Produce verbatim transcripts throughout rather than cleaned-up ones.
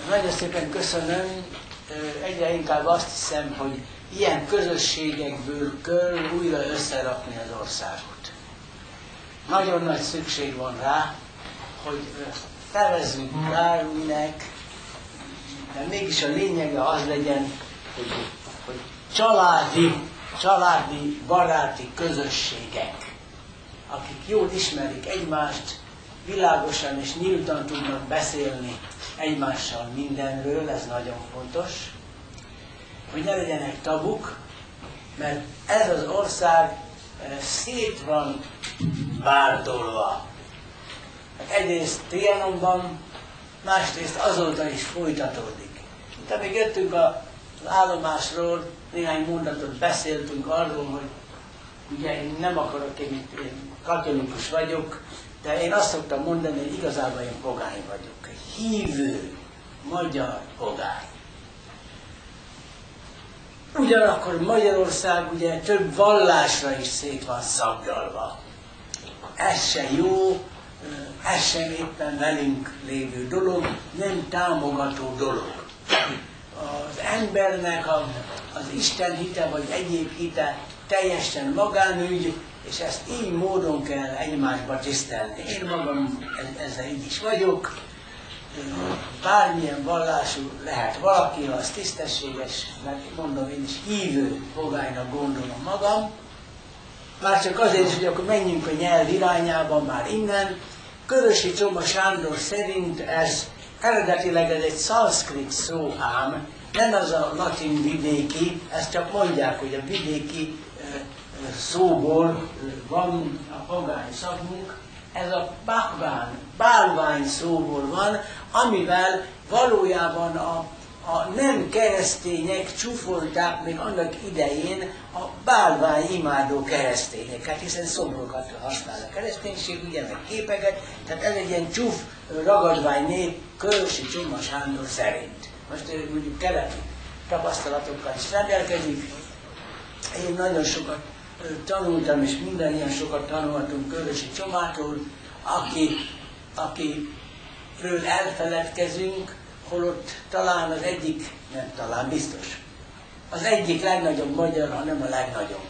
Nagyon szépen köszönöm. Egyre inkább azt hiszem, hogy ilyen közösségekből kell újra összerakni az országot. Nagyon nagy szükség van rá, hogy nevezzünk bárminek, de mégis a lényege az legyen, hogy, hogy családi, családi, baráti közösségek, akik jól ismerik egymást, világosan és nyíltan tudnak beszélni egymással mindenről, ez nagyon fontos, hogy ne legyenek tabuk, mert ez az ország szét van bárdolva. Egyrészt Trianonban, másrészt azóta is folytatódik. Itt amíg jöttünk az állomásról, néhány mondatot beszéltünk arról, hogy ugye én nem akarok, én, én katolikus vagyok, de én azt szoktam mondani, hogy igazából én pogány vagyok. Hívő magyar pogány. Ugyanakkor Magyarország ugye több vallásra is szét van szaggalva. Ez se jó, ez sem éppen velünk lévő dolog, nem támogató dolog. Az embernek a, az Isten hite vagy egyéb hite teljesen magánügy, és ezt így módon kell egymásba tisztelni. Én magam ezzel így is vagyok. Bármilyen vallású lehet valaki, az tisztességes, mert mondom, én is hívő pogánynak gondolom magam. Már csak azért is, hogy akkor menjünk a nyelv irányában már innen. Körösi Csoma Sándor szerint ez eredetileg ez egy szanszkrit szó ám, nem az a latin vidéki, ezt csak mondják, hogy a vidéki szóból van a pogány szavunk, ez a bakván, bálvány szóból van, amivel valójában a, a nem keresztények csúfolták még annak idején a bálvány imádó keresztényeket, hiszen szobrokat használ a kereszténység, ugye, meg képeket, tehát ez egy ilyen csúf ragadvány nép Körösi Csoma Sándor szerint. Most mondjuk keleti tapasztalatokkal is rendelkezik. Én nagyon sokat tanultam, és mindannyian sokat tanultunk Körösi Csomától, aki, akiről elfeledkezünk, holott talán az egyik, nem talán biztos, az egyik legnagyobb magyar, hanem a legnagyobb,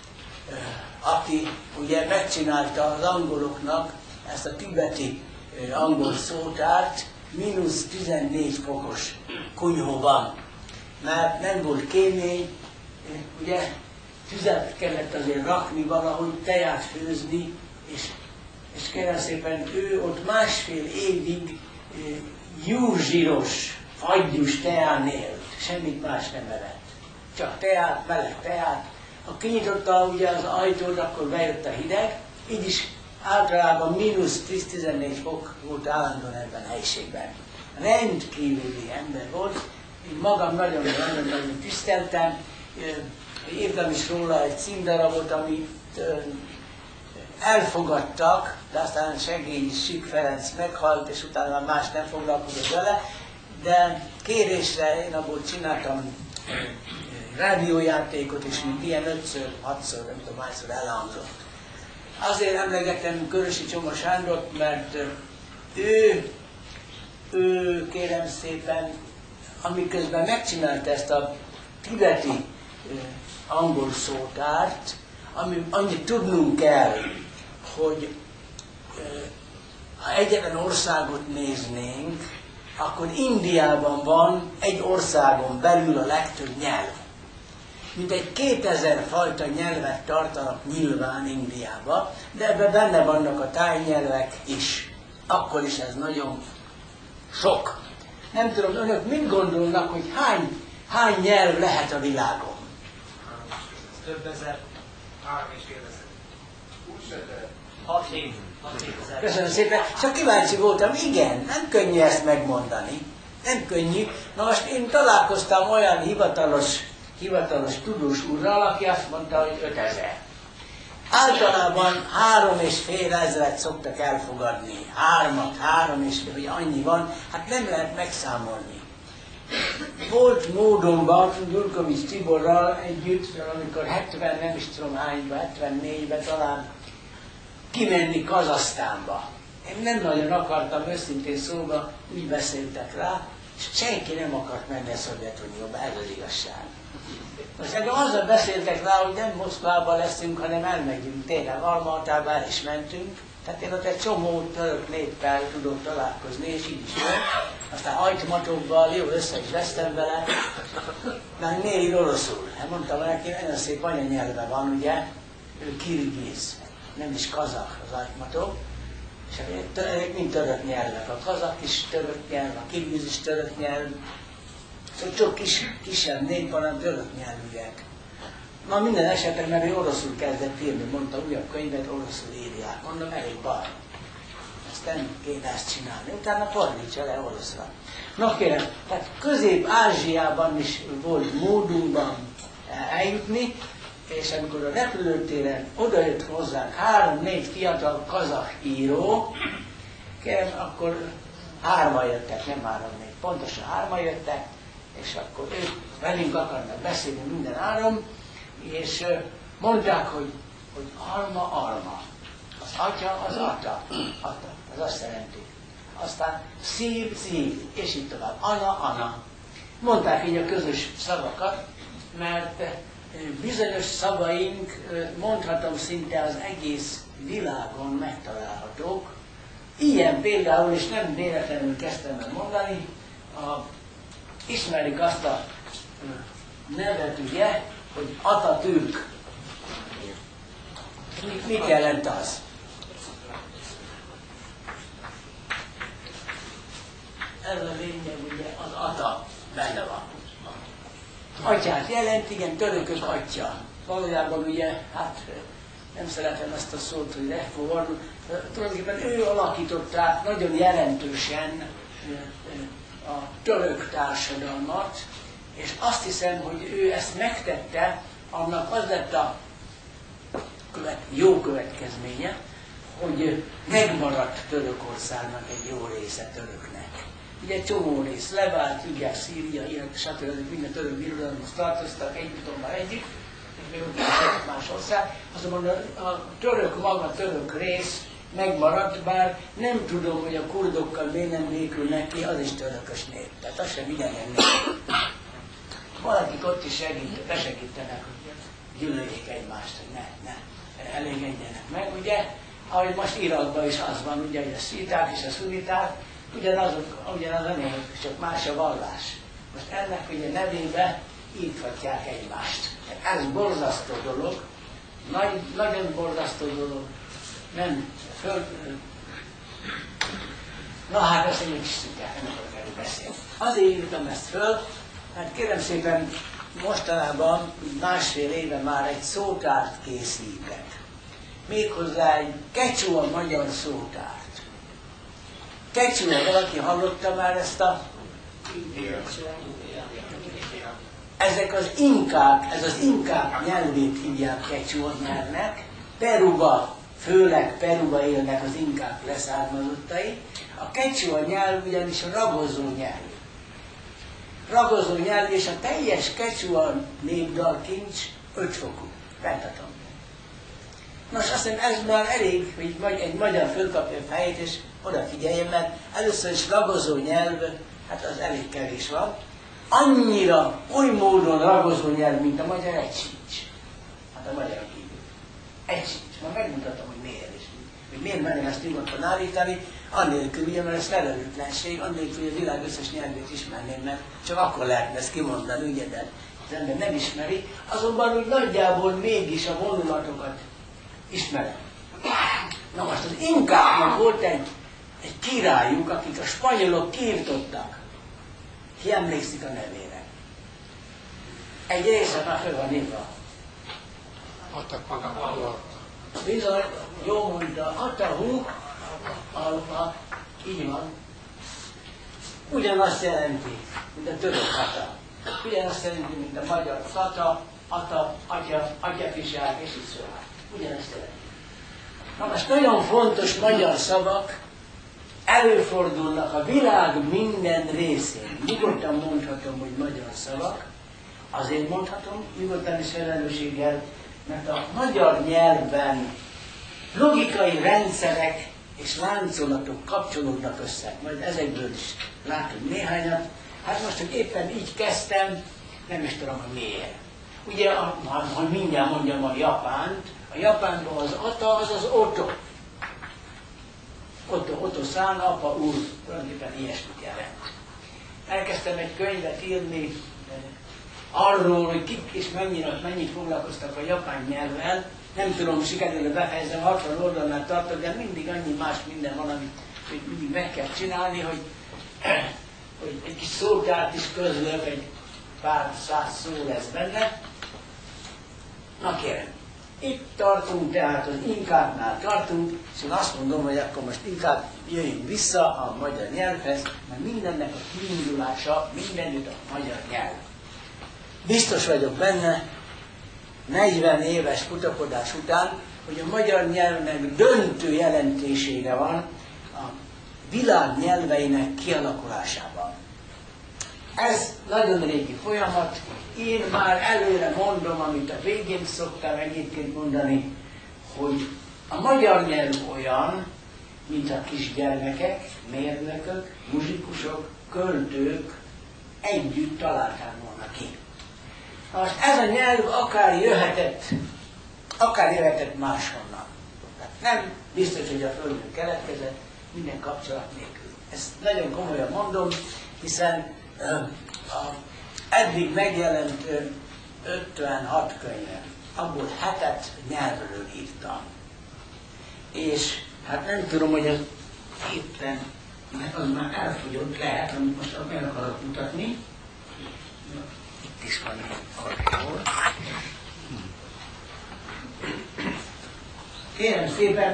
aki ugye megcsinálta az angoloknak ezt a tibeti angol szótárt, mínusz tizennégy fokos kunyhóban, mert nem volt kémény, ugye tüzet kellett azért rakni valahogy, teját főzni, és, és kérem szépen ő ott másfél évig e, júzsíros, fagyus teán élt, semmit más nem evett. Csak teát, meleg teát. Ha kinyitotta ugye az ajtót, akkor bejött a hideg, így is általában mínusz tíz-tizennégy fok volt állandóan ebben a helyiségben. Rendkívüli ember volt, én magam nagyon-nagyon tiszteltem, írtam is róla egy címdarabot, amit elfogadtak, de aztán Segély Sík Ferenc meghalt, és utána más nem foglalkozott vele, de kérésre én abból csináltam rádiójátékot, és mint ilyen ötször, hatszor, nem tudom hányszor elhangzott. Azért emlegetem Körösi Csoma Sándort, mert ő, ő kérem szépen, amiközben megcsinálta ezt a tibeti angol szótárt, ami annyit tudnunk kell, hogy ha egyetlen országot néznénk, akkor Indiában van egy országon belül a legtöbb nyelv. Mintegy kétezer fajta nyelvet tartanak nyilván Indiába, de ebben benne vannak a tájnyelvek is. Akkor is ez nagyon sok. Nem tudom, önök mit gondolnak, hogy hány, hány nyelv lehet a világon? Több ezer, három és fél ezer. húszezer. hat-hét ezer. Köszönöm szépen. Csak kíváncsi voltam, igen, nem könnyű ezt megmondani. Nem könnyű. Na most én találkoztam olyan hivatalos, hivatalos tudós úrral, aki azt mondta, hogy ötezer. Általában három és fél ezret szoktak elfogadni. Hármat, három és fél, hogy annyi van, hát nem lehet megszámolni. Volt módonban Gyurkovics Tiborral együtt, amikor hetven, nem is tudom hányba, hetvennégyben talán kimenni Kazahsztánba. Én nem nagyon akartam, őszintén szóval úgy beszéltek rá, És senki nem akart menni a Szovjetunióba, ez az igazság. Most engem azzal beszéltek rá, hogy nem Moszkvában leszünk, hanem elmegyünk tényleg, Alma-Atába el is mentünk. Tehát én ott egy csomó török néppel tudok találkozni, és így is volt. Aztán Ajtmatokban jó össze is vesztem vele, mert négy oroszul. Hát mondtam neki, nagyon szép anyanyelve van, ugye, ő kirgiz, nem is kazak az Ajtmatok. És ezek mind török nyelvek, a kazak is török nyelv, a kirgiz is török nyelv. Szóval csak kis, kisebb nép van, a török nyelvűek. Na minden esetben, mert ő oroszul kezdett írni, mondta, újabb könyvet oroszul írják. Mondom, elég baj. Ezt nem kéne ezt csinálni. Utána fordítsa le oroszra. Na kérem, tehát Közép-Ázsiában is volt módunkban eljutni, és amikor a repülőtéren odajött hozzánk három-négy fiatal kazak író, kérem, akkor hárman jöttek, nem három-négy, pontosan hárman jöttek, és akkor ők velünk akarnak beszélni minden áron, és mondták, hogy, hogy alma, alma. Az atya, az ata. Ata, az azt jelenti. Aztán szív, szív, és így tovább. Ana, ana. Mondták így a közös szavakat, mert bizonyos szavaink, mondhatom, szinte az egész világon megtalálhatók. Ilyen például, és nem véletlenül kezdtem el mondani, a, ismerik azt a nevet, ugye, hogy Atatürk. Mit, mit jelent az? Ez a lényeg, ugye, az Ata benne van. Atyát jelent, igen, törökök atya. Valójában ugye, hát nem szeretem ezt a szót, hogy reform, tulajdonképpen ő alakította át nagyon jelentősen a török társadalmat, és azt hiszem, hogy ő ezt megtette, annak az lett a követ, jó következménye, hogy megmaradt Törökországnak egy jó része töröknek. Ugye egy csomó rész levált, ugye Szíria, Irak, stb. Minden török birodalomhoz tartoztak Egyiptommal együtt, és még ott más ország. Azonban a, a török maga, török rész megmaradt, bár nem tudom, hogy a kurdokkal miért nem nélkülnek ki, az is törökös nép. Tehát az sem idegen nép. Valakik ott is segít, besegítenek, hogy gyűlöljék egymást, hogy ne, ne, elégedjenek meg, ugye? Ahogy most Irakban is az van, ugye, hogy a szíták és a szuniták, ugyanazok, ugyanaz a nép, csak más a vallás. Most ennek ugye nevébe írthatják egymást. Ez borzasztó dolog, nagy, nagyon borzasztó dolog, nem föl... Na hát ezt én is szüket, nem akarok erről beszélni. Azért írtam ezt föl, mert kérem szépen, mostanában másfél éve már egy szótárt készítek. Méghozzá egy kecsua magyar szótárt. Kecsua, valaki hallotta már ezt a... Ezek az inkák, ez az inkák nyelvét hívják kecsua nyelvnek. Peruba, főleg Peruba élnek az inkák leszármazottai. A kecsua nyelv ugyanis a ragozó nyelv. Ragozó nyelv, és a teljes kecsua népdalkincs ötfokú. Fenntartom. Nos, azt hiszem ez már elég, hogy egy magyar fölkapja a fejét, és odafigyeljen, mert először is ragozó nyelv, hát az elég kevés van. Annyira, oly módon ragozó nyelv, mint a magyar, egy sincs. Hát a magyar kívül. Egy sincs. Már megmutatom, hogy miért is. Hogy miért merem ezt nyugodtan állítani, annélkül, ugye, mert ez felelőtlenség, annélkül, hogy a világ összes nyelvét ismerném, mert csak akkor lehetne ezt kimondani, ugye, de az ember nem ismeri. Azonban úgy nagyjából mégis a vonulatokat ismerem. Na most az inkáknak volt egy, egy királyuk, akik a spanyolok kiirtottak. Ki emlékszik a nevére? Egy része már föl van írva. Bizony, jó mondta, Atahu, Alfa, így van. Ugyanazt jelenti, mint a török Ata. Ugyanazt jelenti, mint a magyar Kata, Ata, Atya, Atyafiság, és így szóval. Ugyanazt jelenti. Na most nagyon fontos magyar szavak előfordulnak a világ minden részén. Nyugodtan mondhatom, hogy magyar szavak. Azért mondhatom, nyugodtan is felelősséggel, mert a magyar nyelvben logikai rendszerek és láncolatok kapcsolódnak össze. Majd ezekből is látunk néhányat. Hát most, hogy éppen így kezdtem, nem is tudom, hogy miért. Ugye, ha, ha mindjárt mondjam a Japánt, a Japánban az ata az az oto. Oto, oto-san, apa, úr, tulajdonképpen ilyesmit jelent. Elkezdtem egy könyvet írni arról, hogy kik és mennyire, mennyit foglalkoztak a japán nyelvvel. Nem tudom, sikerül befejezem, hatvan oldalnál tartok, de mindig annyi más minden van, amit hogy mindig meg kell csinálni, hogy, hogy egy kis szótárt is közlök, egy pár száz szó lesz benne. Na kérem, itt tartunk, tehát az inkátnál tartunk, és én azt mondom, hogy akkor most inkább jöjjünk vissza a magyar nyelvhez, mert mindennek a kiindulása mindenütt a magyar nyelv. Biztos vagyok benne, negyven éves kutakodás után, hogy a magyar nyelvnek döntő jelentősége van a világ nyelveinek kialakulásában. Ez nagyon régi folyamat, én már előre mondom, amit a végén szoktam egyébként mondani, hogy a magyar nyelv olyan, mint a kisgyermekek, mérnökök, muzsikusok, költők együtt találták volna ki. Most ez a nyelv akár jöhetett, akár jöhetett máshonnan. Nem biztos, hogy a Földön keletkezett, minden kapcsolat nélkül. Ezt nagyon komolyan mondom, hiszen a eddig megjelent ötvenhat könyve, abból hetet nyelvről írtam. És hát nem tudom, hogy az éppen, mert az már elfogyott, lehet, amit most meg akarok mutatni. Itt is van egy arról. Kérem szépen,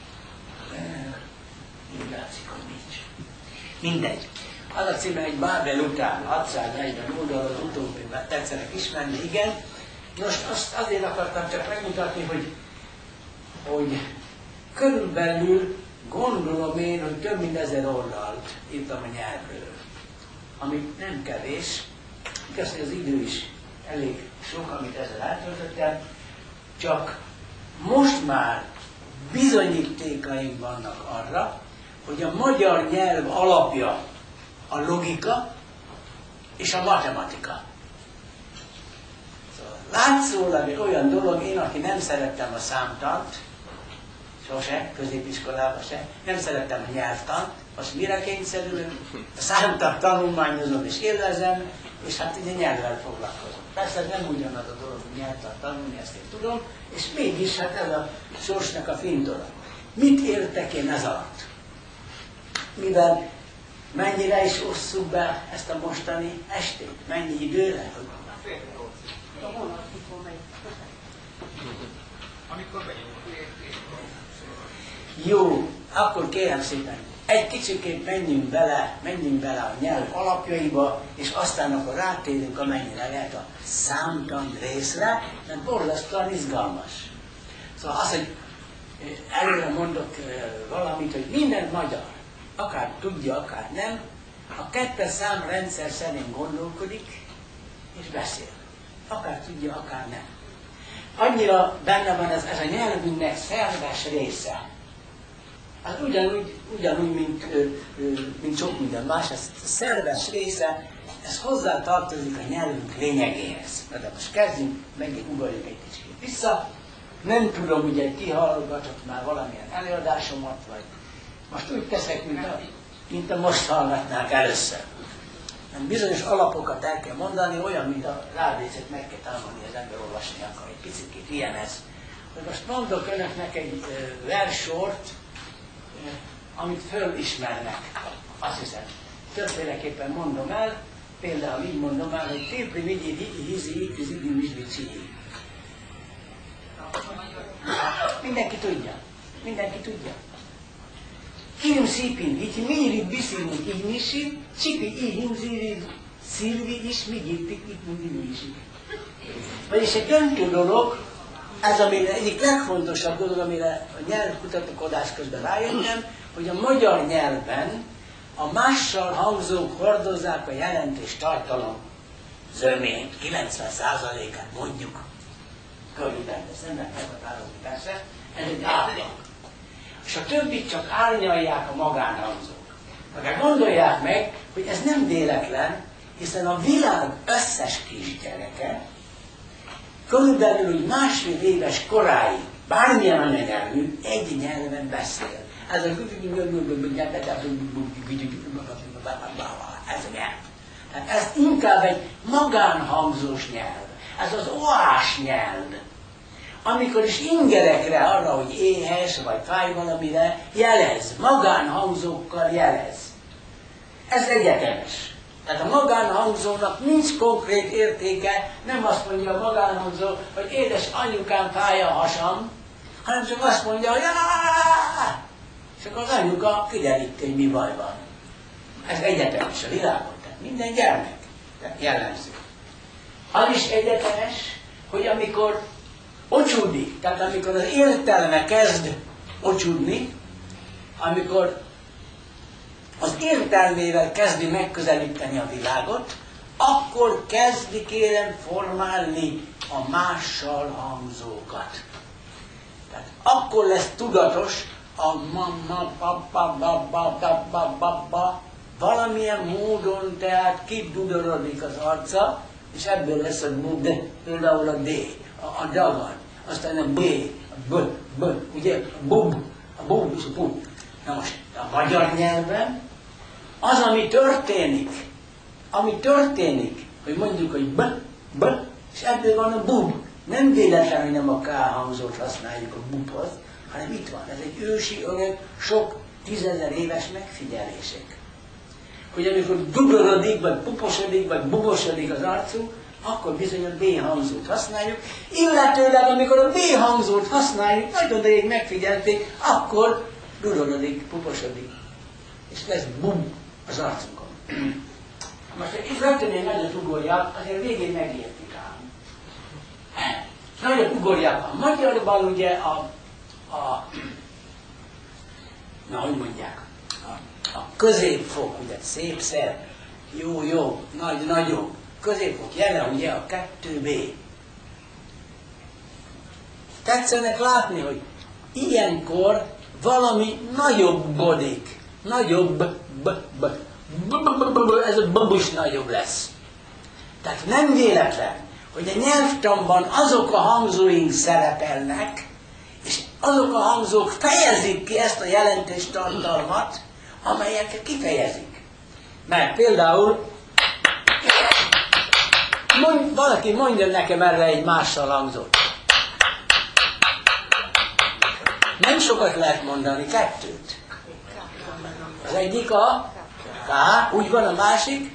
így látszik, hogy nincs. Mindegy. Az a címe, hogy Bábel után hatszáznegyven oldal, az utóbbiben tetszenek ismerni, igen. Most azt azért akartam csak megmutatni, hogy, hogy körülbelül gondolom én, hogy több mint ezer oldalt írtam a nyelvről, ami nem kevés. Igaz, hogy az idő is elég sok, amit ezzel eltöltöttem, csak most már bizonyítékaink vannak arra, hogy a magyar nyelv alapja a logika és a matematika. Szóval látszólag egy olyan dolog, én, aki nem szerettem a számtant, sose, középiskolában se, nem szerettem a nyelvtant, most mire kényszerülök? A számtant tanulmányozom és élvezem, és hát ugye nyelvvel foglalkozom. Persze nem ugyanaz a dolog, hogy nyelvtant tanulni, ezt én tudom, és mégis hát ez a sorsnak a fintora. Mit értek én ez alatt? Mivel mennyire is osszuk be ezt a mostani estét? Mennyi időre? Amikor megyünk. Jó, akkor kérem szépen, egy kicsikét menjünk bele, menjünk bele a nyelv alapjaiba, és aztán akkor rátérünk, amennyire lehet a számtan részre, mert borzasztóan izgalmas. Szóval az, hogy előre mondok valamit, hogy minden magyar, akár tudja, akár nem, a kettes számrendszer szerint gondolkodik és beszél. Akár tudja, akár nem. Annyira benne van ez, ez a nyelvünknek szerves része. Az ugyanúgy, ugyanúgy mint, mint sok minden más, ez a szerves része, ez hozzá tartozik a nyelvünk lényegéhez. De most kezdjünk, megint ugorjuk egy kicsit vissza. Nem tudom, ugye kihallgatott már valamilyen előadásomat, vagy most úgy teszek, mint a, mint a most hallgatnák először. Nem, bizonyos alapokat el kell mondani, olyan, mint a rávészet meg kell tanulni, az ember olvasni akar. Egy picit ilyen ez. Hogy most mondok önöknek egy verssort, amit fölismernek, azt hiszem. Többféleképpen mondom el, például így mondom el, hogy tépri vigyi hizi, hizi, hizi, mindenki tudja. Mindenki tudja. Kirim szépin, így miért beszélünk így nisi, csipi így zíri, szilvi is, mi gyítik, itt mindig is. Vagyis egy döntő dolog, ez amire egyik legfontosabb dolog, amire a nyelvkutatókodás közben rájöttem, hogy a magyar nyelvben a mással hangzók hordozzák a jelentés tartalom zöményt, kilencven százalékát mondjuk. Körülbelül, ezt nem lehet meghatározni persze, ez egy átlag. És a többit csak árnyalják a magánhangzók. De gondolják meg, hogy ez nem véletlen, hiszen a világ összes kisgyereke körülbelül úgy másfél éves koráig bármilyen anyanyelvű egy nyelven beszél. Ez a ez a nyelv. Tehát ez inkább egy magánhangzós nyelv. Ez az oás nyelv. Amikor is ingerekre arra, hogy éhes vagy fáj valamire, jelez, magánhangzókkal jelez. Ez egyetemes. Tehát a magánhangzónak nincs konkrét értéke, nem azt mondja a magánhangzó, hogy édes anyukám, fáj a hasam, hanem csak azt mondja, hogy áááá! És akkor az anyuka kideríti, hogy mi baj van. Ez egyetemes a világon, tehát minden gyermek jellemző. Az is egyetemes, hogy amikor ocsúdik, tehát amikor az értelme kezd ocsúdni, amikor az értelmével kezdi megközelíteni a világot, akkor kezdi kérem formálni a mással hangzókat. Tehát akkor lesz tudatos a mamma, papa, baba, baba, baba, valamilyen módon tehát kidudorodik az arca, és ebből lesz a D, például a D, a, a dagan, aztán a B, a B, B, ugye, a bub, a bub és a bub. Na most a magyar nyelven az, ami történik, ami történik, hogy mondjuk, hogy B, B, és ebből van a bub. Nem véletlen, hogy nem a K hangzót használjuk a bubhoz, hanem itt van. Ez egy ősi, öreg, sok tízezer éves megfigyelések. Hogy amikor dudorodik, vagy puposodik, vagy bubosodik az arcunk, akkor bizony a B hangzót használjuk, illetőleg amikor a B hangzót használjuk, nagyon rég megfigyelték, akkor dudorodik, puposodik, és lesz bum az arcunkon. Most itt rögtön egy nagyot ugorjak, azért végén megértik ám. Nagyot ugorjak. A magyarban ugye a, a na, hogy mondják, a, a középfok, ugye szép, szép, jó, jó, nagy, nagyobb. Középfok jelen ugye a kettő B. Tetszenek látni, hogy ilyenkor valami nagyobbodik. Nagyobb, b, b, ez a babus nagyobb lesz. Tehát nem véletlen, hogy a nyelvtanban azok a hangzóink szerepelnek, és azok a hangzók fejezik ki ezt a jelentéstartalmat, amelyeket kifejezik. Mert például mond, valaki mondja nekem erre egy mással hangzót. Nem sokat lehet mondani, kettőt. Az egyik a K, úgy van, a másik?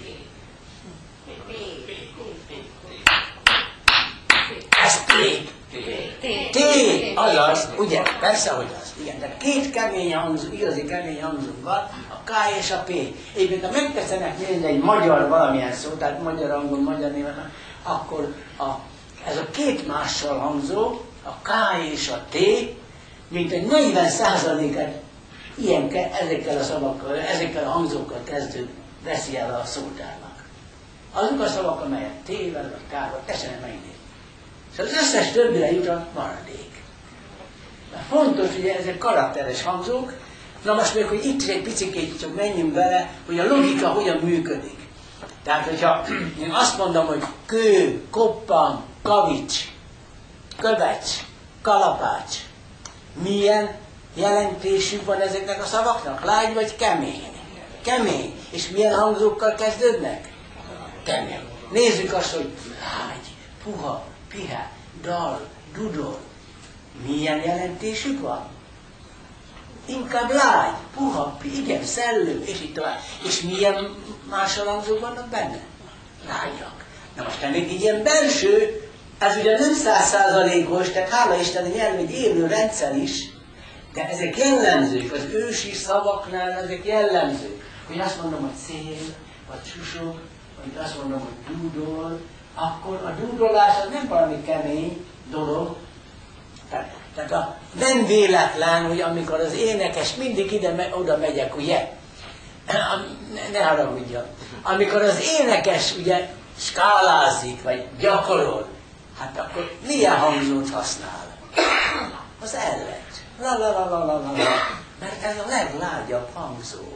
Ez T. T, azaz, ugye, persze, hogy az. Igen, de két kemény hangzó, igazi kemény hangzó van, a K és a P. Éppen, ha megteszenek nézni egy magyar valamilyen szó, tehát magyar angol, magyar néven, akkor a, ez a két mással hangzó, a K és a T, mint egy negyven százalékát ilyen, ezekkel a szavakkal, ezekkel a hangzókkal kezdő veszi el a szótárnak. Azok a szavak, amelyek T-vel vagy K-val, teljesen megnézni. Szóval az összes többire jut a maradék. Mert fontos, ugye ezek karakteres hangzók, na most még, hogy itt egy picit csak menjünk bele, hogy a logika hogyan működik. Tehát, hogyha én azt mondom, hogy kő, koppan, kavics, kövecs, kalapács, milyen jelentésük van ezeknek a szavaknak? Lágy vagy kemény? Kemény. És milyen hangzókkal kezdődnek? Kemény. Nézzük azt, hogy lágy, puha, pihe, dal, dudor. Milyen jelentésük van? Inkább lágy, puha, igen, szellő, és így tovább. És milyen mással hangzók vannak benne? Lágyak. Na most ennek egy ilyen belső, ez ugye nem száz százalékos, tehát hála Isten, a nyelv egy élő rendszer is, de ezek jellemzők, az ősi szavaknál ezek jellemzők. Hogy azt mondom, hogy szél, vagy susog, vagy azt mondom, hogy dúdol, akkor a dúdolás az nem valami kemény dolog. Tehát, tehát a, nem véletlen, hogy amikor az énekes, mindig ide, oda megyek, ugye? Ne, ne haragudjon. Amikor az énekes ugye skálázik, vagy gyakorol, hát akkor milyen hangzót használ? Az ellet. La la la la la la la. Mert ez a leglágyabb hangzó.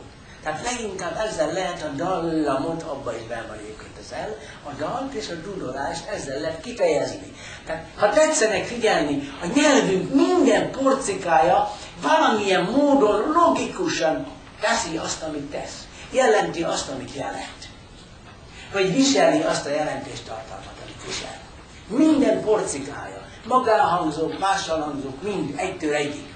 Tehát leginkább ezzel lehet a dallamot, abba is benne van egyébként az el, a dalt és a dudolást ezzel lehet kifejezni. Tehát ha tetszenek figyelni, a nyelvünk minden porcikája valamilyen módon logikusan teszi azt, amit tesz. Jelenti azt, amit jelent. Vagy viseli azt a jelentéstartalmat, amit visel. Minden porcikája. Magánhangzók, máshangzók, mind egytől egyig.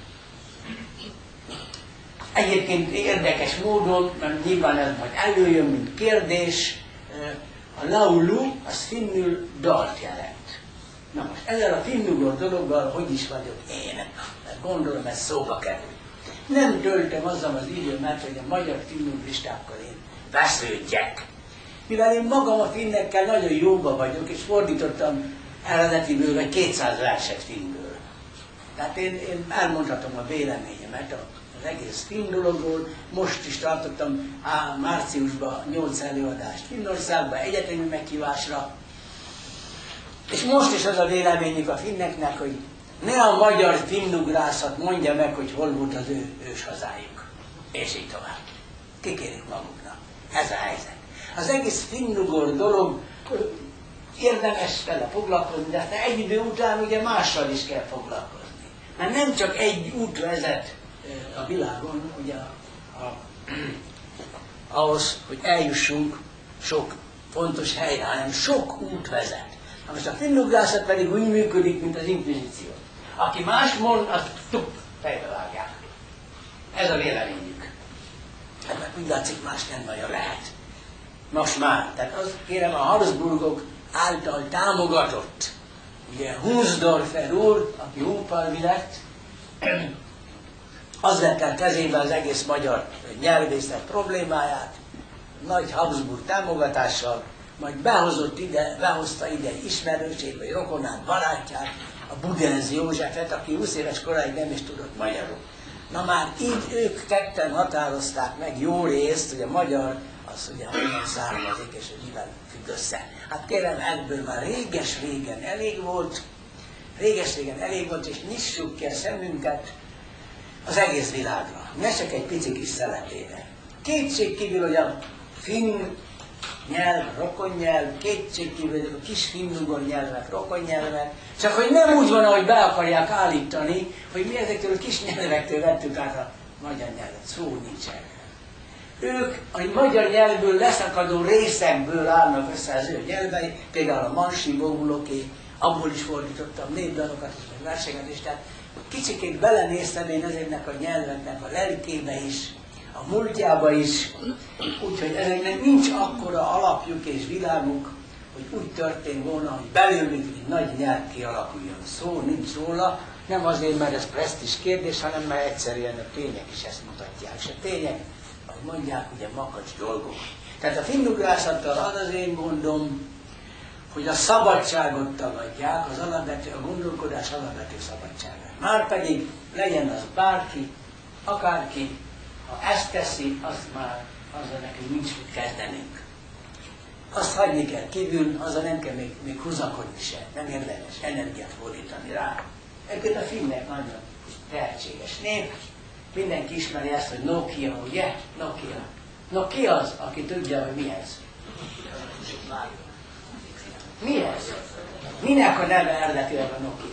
Egyébként érdekes módon, mert nyilván ez majd előjön, mint kérdés, a laulu, az finnül dalt jelent. Na most ezzel a finnugor dologgal hogy is vagyok én? Mert gondolom ez szóba kerül. Nem töltöm azzal az időmet, hogy a magyar finnugristákkal én vesződjek. Mivel én magam a finnekkel nagyon jóba vagyok, és fordítottam eredetiből vagy kétszáz verset finnből. Tehát én, én elmondhatom a véleményemet az egész finn dologról. Most is tartottam á, márciusban nyolc előadást Finnországban, egyetemi meghívásra. És most is az a véleményük a finneknek, hogy ne a magyar finnugrászat mondja meg, hogy hol volt az ő ős hazájuk. És így tovább. Kikérik maguknak. Ez a helyzet. Az egész finnugor dolog érdemes vele foglalkozni, de aztán egy idő után ugye mással is kell foglalkozni. Mert nem csak egy út vezet a világon, ugye a, a, ahhoz, hogy eljussunk sok fontos helyre, hanem sok út vezet. Na most a finnugrászat pedig úgy működik, mint az inkvizíció. Aki más mond, azt tup, fejbe vágják. Ez a véleményük. Mert úgy látszik, más nem nagyon lehet. Most már, tehát azt kérem, a Habsburgok által támogatott, ugye Hunsdorfer úr, aki Humpalvi lett, az vette el kezébe az egész magyar nyelvészet problémáját, nagy Habsburg támogatással, majd behozott ide, behozta ide ismerősét, vagy rokonát, barátját, a Budenz Józsefet, aki húsz éves koráig nem is tudott magyarul. Na már így ők ketten határozták meg jó részt, hogy a magyar az ugye honnan származik, és hogy mivel függ össze. Hát kérem, ebből már réges-régen elég volt, réges-régen elég volt, és nyissuk ki a szemünket az egész világra. Ne csak egy pici kis szeletére. Kétségkívül, hogy a finn nyelv, rokonnyelv, kétségkívül, hogy a kis finnugor nyelvek, rokonnyelvek, csak hogy nem úgy van, ahogy be akarják állítani, hogy mi ezektől a kis nyelvektől vettük át a magyar nyelvet. Szó nincsen. Ők a magyar nyelvből leszakadó részekből állnak össze az ő nyelvei, például a mansi boguloké, abból is fordítottam népdalokat és meg verseket is, tehát kicsikét belenéztem én ezeknek a nyelveknek a lelkébe is, a múltjába is, úgyhogy ezeknek nincs akkora alapjuk és világuk, hogy úgy történt volna, hogy belőlük egy nagy nyelv kialakuljon. Szó nincs róla, nem azért, mert ez presztízs kérdés, hanem mert egyszerűen a tények is ezt mutatják. És a tények, ahogy mondják, ugye makacs dolgok. Tehát a finnugrászattal az az én gondom, hogy a szabadságot tagadják, az alapvető, a gondolkodás alapvető szabadságát. Márpedig legyen az bárki, akárki, ha ezt teszi, azt már azzal nekünk nincs mit kezdenünk. Azt hagyni kell kívül, azzal nem kell még, még húzakodni se, nem érdemes energiát fordítani rá. Egyébként a finnek nagyon tehetséges nép, mindenki ismeri ezt, hogy Nokia, ugye? Nokia. No ki az, aki tudja, hogy mi ez? Mi ez? Minek a neve eredetileg a Nokia?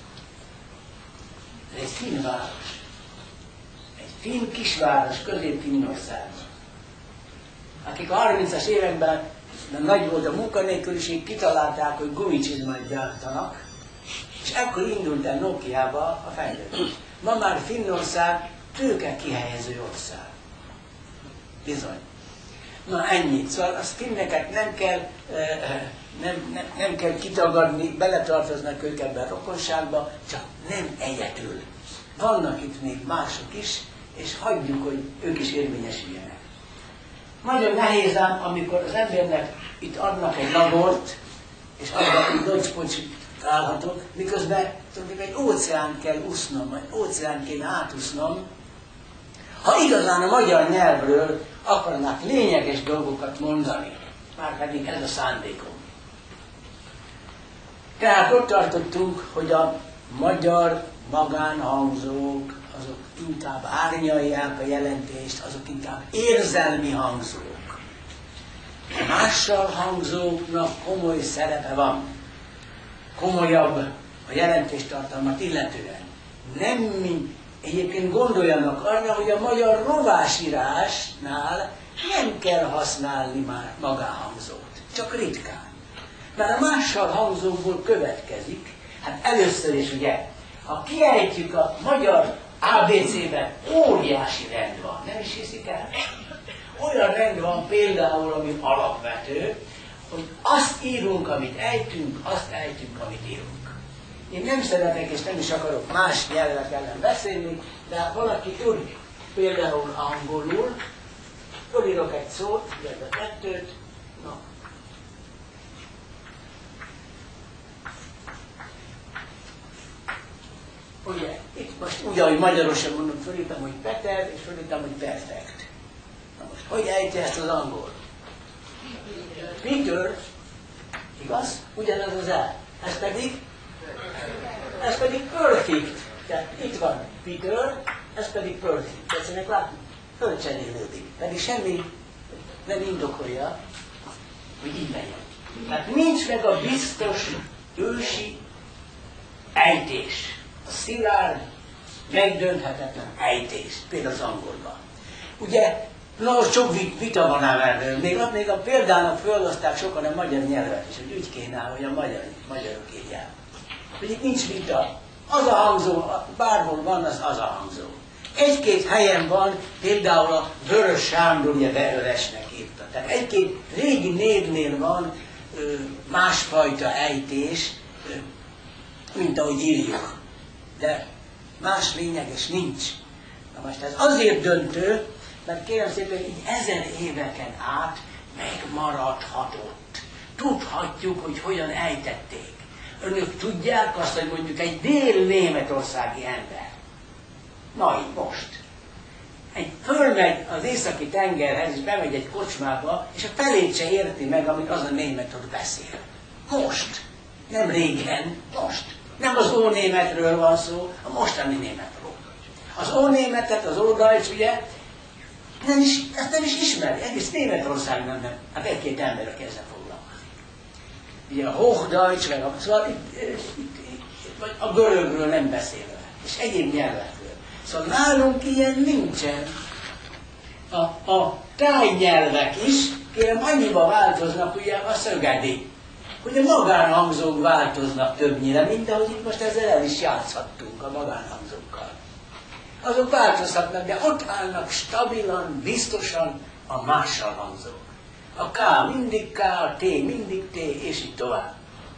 Ez egy finn város. Egy finn kisváros Közép-Finnországban. Akik a harmincas években, de nagy volt a munkanélküliség, kitalálták, hogy gumicsizmát gyártanak, és ekkor indult el Nokiába a fejlődés. Ma már Finnország tőke kihelyező ország. Bizony. Na ennyit. Szóval az finneket nem kell, nem, nem, nem kell kitagadni, beletartoznak ők ebben a rokonságba, csak nem egyedül. Vannak itt még mások is, és hagyjuk, hogy ők is érvényesüljenek. Nagyon nehéz ám, amikor az embernek itt adnak egy labort, és abban egy dodgepocsot találhatok, miközben tudjuk, egy óceán kell úsznom, egy óceán kell átúsznom. Ha igazán a magyar nyelvről akarnak lényeges dolgokat mondani, már pedig ez a szándékom. Tehát ott tartottunk, hogy a magyar magánhangzók, azok inkább árnyalják a jelentést, azok inkább érzelmi hangzók. A mással hangzóknak komoly szerepe van. Komolyabb a jelentéstartalmat illetően. Nem mind. Egyébként gondoljanak arra, hogy a magyar rovásírásnál nem kell használni már magánhangzót. Csak ritkán. Mert a mással hangzókból következik, hát először is ugye, ha kiejtjük a magyar á bé cében, óriási rend van, nem is hiszik el? Olyan rend van például, ami alapvető, hogy azt írunk, amit ejtünk, azt ejtünk, amit írunk. Én nem szeretek és nem is akarok más nyelvek ellen beszélni, de valaki tud például angolul, fölírok egy szót, illetve kettőt, na. Ugye, itt most úgy, ahogy magyarosan mondom, fölírtam, hogy Peter, és fölírtam, hogy perfect. Na most, hogy ejti ezt az angol? Peter, igaz? Ugyanaz az el. Ez pedig? Ez pedig perfect. Tehát itt van Peter, ez pedig perfect. Tetszenek látni? Fölcserélődik. Pedig semmi nem indokolja, hogy így legyen. Tehát nincs meg a biztos ősi ejtés. A szilárd, megdönthetetlen ejtés. Például az angolban. Ugye, na, sok vita van ám erről. Még, még a példának földozták sokan a magyar nyelvet is, hogy úgy kéne, hogy a magyar, magyarok írják. Hogy itt nincs vita. Az a hangzó, bárhol van, az az a hangzó. Egy-két helyen van, például a Vörös Sándor, ugye Beölesnek írta. Tehát egy-két régi névnél van ö, másfajta ejtés, ö, mint ahogy írjuk. De más lényeges nincs. Na most ez azért döntő, mert kérem szépen, így ezer éveken át megmaradhatott. Tudhatjuk, hogy hogyan ejtették. Önök tudják azt, hogy mondjuk egy dél-németországi ember, na így most, egy fölmegy az északi tengerhez, és bemegy egy kocsmába, és a felét se érti meg, amit az a német ott beszél. Most. Nem régen, most. Nem az ónémetről van szó, a mostani németről. Az ónémetet, az ódajcs, ugye, nem is, ezt nem is ismeri, egész Németország nem, nem. Hát egy-két ember, aki ezzel foglalkozik. Ugye a Hochdeutsch, meg a, szóval itt, itt, itt, vagy a görögről nem beszélve, és egyéb nyelvekről. Szóval nálunk ilyen nincsen. A, a tájnyelvek is, kérem, annyiba változnak, ugye a szögedi. Hogy a magánhangzók változnak többnyire, mint ahogy itt most ezzel el is játszhattunk a magánhangzókkal. Azok változhatnak, de ott állnak stabilan, biztosan a mással hangzók. A K mindig K, a T mindig T, és így tovább.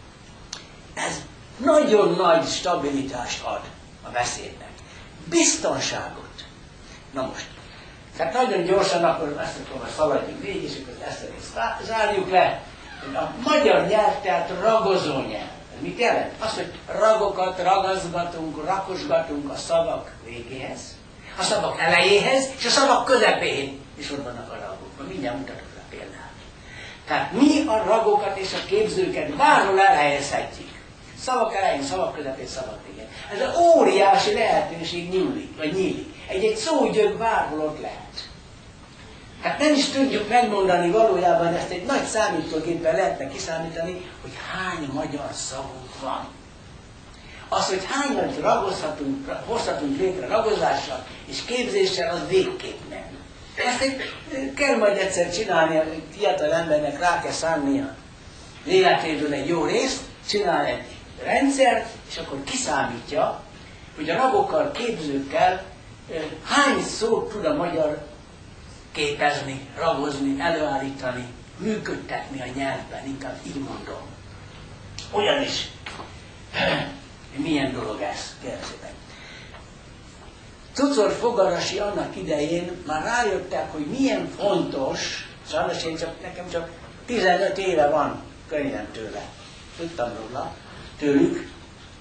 Ez nagyon nagy stabilitást ad a beszédnek. Biztonságot. Na most, tehát nagyon gyorsan akkor ezt akkor szaladjunk végig, és akkor ezt akkor zárjuk le. A magyar nyelv, tehát ragozó nyelv. Ez mit jelent? Az, hogy ragokat ragazgatunk, rakosgatunk a szavak végéhez, a szavak elejéhez, és a szavak közepén is ott vannak a ragok. Mindjárt mutatok rá példát. Tehát mi a ragokat és a képzőket bárhol elhelyezhetjük. Szavak elején, szavak közepén, szavak végén. Ez egy óriási lehetőség nyílik, vagy nyílik. Egy-egy szógyök bárhol ott lehet. Hát nem is tudjuk megmondani valójában, ezt egy nagy számítógéppel lehetne kiszámítani, hogy hány magyar szavunk van. Az, hogy hányat ragozhatunk, hozhatunk létre ragozással és képzéssel, az végképp nem. Ezt egy, kell majd egyszer csinálni, a fiatal embernek rá kell szánnia életéből egy jó részt, csinál egy rendszert, és akkor kiszámítja, hogy a ragokkal, képzőkkel hány szót tud a magyar képezni, ragozni, előállítani, működtetni a nyelvben, inkább így mondom. Olyan is. Milyen dolog ez, kérdezétek. Cucor Fogarasi annak idején már rájöttek, hogy milyen fontos, sajnos én csak, nekem csak tizenöt éve van könyvem tőle, tudtam róla, tőlük,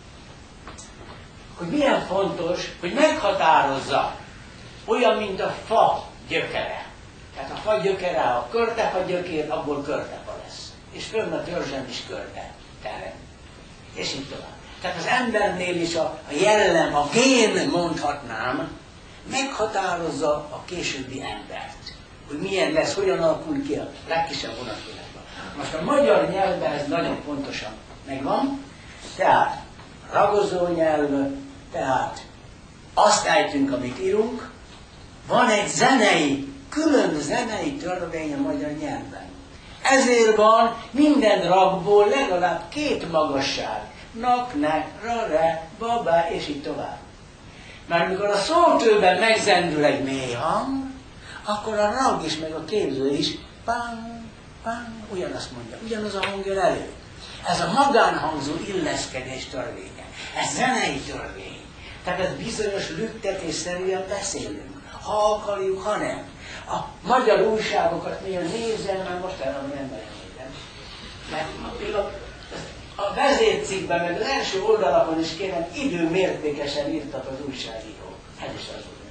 hogy milyen fontos, hogy meghatározza, olyan, mint a fa gyökere. Tehát a fa gyökere, a körtefa gyökér, abból körtefa lesz. És fönn a törzsem is körte, terem. És így tovább. Tehát az embernél is a, a jellem, a gén, mondhatnám, meghatározza a későbbi embert. Hogy milyen lesz, hogyan alakul ki a legkisebb vonatkozásban. Most a magyar nyelvben ez nagyon pontosan megvan, tehát ragozó nyelv, tehát azt ejtünk, amit írunk, van egy zenei, külön zenei törvény a magyar nyelvben. Ezért van minden ragból legalább két magasság. Nak, nek, ra, re, babá, és így tovább. Mert mikor a szótőben megzendül egy mély hang, akkor a rag is, meg a képző is, pán, pán, ugyanazt mondja, ugyanaz a hang jön elő. Ez a magánhangzó illeszkedés törvénye. Ez zenei törvény. Tehát ez bizonyos lüktetésszerűen beszélünk. Ha akarjuk, ha nem. A magyar újságokat néha nézem, mert most erre nem emlékszem. Mert a, a vezércikkben, meg az első oldalakon is kérem, időmértékesen írtak az újságírók. Ez is az volt,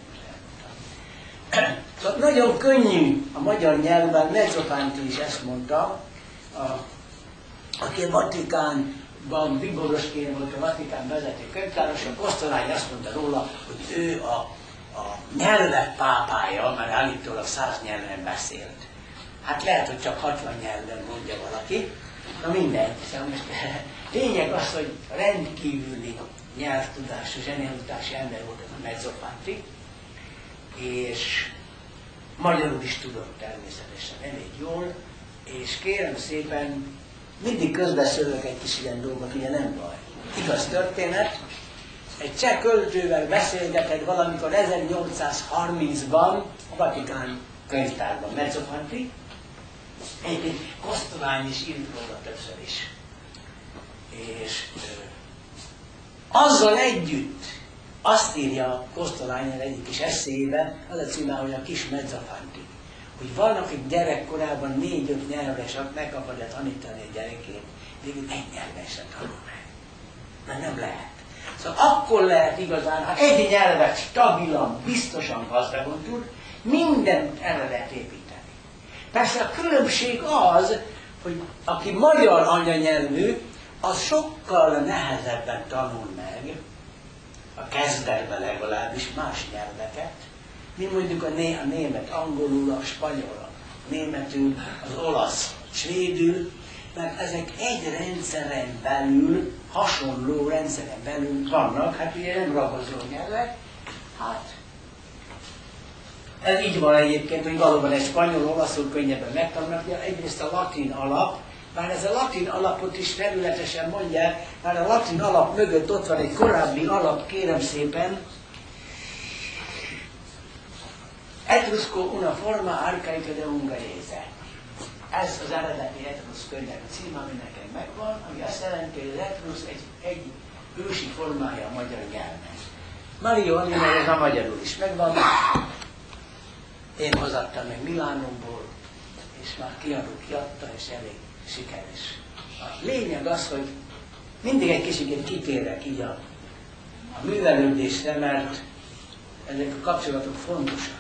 amit Szóval nagyon könnyű a magyar nyelvben, Mezzofanti is ezt mondta, a, aki a Vatikánban, Bíborosként volt a Vatikán vezető könyvtáros, a Kosztolány azt mondta róla, hogy ő a a nyelvek pápája, mert állítólag száz nyelven beszélt. Hát lehet, hogy csak hatvan nyelven mondja valaki. Na mindegy. Szóval most lényeg az, hogy rendkívüli nyelvtudású, zsenialitási ember volt ez a Mezzofanti, és magyarul is tudott természetesen elég jól, és kérem szépen, mindig közbeszélök egy kis ilyen dolgot, ugye nem baj. Igaz történet, egy cseh költővel beszélgetett valamikor ezernyolcszázharmincban a Vatikán könyvtárban, Mezzofanti. Egyébként Kosztolány is írt róla többször is. És ö, azzal együtt azt írja Kosztolány egyik kis eszéjében, az a címe, hogy a kis Mezzofanti, hogy vannak egy gyerekkorában négy-öt nyelvre, és meg akarja tanítani a gyerekét, végül egy nyelven sem tanul meg. Mert nem lehet. Szóval akkor lehet igazán, ha egy nyelvet stabilan, biztosan gazdagon tud, mindent erre lehet építeni. Persze a különbség az, hogy aki magyar anyanyelvű, az sokkal nehezebben tanul meg, a kezdetben legalábbis más nyelveket, mint mondjuk a, né- a német angolul, a spanyol, a németül, az olasz, svédül, mert ezek egy rendszeren belül, hasonló rendszeren belül vannak, hát ugye nem ragozó nyelvek, hát ez így van egyébként, hogy valóban egy spanyol, olaszul könnyebben megtanulnak, ugye egyrészt a latin alap, már ez a latin alapot is területesen mondják, már a latin alap mögött ott van egy korábbi alap, kérem szépen, Etrusco una forma arcaica de ungherese. Ez az eredeti Etrusz könyvnek a címe, ami nekem megvan, ami azt jelenti, hogy az Etrusz egy, egy ősi formája a magyar nyelvnek. Mario Alina, ez a magyarul is megvan. Én hozattam meg Milánóból, és már kiadó kiadta, és elég sikeres. A lényeg az, hogy mindig egy kicsit kitérek így a, a művelődésre, mert ezek a kapcsolatok fontosak.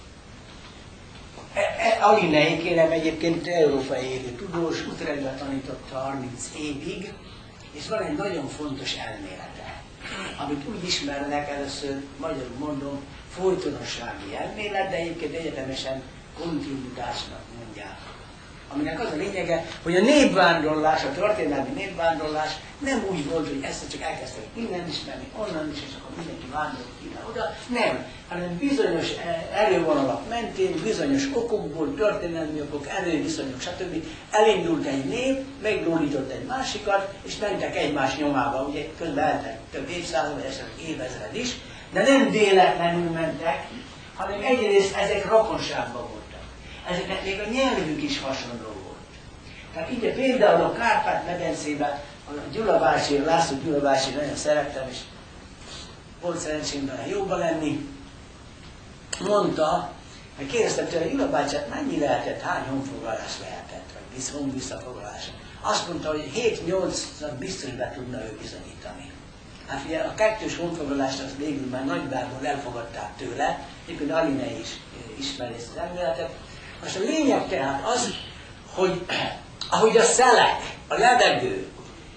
E, e, Alinei, kérem, egyébként európai élő tudós, Utrechtben tanította harminc évig, és van egy nagyon fontos elmélete, amit úgy ismernek, először magyarul mondom, folytonossági elmélet, de egyébként egyetemesen kontinuitásnak mondják. Aminek az a lényege, hogy a népvándorlás, a történelmi népvándorlás nem úgy volt, hogy ezt csak elkezdtek innen ismerni, onnan is, és akkor mindenki vándorolt ide-oda. Nem, hanem bizonyos erővonalak mentén, bizonyos okokból, történelmi okok, erőviszonyok, stb. Elindult egy nép, meglódított egy másikat, és mentek egymás nyomába. Ugye közben eltelt több évszázad, vagy esetleg évezred is, de nem véletlenül mentek, hanem egyrészt ezek rokonságban voltak. Ezeknek még a nyelvük is hasonló volt. Tehát így például a Kárpát-medencében a Gyula bácsi, László Gyula bácsi nagyon szerettem, és volt szerencsém vele jóba lenni, mondta, hogy kérdeztem tőle, Gyula bácsi, hát mennyi lehetett, hány honfoglalás lehetett, vagy honvisszafoglalás. Azt mondta, hogy hét-nyolc biztos be tudna ő bizonyítani. Hát ugye a kettős honfoglalást azt végül már nagybárból elfogadták tőle, egyébként Alinei is ismeri ezt az elméletet. Most a lényeg tehát az, hogy ahogy a szelek, a levegő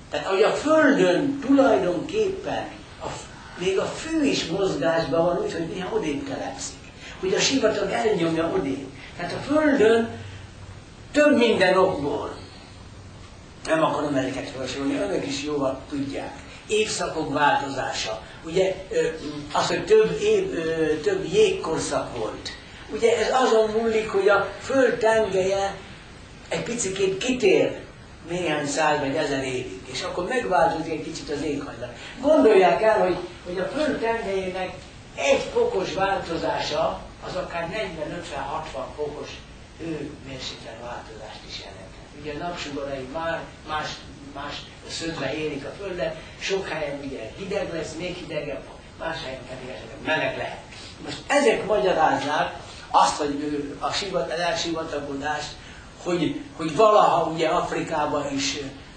Tehát ahogy a Földön tulajdonképpen a, még a fű is mozgásban van, úgyhogy néha odébb telepszik. Hogy a sivatag elnyomja odébb. Tehát a Földön több minden okból, nem akarom ezeket felsorolni, önök is jól tudják, évszakok változása, ugye az, hogy több, év, több jégkorszak volt. Ugye ez azon múlik, hogy a Föld tengelye egy picikét kitér néhány száz vagy ezer évig, és akkor megváltozik egy kicsit az éghajlat. Gondolják el, hogy, hogy a Föld tengelyének egy fokos változása az akár negyven-ötven-hatvan fokos hőmérséklet változást is jelent. Ugye a napsugarai már más, más szögbe érik a Földet, sok helyen ugye hideg lesz, még hidegebb, más helyen pedig esetleg meleg lehet. Most ezek magyarázzák azt, hogy a sivat, az elsivatagodást, hogy, hogy valaha ugye Afrikában is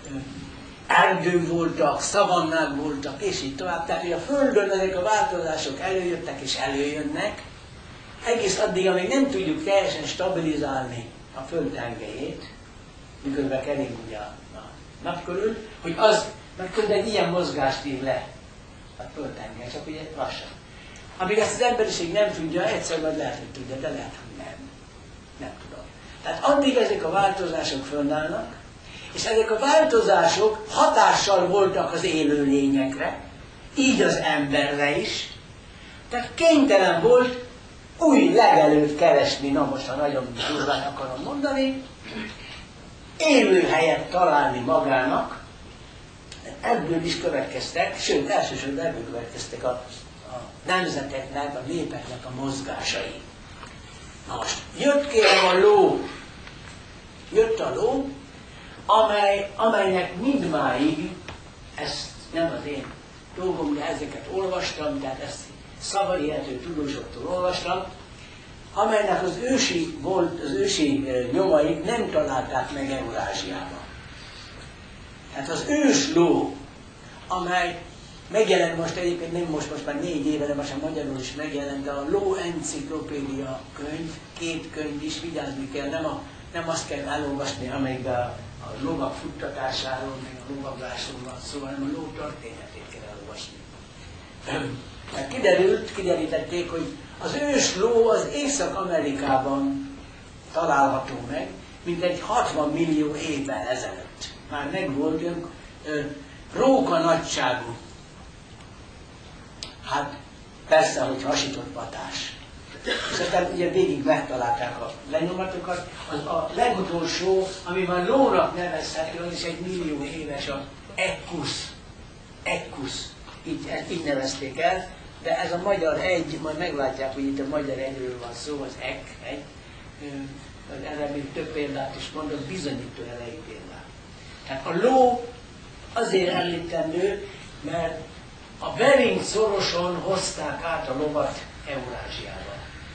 erdő voltak, szavannák voltak, és így tovább. Tehát, hogy a Földön ezek a változások előjöttek és előjönnek, egész addig, amíg nem tudjuk teljesen stabilizálni a Föld tengelyét, miközben kering ugye a, a nap körül, hogy az, mert közben egy ilyen mozgást ír le a Föld tengely, csak ugye lassan. Amíg ezt az emberiség nem tudja, egyszer majd lehet, hogy tudja, de lehet, hogy nem. Nem tudom. Tehát addig ezek a változások fönnállnak, és ezek a változások hatással voltak az élőlényekre, így az emberre is, tehát kénytelen volt új legelőt keresni, na most ha nagyon durván akarom mondani, élőhelyet találni magának, ebből is következtek, sőt elsősorban ebből következtek a, a nemzeteknek, a népeknek a mozgásai. Na most jött kérem a ló, jött a ló, amely, amelynek mindmáig, ezt nem az én dolgom, de ezeket olvastam, tehát ezt szavahihető tudósoktól olvastam, amelynek az ősi, volt, az ősi nyomaik nem találták meg Eurázsiában. Tehát az ősló, amely megjelent most egyébként, nem most, most már négy éve, de most már magyarul is megjelent, de a Ló enciklopédia könyv, két könyv is, vigyázni kell, nem, a, nem azt kell elolvasni, amelyikben a, a lovak futtatásáról, meg a lovaglásról van szó, hanem a ló történetét kell elolvasni. Mert kiderült, kiderítették, hogy az ősló az Észak-Amerikában található meg, mint egy hatvan millió évvel ezelőtt. Már megvolt olyan róka nagyságú. Hát persze, hogy hasított patás. És aztán ugye végig megtalálták a lenyomatokat. Az a legutolsó, ami már lónak nevezhető, az is egy millió éves, a Equus. Equus. Így, így nevezték el. De ez a magyar egy, majd meglátják, hogy itt a magyar egyről van szó, az ek, egy. Erre még több példát is mondok, bizonyító erejű példát. Tehát a ló azért említendő, mert a Bering szoroson hozták át a lovat Eurázsiába.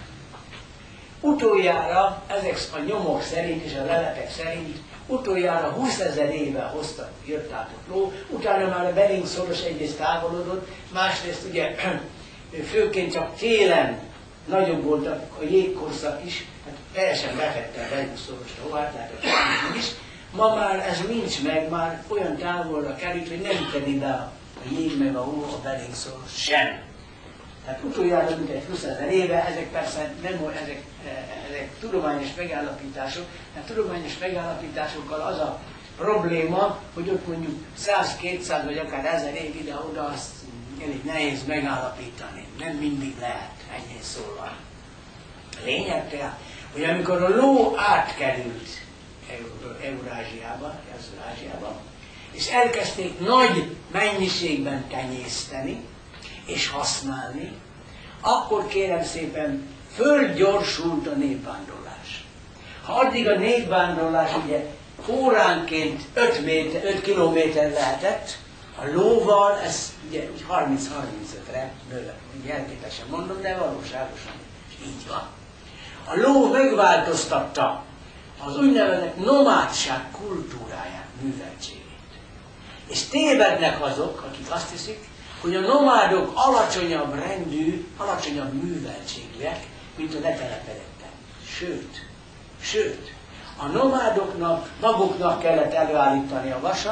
Utoljára, ezek a nyomok szerint és a leletek szerint, utoljára húszezer éve hoztak, jött át a ló, utána már a Bering szoros egyrészt távolodott, másrészt ugye főként csak télen nagyobb volt a jégkorszak is, hát teljesen befette a Bering szoros hovát, tehát a is. Ma már ez nincs meg, már olyan távolra került, hogy nem tedi be a jég meg a hó a Bering szoros sem. Tehát utoljára mint egy húszezer éve, ezek persze nem ezek, ezek tudományos megállapítások, mert tudományos megállapításokkal az a probléma, hogy ott mondjuk száz-kétszáz vagy akár ezer év ide-oda azt elég nehéz megállapítani. Nem mindig lehet, ennyi szólva. A lényeg tehát, hogy amikor a ló átkerült Eurázsiába, Eurázsiába, és elkezdték nagy mennyiségben tenyészteni és használni, akkor kérem szépen fölgyorsult a népvándorlás. Ha addig a népvándorlás ugye óránként öt kilométer lehetett, a lóval ez ugye harminc-harmincötre növelt. Ugye elképesen mondom, de valóságosan így van. A ló megváltoztatta az úgynevezett nomádság kultúráját, műveltségét. És tévednek azok, akik azt hiszik, hogy a nomádok alacsonyabb rendű, alacsonyabb műveltségűek, mint a letelepedettek. Sőt, sőt, a nomádoknak maguknak kellett előállítani a vasat,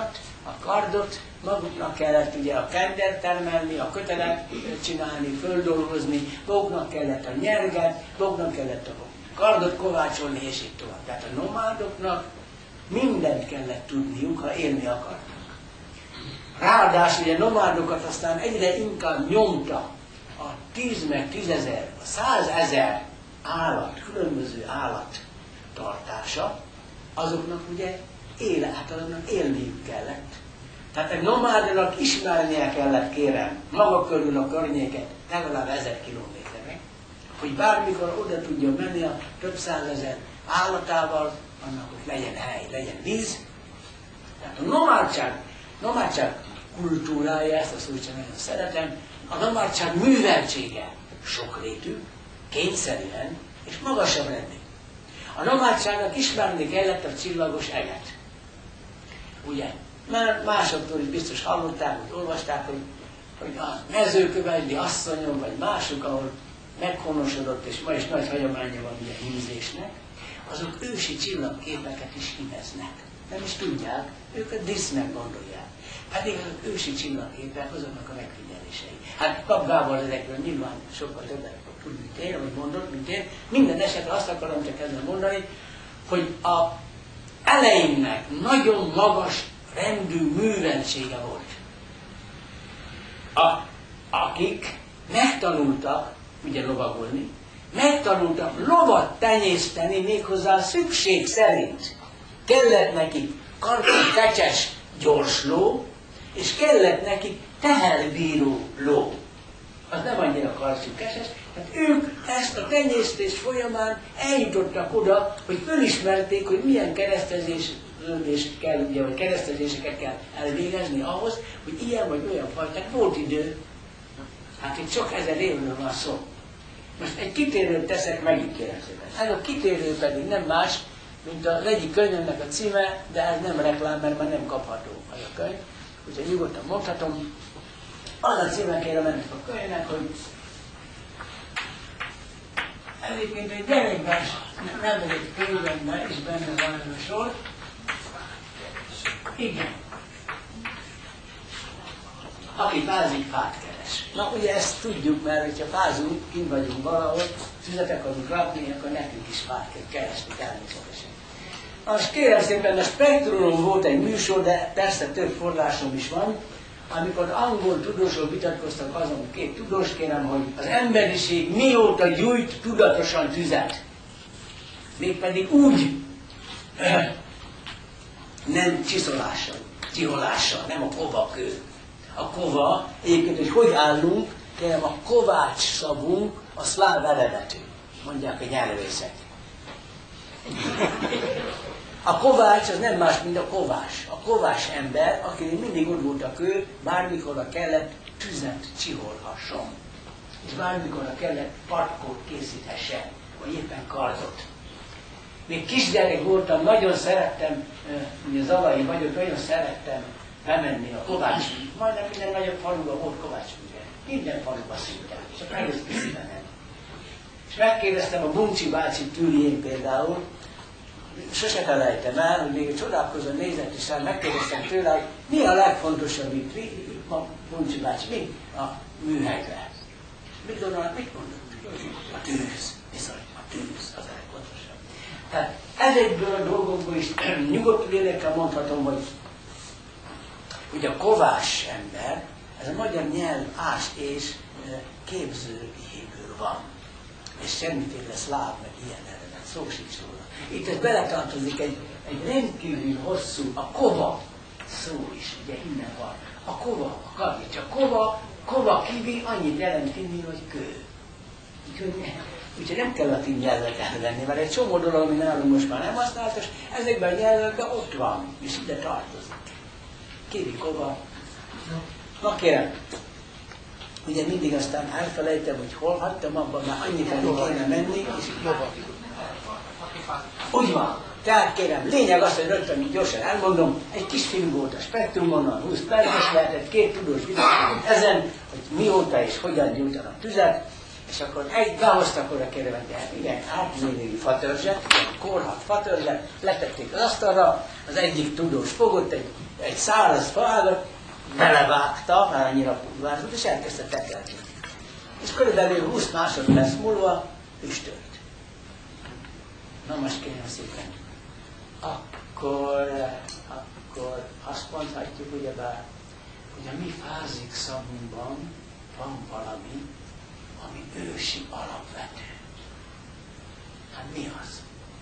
a kardot maguknak kellett ugye a kendert termelni, a kötelet csinálni, földolgozni, maguknak kellett a nyerget, maguknak kellett a kardot kovácsolni, és így tovább. Tehát a nomádoknak mindent kellett tudniuk, ha élni akartak. Ráadásul ugye nomádokat aztán egyre inkább nyomta a tíz meg tízezer, a százezer állat, különböző állat tartása, azoknak ugye éle, általában élniük kellett. Tehát egy nomádnak ismernie kellett, kérem, maga körül a környéket legalább ezer kilométerre, hogy bármikor oda tudjon menni a több százezer állatával, annak ott legyen hely, legyen víz. Tehát a nomádság, nomádság kultúrája, ezt a szót sem nagyon szeretem, a nomádság műveltsége sokrétű, kényszerűen és magasabb rendű. A nomádságnak ismerni kellett a csillagos eget. Ugye? Mert másoktól is biztos hallották, hogy olvasták, hogy, hogy a mezőkövegyi asszonyok, vagy mások, ahol meghonosodott, és ma is nagy hagyománya van ugye hímzésnek, azok ősi csillagképeket is hímeznek. Nem is tudják, ők a disznek gondolják. Pedig azok ősi csillagképek, azoknak a megfigyelései. Hát Pap Gábor ezekről nyilván sokkal többet tud, mint én, ahogy mondott, mint én. Minden esetre azt akarom csak ezzel mondani, hogy a elejének nagyon magas rendű műveltsége volt. A, akik megtanultak, ugye lovagolni, megtanultak lovat tenyészteni méghozzá szükség szerint. Kellett nekik karkacses gyors ló, és kellett nekik teherbíró ló. Az nem annyira karcsukeses, tehát ők ezt a tenyésztés folyamán eljutottak oda, hogy fölismerték, hogy milyen keresztezést kell, ugye, vagy keresztezéseket kell elvégezni ahhoz, hogy ilyen vagy olyan fajták. Volt idő, hát itt sok ezer évről van szó. Most egy kitérőt teszek megint, kérem szépen. Ez a kitérő pedig nem más, mint az egyik könyvemnek a címe, de ez nem reklám, mert már nem kapható az a könyv. Úgyhogy nyugodtan mondhatom. Az a címe, kérem ennek a könyvnek, hogy egyébként egy gyerekben, nem egy könyvemben is benne van ez a sor. Igen. Aki fázik, fát keres. Na ugye ezt tudjuk, mert hogyha fázunk, kint vagyunk valahol, tüzet akarunk rakni, akkor nekünk is fát kell keresni természetesen. Most kérem szépen, a Spektrumon volt egy műsor, de persze több forrásom is van, amikor angol tudósok vitatkoztak azon, két tudós, kérem, hogy az emberiség mióta gyújt tudatosan tüzet. Mégpedig úgy, nem csiszolással, csiholással, nem a kovakő. A kova, egyébként, hogy hogy állunk, kérem, a kovács szavunk a szláv eredetű, mondják a nyelvészek. A kovács az nem más, mint a kovás. A kovás ember, akinek mindig ott volt a kő, bármikorra kellett tüzet csiholhasson. És bármikorra kellett patkót készíthessen, vagy éppen kardot. Még kisgyerek voltam, nagyon szerettem, ugye zalai vagyok, nagyon szerettem bemenni a kovács. Majdnem minden nagyobb faluban volt kovács, ugye. Minden faluban szinte. Csak először kimenni. És megkérdeztem a Buncsi bácsi Tülién például, sose felejtem el, hogy még egy csodálkozó nézett, és megkérdeztem tőle, hogy mi a legfontosabb itt, itt ma Buncsi bácsi, mi a műhelyben. Mit gondolod, mit mondod? A tűz, viszont a tűz az a legfontosabb. Tehát ezekből a dolgokból is nyugodt lélekkel mondhatom, hogy, hogy a kovás ember, ez a magyar nyelv ás és képzőjéből van. És semmiféle szláv, meg ilyen eredet, szó sincs róla. Itt ez beletartozik egy, egy rendkívül hosszú, a kova szó is, ugye innen van. A kova, a kavics, a kova, kova kivi annyit jelent kinni, hogy kő. Úgyhogy, ne, úgyhogy nem kell latin nyelvet elvenni, mert egy csomó dolog, ami nálunk most már nem használatos, ezekben a nyelvekben ott van, és ide tartozik. Kivi, kova. Na kérem, ugye mindig aztán elfelejtem, hogy hol hagytam abban, már annyi felé kéne menni, és úgy van. Tehát kérem, lényeg az, hogy rögtön gyorsan elmondom, egy kis film volt a Spektrumon, a húsz perces lehetett, két tudós vitatkozott ezen, hogy mióta és hogyan gyújtanak tüzet, és És akkor egy behoztak oda kérlek, igen, átmérőjű fatörzset, korhat fatörzset, letették az asztalra, az egyik tudós fogott egy, egy száraz faágat, belevágta, már annyira vágott, és elkezdte tekerni. És körülbelül húsz másodperc múlva üstölt. Na most kérem szépen, akkor, akkor azt mondhatjuk ugyebár, hogy a mi fázik szavunkban van valami, ami ősi alapvető. Hát mi az?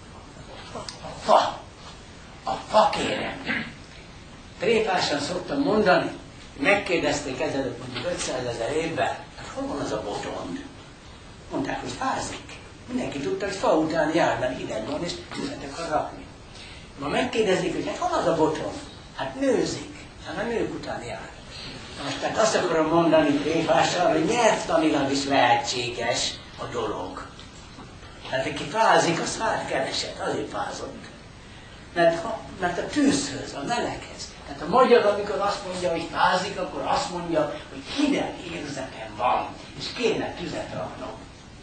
A fa. A fa, kérem. Tréfásan szoktam mondani, megkérdezték ezelőtt mondjuk ötszázezer évben, hát hol van az a botond? Mondták, hogy fázik. Mindenki tudta, hogy fa után jár, mert hideg van, és tüzetek a rakni. Ma megkérdezik, hogy hát hol az a botond? Hát nőzik. Hát a nők után jár. Most tehát azt akarom mondani tréfással, hogy nyelvtanilag is lehetséges a dolog. Tehát aki fázik, az fát keresett, azért fázott. Mert, mert a tűzhöz, a meleghez. Tehát a magyar, amikor azt mondja, hogy fázik, akkor azt mondja, hogy hideg érzetem van, és kéne tüzet raknom.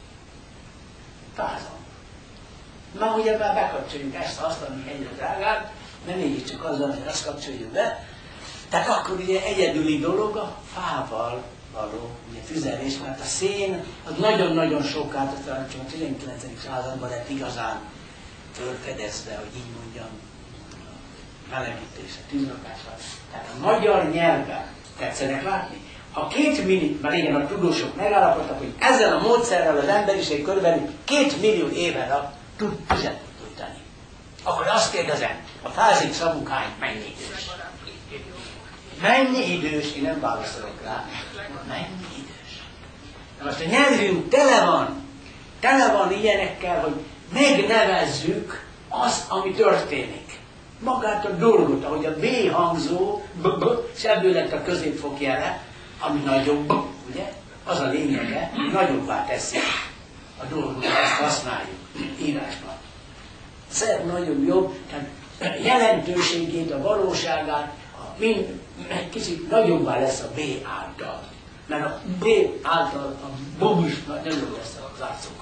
Fázom. Na, ugye már bekapcsoljuk ezt, azt, ami egyre drágább, de mégiscsak azzal, hogy azt kapcsoljuk be. Tehát akkor ugye egyedüli dolog a fával való ugye, tüzelés, mert a szén az nagyon-nagyon sokáig, talán csak a tizenkilencedik században lett igazán fölfedezve, hogy így mondjam, a melegítés, a tűzrakásra. Tehát a magyar nyelven tetszenek látni. Ha két millió, már régen a tudósok megállapodtak, hogy ezzel a módszerrel az emberiség körülbelül két millió éve tud tüzet nyújtani. Akkor azt kérdezem, a fázik szavukhányt mennyi idős? Mennyi idős? Én nem válaszolok rá. Mennyi idős? Na most a nyelvünk tele van, tele van ilyenekkel, hogy megnevezzük azt, ami történik. Magát a dolgot, ahogy a B hangzó, b-b, és ebből lett a középfok jele, ami nagyobb, ugye? Az a lényege, hogy nagyobbá teszi a dolgot, ezt használjuk írásban. Szebb, nagyobb, jobb, tehát jelentőségét, a valóságát, a mind, egy kicsit nagyobbá lesz a B által. Mert a B által a bobus nagyobb lesz az arcokon.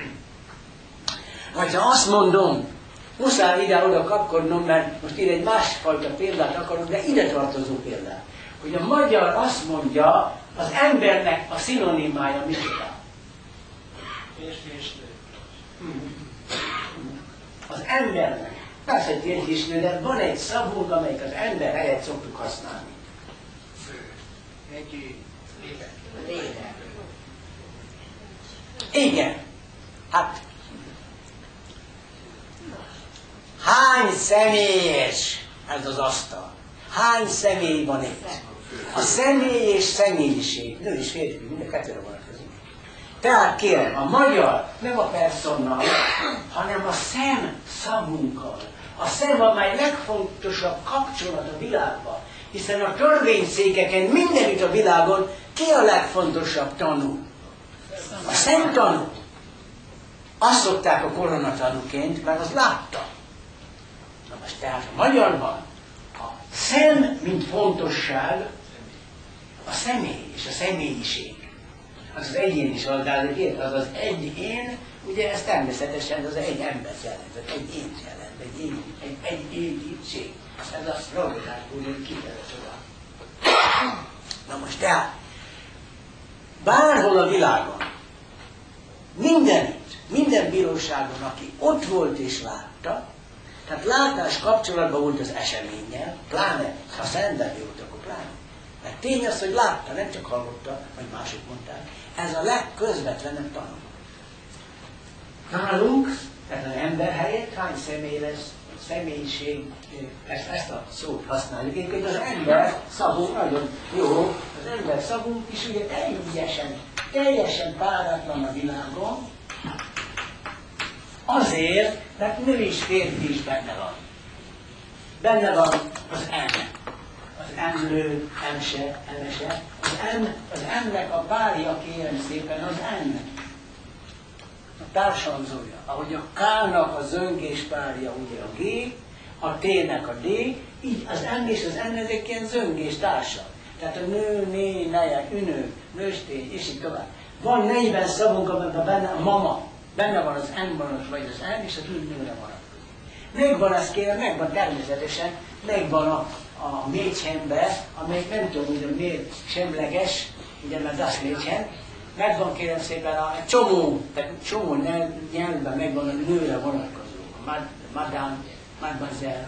Vagy ha azt mondom, muszáj ide-oda kapkodnom, mert most ide egy másfajta példát akarok, de ide tartozó példát. Hogy a magyar azt mondja, az embernek a szinonimája micsoda? Férfi és nő. Az embernek. Persze egy férfi és nő, de van egy szavunk, amelyik az ember helyett szoktuk használni. Fő. Egy lélek. Lélek. Igen. Hát hány személyes ez az asztal? Hány személy van itt? A személy és személyiség, nő és férfi, mind a kettőre vonatkozik. Tehát kérem, a magyar nem a personnal, hanem a szem szavunkkal. A szem, amely legfontosabb kapcsolat a világban. Hiszen a törvényszékeken, mindenütt a világon ki a legfontosabb tanú? A szemtanú. Azt szokták a koronatanúként, mert az látta. Na most tehát a magyarban a szem, mint fontosság, a személy és a személyiség. Az az egyén is az, de az az egy én, ugye ez természetesen az egy embert jelent, egy ént jelent, egy én, egy, egy éntség. Ez a problémák úgy kifejezett oda. Na most tehát, bárhol a világon, mindenütt, minden bíróságon, aki ott volt és látta, tehát látás kapcsolatban volt az eseménnyel, pláne, ha szenvedő volt, akkor pláne. Mert tény az, hogy látta, nem csak hallotta, vagy mások mondták. Ez a legközvetlenebb tanul. Nálunk, tehát az ember helyett hány személy lesz, személyiség, ezt, ezt a szót használjuk. Egyébként az ember szavunk nagyon jó, az ember szavunk is ugye teljesen, teljesen páratlan a világon, azért, mert nő és férfi is benne van. Benne van az M. Az emlő, emse, emese. Az M, az M-nek a párja, kérem szépen, az N. A társalzója. Ahogy a K-nak a zöngés párja ugye a G, a T-nek a D, így az M és az N ezek ilyen zöngés társak. Tehát a nő, né, nejek, ünő, nőstény, és így tovább. van negyven szavunk, amiben benne a mama, benne van az M-ban, vagy az M, és az úgy nőre van. Megvan, azt kérem, megvan természetesen, megvan a, a méchenbe, amelyik nem tudom, hogy a miért semleges, ugye, mert az méchen, megvan kérem szépen a csomó, tehát csomó nyelvben megvan a nőre vonatkozó, a madame, mademoiselle.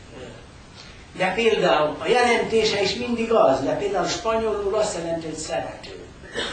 De például a jelentése is mindig az, de például spanyolul azt jelenti, hogy szerető.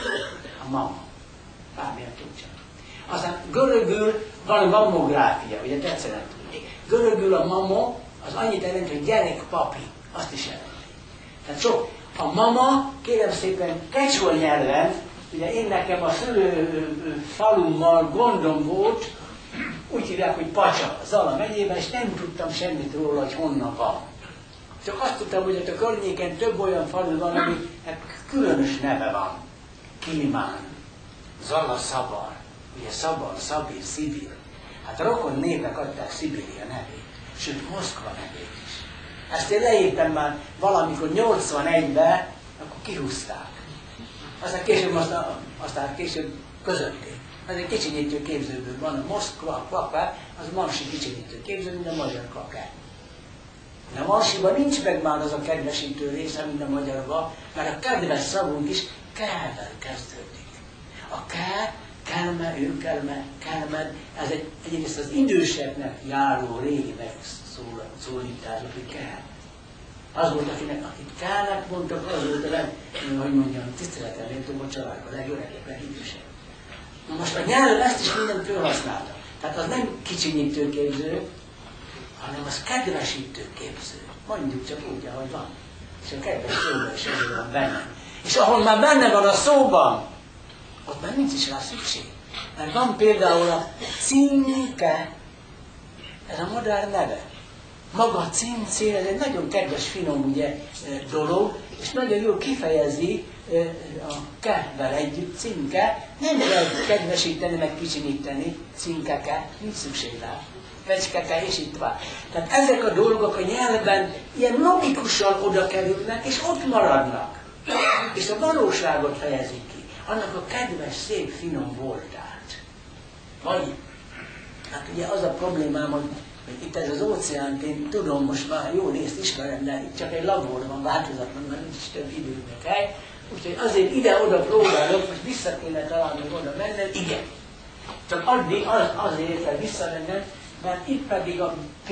A mama. Bármilyen tudja. Aztán görögül van a mammográfia, ugye tetszene tudni. Görögül a mama az annyit jelenti, hogy gyerekpapi. Azt is jelenti. Tehát sok. A mama, kérem szépen, kecsol nyelven, ugye én nekem a szülő falummal gondom volt, úgy hívják, hogy Pacsa, Zala megyében, és nem tudtam semmit róla, hogy honnan van. Csak azt tudtam, hogy ott a környéken több olyan falu van, aminek különös neve van. Kilimán, Zala Szabar, ugye Szabar, Szabir, Szibir. Hát a rokon névek adták Szibéria nevét, sőt Moszkva nevét is. Ezt én leírtam már valamikor nyolcvanegyben, akkor kihúzták. Aztán később, aztán, aztán később közötték. Ez egy kicsinyítő képzőből van, a Moszkva, Kvakvá, az marsi kicsinyítő képző, mint a magyar kakár. De a marsiban nincs meg már az a kedvesítő része, mint a magyarban, mert a kedves szavunk is kell-vel kezdődik. A kell, kelme, ő kelme, kelmed, ez egy, egyrészt az idősebbnek járó régi megszólítás, hogy kell. Az volt, akinek, akit kellett mondtak, az volt a leg, hogy mondjam, tiszteletem méltó a családban, a legöregebb, legidősebb. Na most a nyelv ezt is mindent felhasználta. Tehát az nem kicsinyítő képző, hanem az kedvesítő képző. Mondjuk csak úgy, ahogy van. És a kedves szóban is ezért van benne. És ahol már benne van a szóban, ott már nincs is rá szükség. Mert van például a cinke, ez a modern neve. Maga a cincér, ez egy nagyon kedves, finom ugye, dolog, és nagyon jól kifejezi a ke-vel együtt, cinke. Nem kell kedvesíteni, meg kicsinyíteni, cinkeke, nincs szükség rá. Fecskeke, és itt van. Tehát ezek a dolgok a nyelvben ilyen logikusan oda kerülnek, és ott maradnak. És a valóságot fejezik ki. Annak a kedves, szép, finom voltát. Vagy, hát ugye az a problémám, hogy itt ez az óceánt, én tudom, most már jó részt ismerem, de itt csak egy laborban van változatlan, mert nincs több időnek hely. Úgyhogy azért ide-oda próbálok, hogy vissza kéne találni, hogy oda mennem. Igen. Csak addig az, azért kell visszamennem, mert itt pedig a P,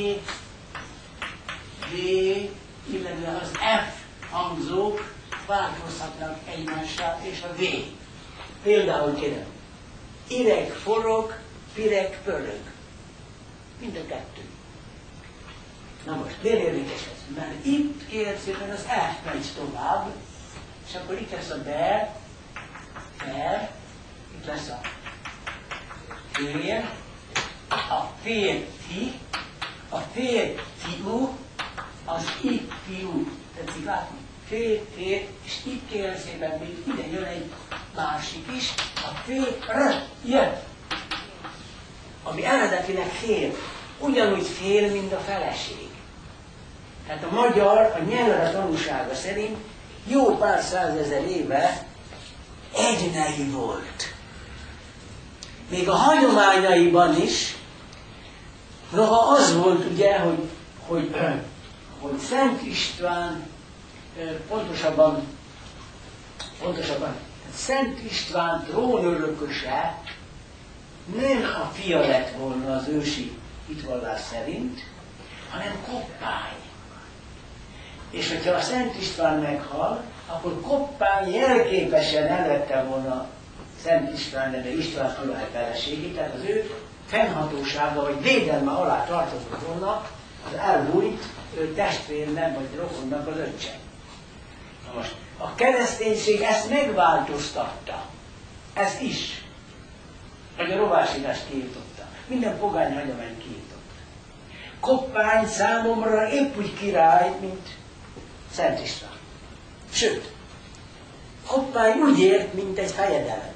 V, illetve az F hangzók változhatnak egymással, és a V. Például kérem, ireg forog, pireg pörög. Mind a kettő. Na most, miért érdekes ez? Mert itt kérem szépen az F megy tovább, és akkor itt lesz a ber, ber, itt lesz a fér, a férfi, a férfiú, az ifjú. Tetszik látni? Fér, fér, és itt kérem szépen még ide jön egy másik is, a fér, jön. Ami eredetileg fél, ugyanúgy fél, mint a feleség. Tehát a magyar, a nyelvre tanúsága szerint jó pár százezer éve egynei volt. Még a hagyományaiban is, noha az volt ugye, hogy, hogy, hogy Szent István, pontosabban, pontosabban Szent István trónörököse nem a fia lett volna az ősi hitvallás szerint, hanem Koppány. És hogyha a Szent István meghal, akkor Koppány jelképesen elvette volna Szent István neve István Alály feleségét, tehát az ő fennhatósága vagy védelme alá tartozott volna az elbújt testvérnek vagy rokonnak az öccse. Na most, a kereszténység ezt megváltoztatta. Ezt is. Vagy a rovásírást kiirtotta. Minden pogány hagyomány kiirtotta. Koppány számomra épp úgy király, mint Szent István. Sőt, Koppány úgy ért, mint egy fejedelem.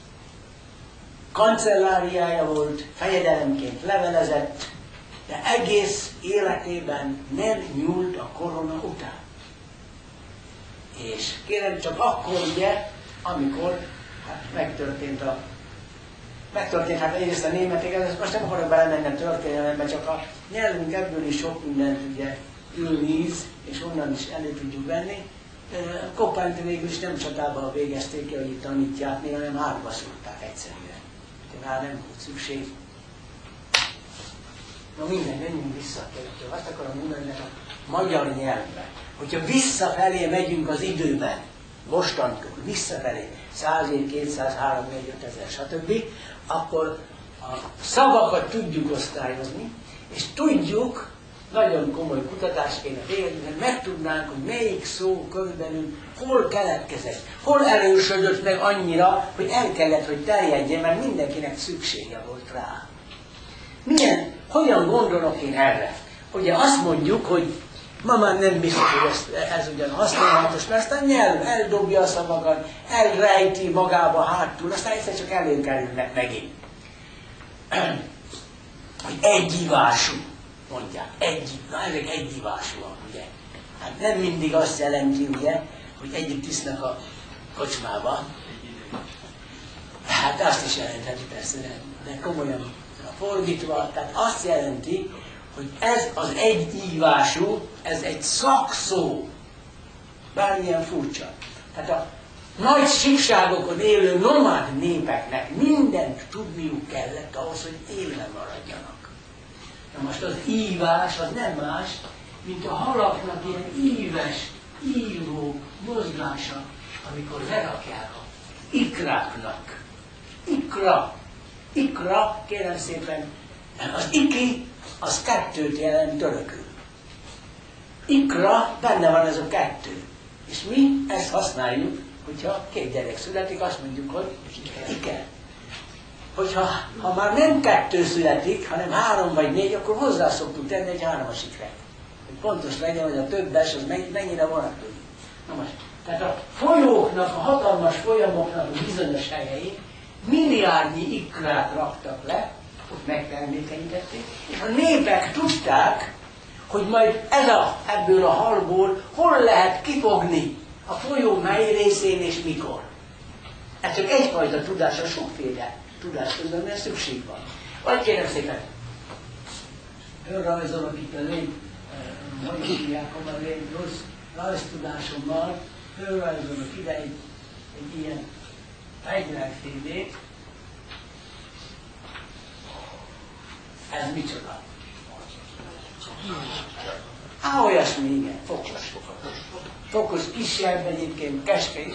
Kancelláriája volt, fejedelemként levelezett, de egész életében nem nyúlt a korona után. És kérem csak akkor ugye, amikor hát megtörtént a megtörtént, hát egyrészt a németek, most nem akarok belemenni a történelembe, csak a nyelvünk ebből is sok mindent ugye ülvíz, és onnan is elő tudjuk venni. Koppányt végül is nem csatában végezték ki, hogy itt tanítják, még hanem hátba szúrták egyszerűen. Rá nem volt szükség. Na minden, menjünk vissza. Azt akarom mondani, hogy a magyar nyelvben, hogyha visszafelé megyünk az időben, mostantól visszafelé, száz év, kétszáz, három, négy, öt ezer, stb., akkor a szavakat tudjuk osztályozni, és tudjuk, nagyon komoly kutatást kéne végezni, hogy megtudnánk, hogy melyik szó körülbelül hol keletkezett, hol erősödött meg annyira, hogy el kellett, hogy terjedjen, mert mindenkinek szüksége volt rá. Milyen, hogyan gondolok én erre? Ugye azt mondjuk, hogy ma már nem biztos, hogy ez, ez ugyan használatos, mert aztán nyelv eldobja a szavakat, elrejti magába hátul, aztán egyszer csak előkerülnek megint. Hogy egyivású, mondják. Egy, na ezek egyivásúak, ugye. Hát nem mindig azt jelenti, ugye, hogy együtt isznak a kocsmába. Hát azt is jelentheti persze, de, de komolyan fordítva, tehát azt jelenti, hogy ez az egyívású, ez egy szakszó. Bármilyen furcsa. Tehát a nagy síkságokon élő nomád népeknek mindent tudniuk kellett ahhoz, hogy élve maradjanak. Na most az ívás az nem más, mint a halaknak ilyen íves, ívó mozgása, amikor lerakják a ikráknak. Ikra. Ikra, kérem szépen, az iki, az kettőt jelent törökül. Ikra, benne van ez a kettő. És mi ezt használjuk, hogyha két gyerek születik, azt mondjuk, hogy ike. Hogyha ha már nem kettő születik, hanem három vagy négy, akkor hozzá szoktuk tenni egy hármas ikret. Hogy pontos legyen, hogy a többes, az mennyire vonatkozik. Na most, tehát a folyóknak, a hatalmas folyamoknak a bizonyos helyein milliárdnyi ikrát raktak le, ott megtermékenyítették, és a népek tudták, hogy majd ez a, ebből a halból hol lehet kifogni a folyó mely részén és mikor. Ez csak egyfajta tudásra, sokféle tudás közben, mert szükség van. Vagy kérem szépen, fölrajzolok itt a lény, hogy hívják, a lény rossz rajztudásommal, fölrajzolok ide egy, egy ilyen fegyverfélét. Ez micsoda? Á, olyasmi, igen, fokos. Fokos, kisebb egyébként, keskeny.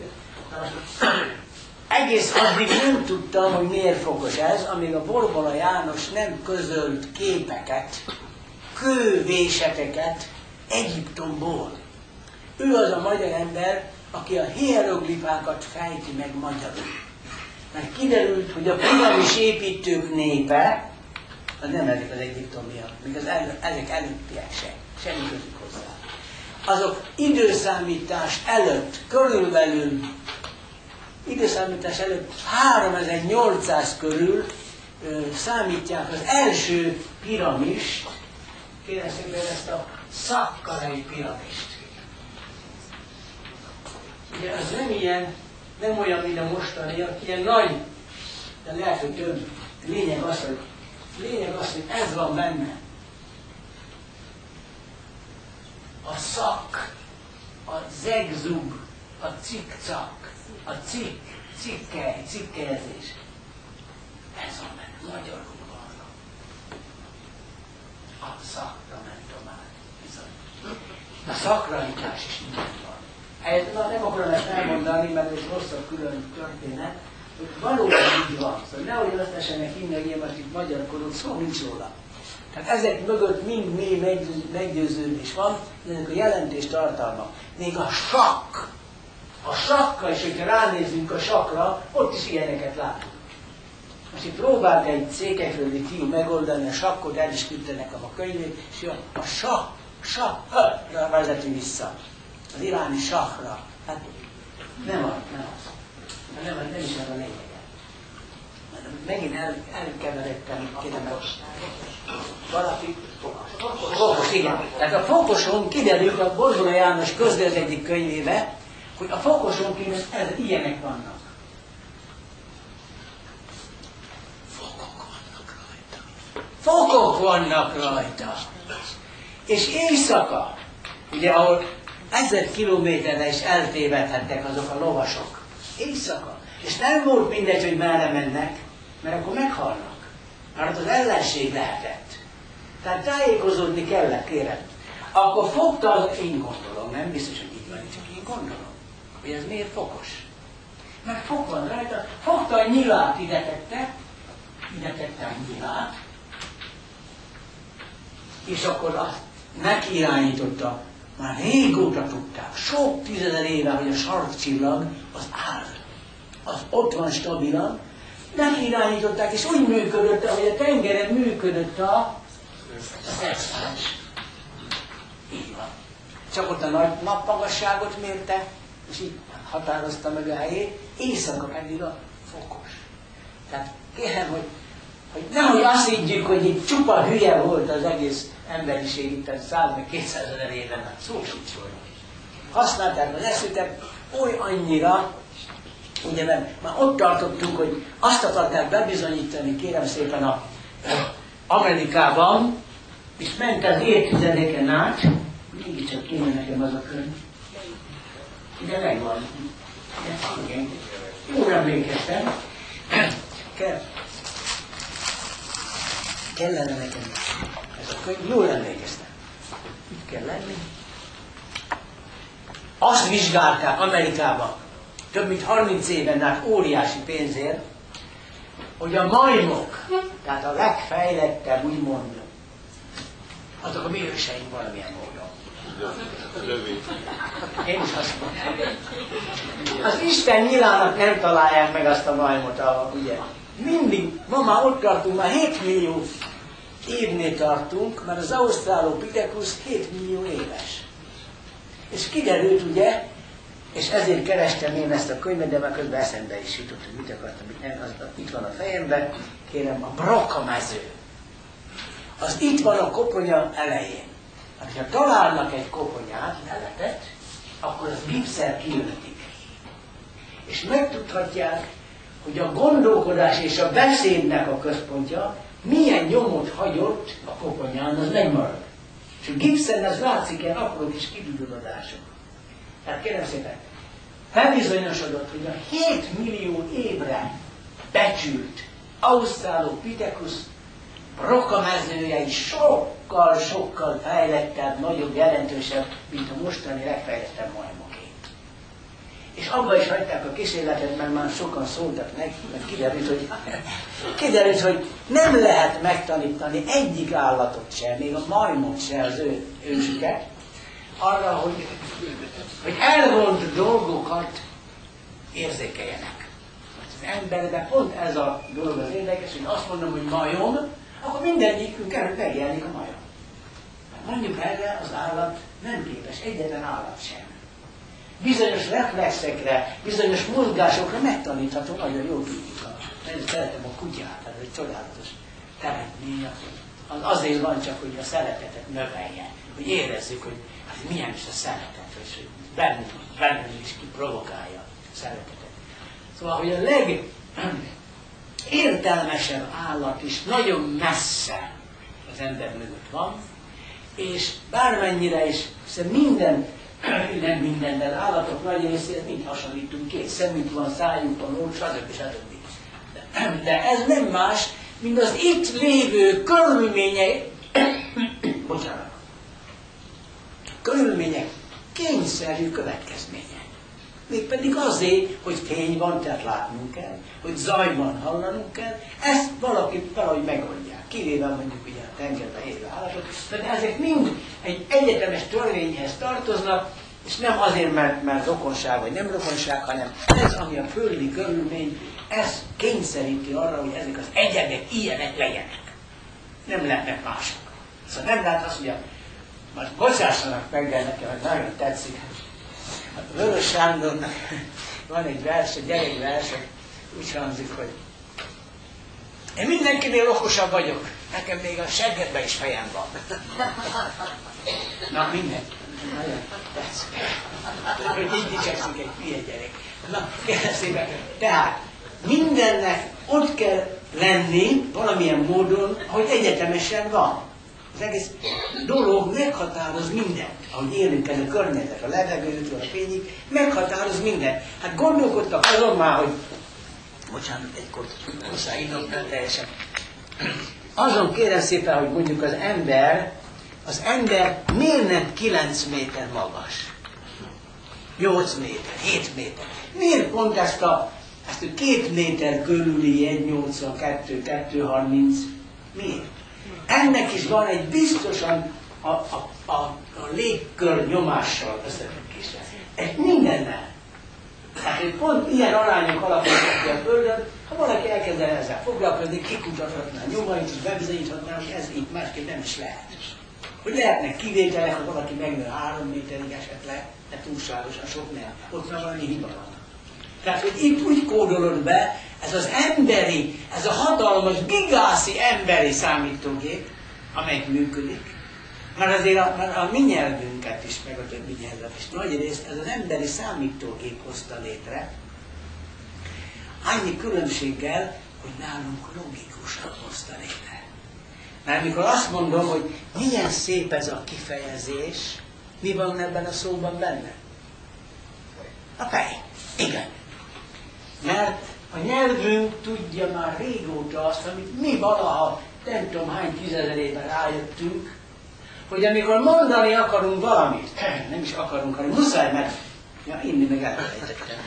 Egész addig nem tudtam, hogy miért fokos ez, amíg a Borbola János nem közölt képeket, kővéseteket Egyiptomból. Ő az a magyar ember, aki a hieroglifákat fejti meg magyarul. Mert kiderült, hogy a piramis építők népe, az nem ezek az egyiptomiak, még az el, ezek előttiek se, semmi közük hozzá. Azok időszámítás előtt, körülbelül, időszámítás előtt háromezer-nyolcszáz körül ö, számítják az első piramist, kérem szépen ezt a szakkarei piramist. Ugye az nem ilyen, nem olyan, mint a mostani, ilyen nagy, de lehet, hogy több. Lényeg az, hogy, lényeg az, hogy ez van benne. A szak, a zegzug, a cikcak, a cikk, cikkely, cikkelyezés. Ez van benne, magyarul van. A szakra mentem át, bizony. A szakralitás is minden van. Na, nem akarom ezt elmondani, mert ez rosszabb külön történet, hogy valóban így van. Szóval nehogy azt essenek hinni, hogy én most itt magyarkodok, szó nincs róla. Tehát ezek mögött mind mély meggyőződés van, ennek a jelentés tartalma. Még a sakk, a sakka is, hogyha ránézzünk a sakra, ott is ilyeneket látunk. Most itt próbált egy székelyföldi fiú megoldani a sakkot, el is küldte nekem a könyvét, és a sakk, sakk-ra vezeti vissza. Az iráni sakra. Hát nem az, nem az. Nem, nem is ez a lényege. Megint el, elkeveredtem, kérem, valaki fokos, igen. Tehát a fokoson kiderült a Borbola János közgazdasági könyvébe, hogy a fokoson kívül ez, ilyenek vannak. fokok vannak rajta. És éjszaka, ugye ahol ezer kilométerre is eltévedhettek azok a lovasok. Éjszaka. És nem volt mindegy, hogy merre mennek, mert akkor meghalnak. Mert az ellenség lehetett. Tehát tájékozódni kellett, kérem. Akkor fogta az, én gondolom, nem biztos, hogy így van, csak én gondolom, hogy ez miért fokos. Mert fok van rajta, fogta a nyilát, ide tette, ide tette a nyilát, és akkor azt neki irányította. Már régóta tudták, sok tízezer éve, hogy a sarkcsillag az áll. Az ott van stabilan, neki irányították, és úgy működött, ahogy a tengeren működött a szexáns. Így van. Csak ott a nagy napmagasságot mérte, és így határozta meg a helyét, éjszaka pedig a fokos. Tehát kérem, hogy, hogy nehogy azt higgyük, hogy itt csupa hülye volt az egész emberiség itt száz meg kétszázezer éve, mert szó sincs róla. Használták az eszüket oly annyira, ugye, mert már ott tartottunk, hogy azt akarták bebizonyítani, kérem szépen, a, a Amerikában, és ment az évtizedeken át, mégiscsak kéne nekem az a könyv. Ugye megvan. Igen. Jól emlékeztem. Kell. Kellene nekem ez a könyv. Jól emlékeztem. Itt kell lenni. Azt vizsgálták Amerikában, több mint harminc éven át óriási pénzért, hogy a majmok, tehát a legfejlettebb, úgymond, azok a mi őseink valamilyen módon. Én is azt mondom. Az Isten nyilának nem találják meg azt a majmot, ahol ugye mindig, ma már ott tartunk, már hét millió évnél tartunk, mert az Australopithecus hét millió éves. És kiderült ugye, és ezért kerestem én ezt a könyvet, de már közben eszembe is jutott, hogy mit akartam, az, itt van a fejemben, kérem, a Broca mező. Az itt van a koponya elején. Hát, ha találnak egy koponyát, leletet, akkor az gipszel kiöntik. És megtudhatják, hogy a gondolkodás és a beszédnek a központja milyen nyomot hagyott a koponyán, az megmarad. És a gipszen ez látszik ilyen apró kis kiduduladások. Tehát kérem szépen, felbizonyosodott, hogy a hét millió évre becsült Australopithecus Broca mezője is sokkal-sokkal fejlettebb, nagyobb, jelentősebb, mint a mostani legfejlettebb majmokét. És abba is hagyták a kísérletet, mert már sokan szóltak neki, mert kiderült, hogy, kiderült, hogy nem lehet megtanítani egyik állatot sem, még a majmot sem, az ő ősüket, arra, hogy, hogy elvont dolgokat érzékeljenek. Az emberben pont ez a dolog az érdekes, hogy azt mondom, hogy majom, akkor mindegyikünk előtt megjelenik a majom. Mondjuk erre az állat nem képes, egyetlen állat sem. Bizonyos reflexekre, bizonyos mozgásokra megtanítható, nagyon jól tudjuk. Én szeretem a kutyát, ez egy csodálatos teremtmény. Az azért van csak, hogy a szeretetet növelje, hogy érezzük, hogy hát milyen is a szeretet, és hogy bennünk, bennünk is kiprovokálja a szeretetet. Szóval, hogy a legértelmesebb állat is nagyon messze az ember mögött van, és bármennyire is, hiszen minden, nem minden, de az állatok nagy részére mind hasonlítunk, két szemünk van, szájunk van, úgy, stb. stb. De, de ez nem más, mint az itt lévő körülmények, bocsánat, körülmények kényszerű következménye. Mégpedig azért, hogy fény van, tehát látnunk kell, hogy zaj van, hallanunk kell, ezt valaki valahogy megoldják. Kivéve mondjuk ugye a tengerben élő állatok, de ezek mind egy egyetemes törvényhez tartoznak, és nem azért, mert, mert rokonság vagy nem rokonság, hanem ez, ami a földi körülmény, ez kényszeríti arra, hogy ezek az egyedek ilyenek legyenek. Nem lehetnek mások. Szóval nem lehet azt, hogy a, most bocsássanak meg, de nekem ez nagyon tetszik. A Vörös Sándornak van egy vers, egy gyerekvers, úgy hangzik, hogy én mindenkinél okosabb vagyok, nekem még a seggedben is fejem van. Na, minden. Nagyon tetszik. Hogy így dicsekszik egy hülye gyerek. Na, kérem szépen. Tehát mindennek ott kell lenni valamilyen módon, ahogy egyetemesen van. Az egész dolog meghatároz mindent, ahogy élünk ez a környezet, a levegőtől a fényig, meghatároz mindent. Hát gondolkodtak azon már, hogy bocsánat, egykor hozzáírom, nem teljesen. Azon kérem szépen, hogy mondjuk az ember, az ember miért nem kilenc méter magas? nyolc méter, hét méter. Miért pont ezt a, ezt a két méter körüli egy nyolcvankettő, kettő harminc? Miért? Ennek is van egy biztosan a, a, a, a légkör nyomással összefüggése. Egy mindennel. Tehát, hogy pont ilyen arányok alakulnak ki a Földön, ha valaki elkezdene ezzel foglalkozni, kikutathatná a nyomait, és bebizonyíthatná, hogy ez így másképp nem is lehet. Hogy lehetnek kivételek, ha valaki megnő három méterig esetleg, de túlságosan sok nem. Ott már valami hiba van. Tehát, hogy itt úgy kódolod be, ez az emberi, ez a hatalmas, gigászi emberi számítógép, amelyik működik, mert azért a, mert a mi nyelvünket is, meg a többi nyelvet is nagy részt ez az emberi számítógép hozta létre, annyi különbséggel, hogy nálunk logikusan hozta létre. Mert amikor azt mondom, hogy milyen szép ez a kifejezés, mi van ebben a szóban benne? A fej. Igen. Mert a nyelvünk tudja már régóta azt, amit mi valaha, nem tudom hány tízezer éven rájöttünk, hogy amikor mondani akarunk valamit, nem is akarunk, hanem muszáj, mert ja, inni meg elfelejtettem.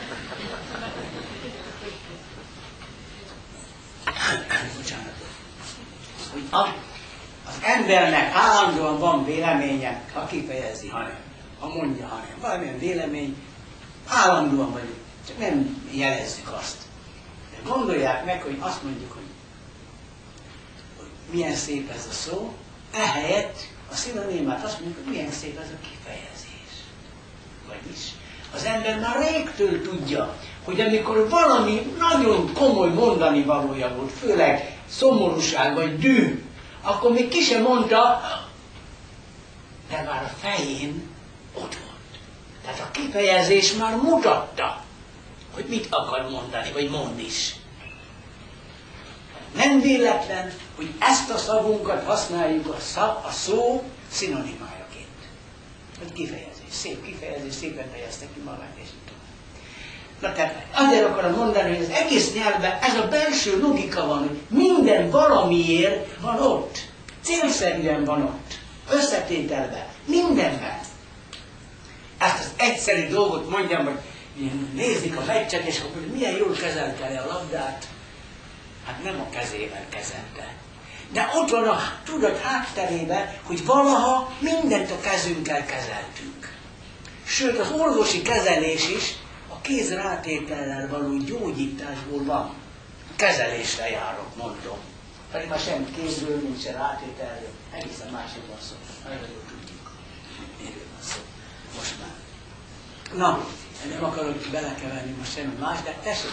Bocsánat. Hogy a, az embernek állandóan van véleménye, ha kifejezi, hanem, ha mondja, hanem valamilyen vélemény, állandóan vagyunk, csak nem jelezzük azt. De gondolják meg, hogy azt mondjuk, hogy, hogy milyen szép ez a szó, ehelyett a szinonimmát azt mondjuk, hogy milyen szép ez a kifejezés. Vagyis az ember már régtől tudja, hogy amikor valami nagyon komoly mondani valója volt, főleg szomorúság vagy dű, akkor még ki sem mondta, de már a fején ott volt. Tehát a kifejezés már mutatta, hogy mit akar mondani, vagy mond is. Nem véletlen, hogy ezt a szavunkat használjuk a, szav, a szó szinonimájaként. Hogy kifejezés, szép kifejezés, szépen fejezte ki magát, és így tovább. Na tehát azért akarom mondani, hogy az egész nyelvben ez a belső logika van, hogy minden valamiért van ott. Célszerűen van ott. Összetételben. Mindenben. Ezt az egyszerű dolgot mondjam, hogy nézik a meccset, és akkor milyen jól kezelte le a labdát. Hát nem a kezével kezelte. De ott van a tudat hátterében, hogy valaha mindent a kezünkkel kezeltünk. Sőt, az orvosi kezelés is a kéz rátétellel való gyógyításból van. A kezelésre járok, mondom. Pedig már semmi kézről, nincs se rátételről. Egészen másik van szó. Nagyon jól tudjuk. Miről van szó. Most már. Na, nem akarok belekeverni most semmi más, de tessék.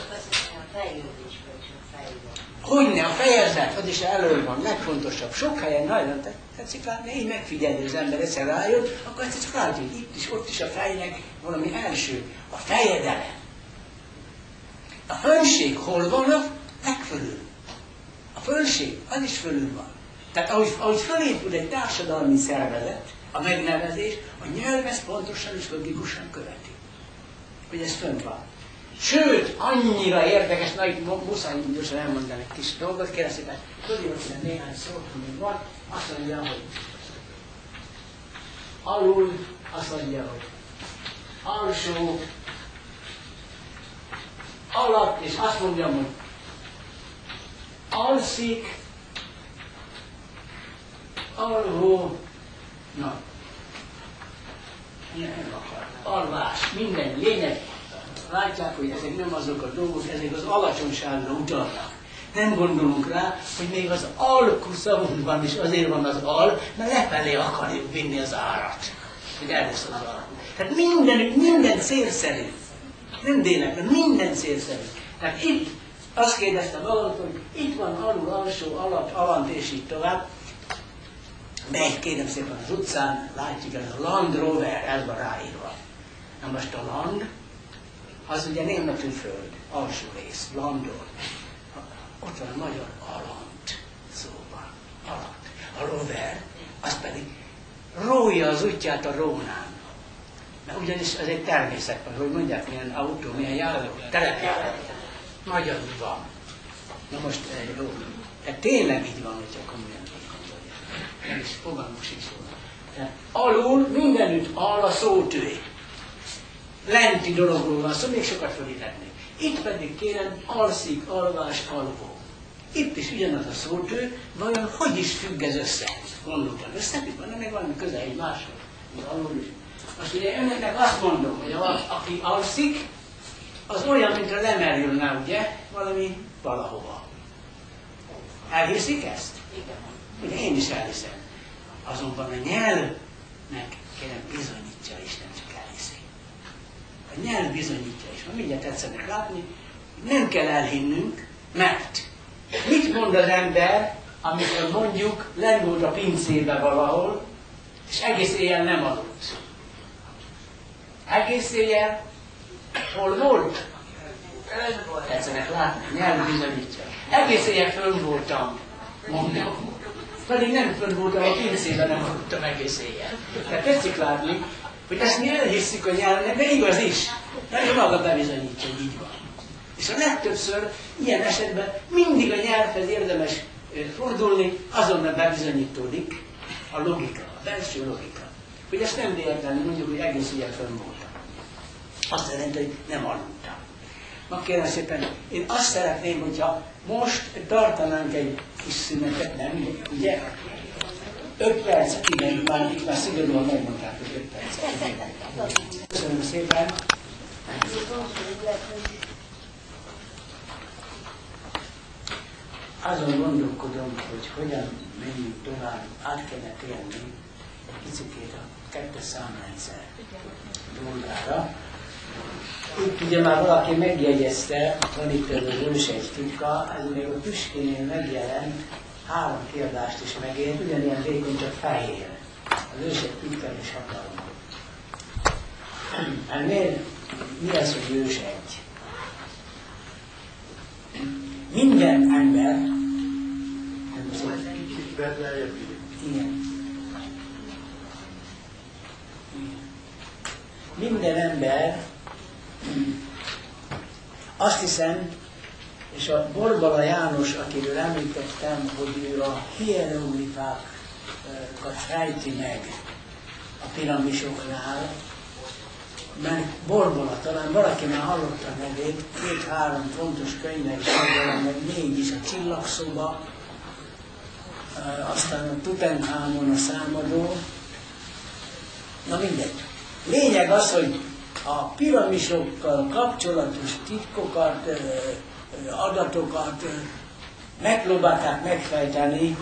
Hogyne, a fejezet, az is elő van, legfontosabb. Sok helyen nagyon tetszik látni, így megfigyelni az ember, egyszer rájön, akkor egyszer csak látja, hogy itt is, ott is a fejnek valami első. A fejedelem. A fölség hol van? A legfölül. A fölség, az is fölül van. Tehát ahogy, ahogy fölépül egy társadalmi szervezet, a megnevezés, a nyelv ezt pontosan és logikusan követi. Hogy ez fönt van. Sőt, annyira érdekes, na itt muszáj gyorsan elmondani egy kis dolgot, kérem szépen, tudjuk, hogy néhány szót, még van, azt mondja, hogy alul, azt mondja, hogy alsó, alatt, és azt mondja, hogy alszik, alvó, na, nem akar, alvás, minden lényeg. Látják, hogy ezek nem azok a dolgok, ezek az alacsonyságra utalnak. Nem gondolunk rá, hogy még az alkú szavunkban is azért van az al, mert lefelé akarjuk vinni az árat. Hogy el lesz az alkú. Tehát minden, minden célszerű. Nem véletlen, minden célszerű. Tehát itt azt kérdeztem valamit, hogy itt van alul, alsó, alatt, alant és így tovább. Megy, kérem szépen az utcán, látjuk, ez a Land Rover, ez van ráírva. Na most a Land, az ugye németül föld, alsó rész, Landor. ott van a magyar alant szóban. Alant. A rover, az pedig rója az útját a Rónán. Mert ugyanis ez egy természet, hogy mondják, milyen autó, milyen járó, terepjáró. Magyarul van. Na most egy Róna. Tehát tényleg így van, hogyha komolyan gondolják. Nem is fogalmuk sincs róla. Tehát alul mindenütt áll a szótőé. Lenti dologról van szó, még sokat fölíthetnék. Itt pedig kérem, alszik, alvás, alvó. Itt is ugyanaz a szótő, vajon hogy is függ ez össze? Gondoltam, összefügg, van, meg valami közel egy máshoz, mint alul is. Most ugye önöknek azt mondom, hogy a, aki alszik, az olyan, mintha lemerülne, ugye, valami valahova. Elhiszik ezt? Igen. Ugye én is elhiszem. Azonban a nyelvnek kérem bizonyítja is, nem csak elhiszi. A nyelv bizonyítja is. Ma mindjárt tetszenek látni, nem kell elhinnünk, mert mit mond az ember, amikor mondjuk lendult a pincébe valahol, és egész éjjel nem aludt. Egész éjjel hol volt? Tetszenek látni, nyelv bizonyítja. Egész éjjel fönn voltam, mondom. Pedig nem fönn voltam a pincében, nem aludtam egész éjjel. Tehát tetszik látni, hogy ezt mi elhisszük a nyelvnek, de igaz is. Nagyon maga bebizonyítja, hogy így van. És a legtöbbször ilyen esetben mindig a nyelvhez érdemes fordulni, azonnal bebizonyítódik a logika, a belső logika. Hogy ezt nem véletlenül mondjuk, hogy egész éjjel fönn voltam. Azt jelenti, hogy nem aludtam. Ma kérem szépen, én azt szeretném, hogyha most tartanánk egy kis szünetet, nem? Ugye? Öt percet, igen, már itt már szigorúan megmondták, hogy öt percet. Köszönöm szépen. Azon gondolkodom, hogy hogyan menjünk tovább, át kellene térni egy picikét a kettes számrendszer dolgára. Itt ugye már valaki megjegyezte, van itt ez az ősegy titka, ez még a Tüskénél megjelent, három kiadást is megért, ugyanilyen vékony, csak fehér. Az ősegy titka és hatalma. Hát miért, mi az, hogy ősegy? Minden ember, igen. Minden ember, azt hiszem, és a Borbala János, akiről említettem, hogy ő a hieroglifákat fejti meg a piramisoknál, mert Borbala, talán valaki már hallotta a nevét, két-három fontos könyve is megjelent, meg négy is, a Csillagszoba, aztán a Tutenkhámon, a Számadó, na mindegy. Lényeg az, hogy a piramisokkal kapcsolatos titkokat, adatokat megpróbálták megfejteni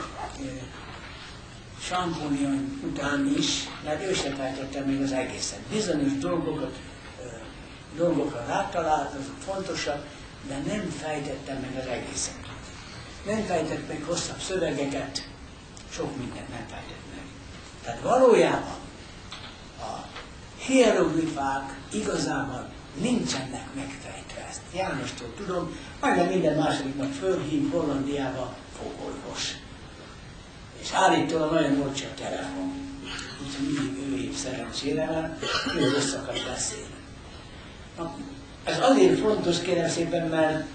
Champollion után is, mert ő se fejtette még az egészet. Bizonyos dolgokat, dolgokra rátalált, azok fontosak, de nem fejtette meg az egészet. Nem fejtett meg hosszabb szövegeket, sok mindent nem fejtett meg. Tehát valójában a hieroglifák igazából nincsenek megfejtve. Ezt Jánostól tudom, majdnem minden második nap fölhív Hollandiába fogorvos. És állítólag nagyon olcsó a telefon. Úgyhogy mindig ő hív szerencsére, mert ő össze akar beszélni. Ez azért fontos, kérem szépen, mert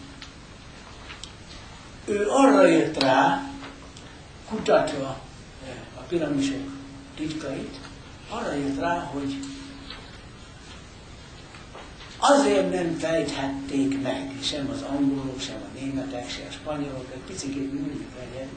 ő arra jött rá, kutatva a piramisok titkait, arra jött rá, hogy azért nem fejthették meg, sem az angolok, sem a németek, sem a spanyolok, egy picit mindig legyen.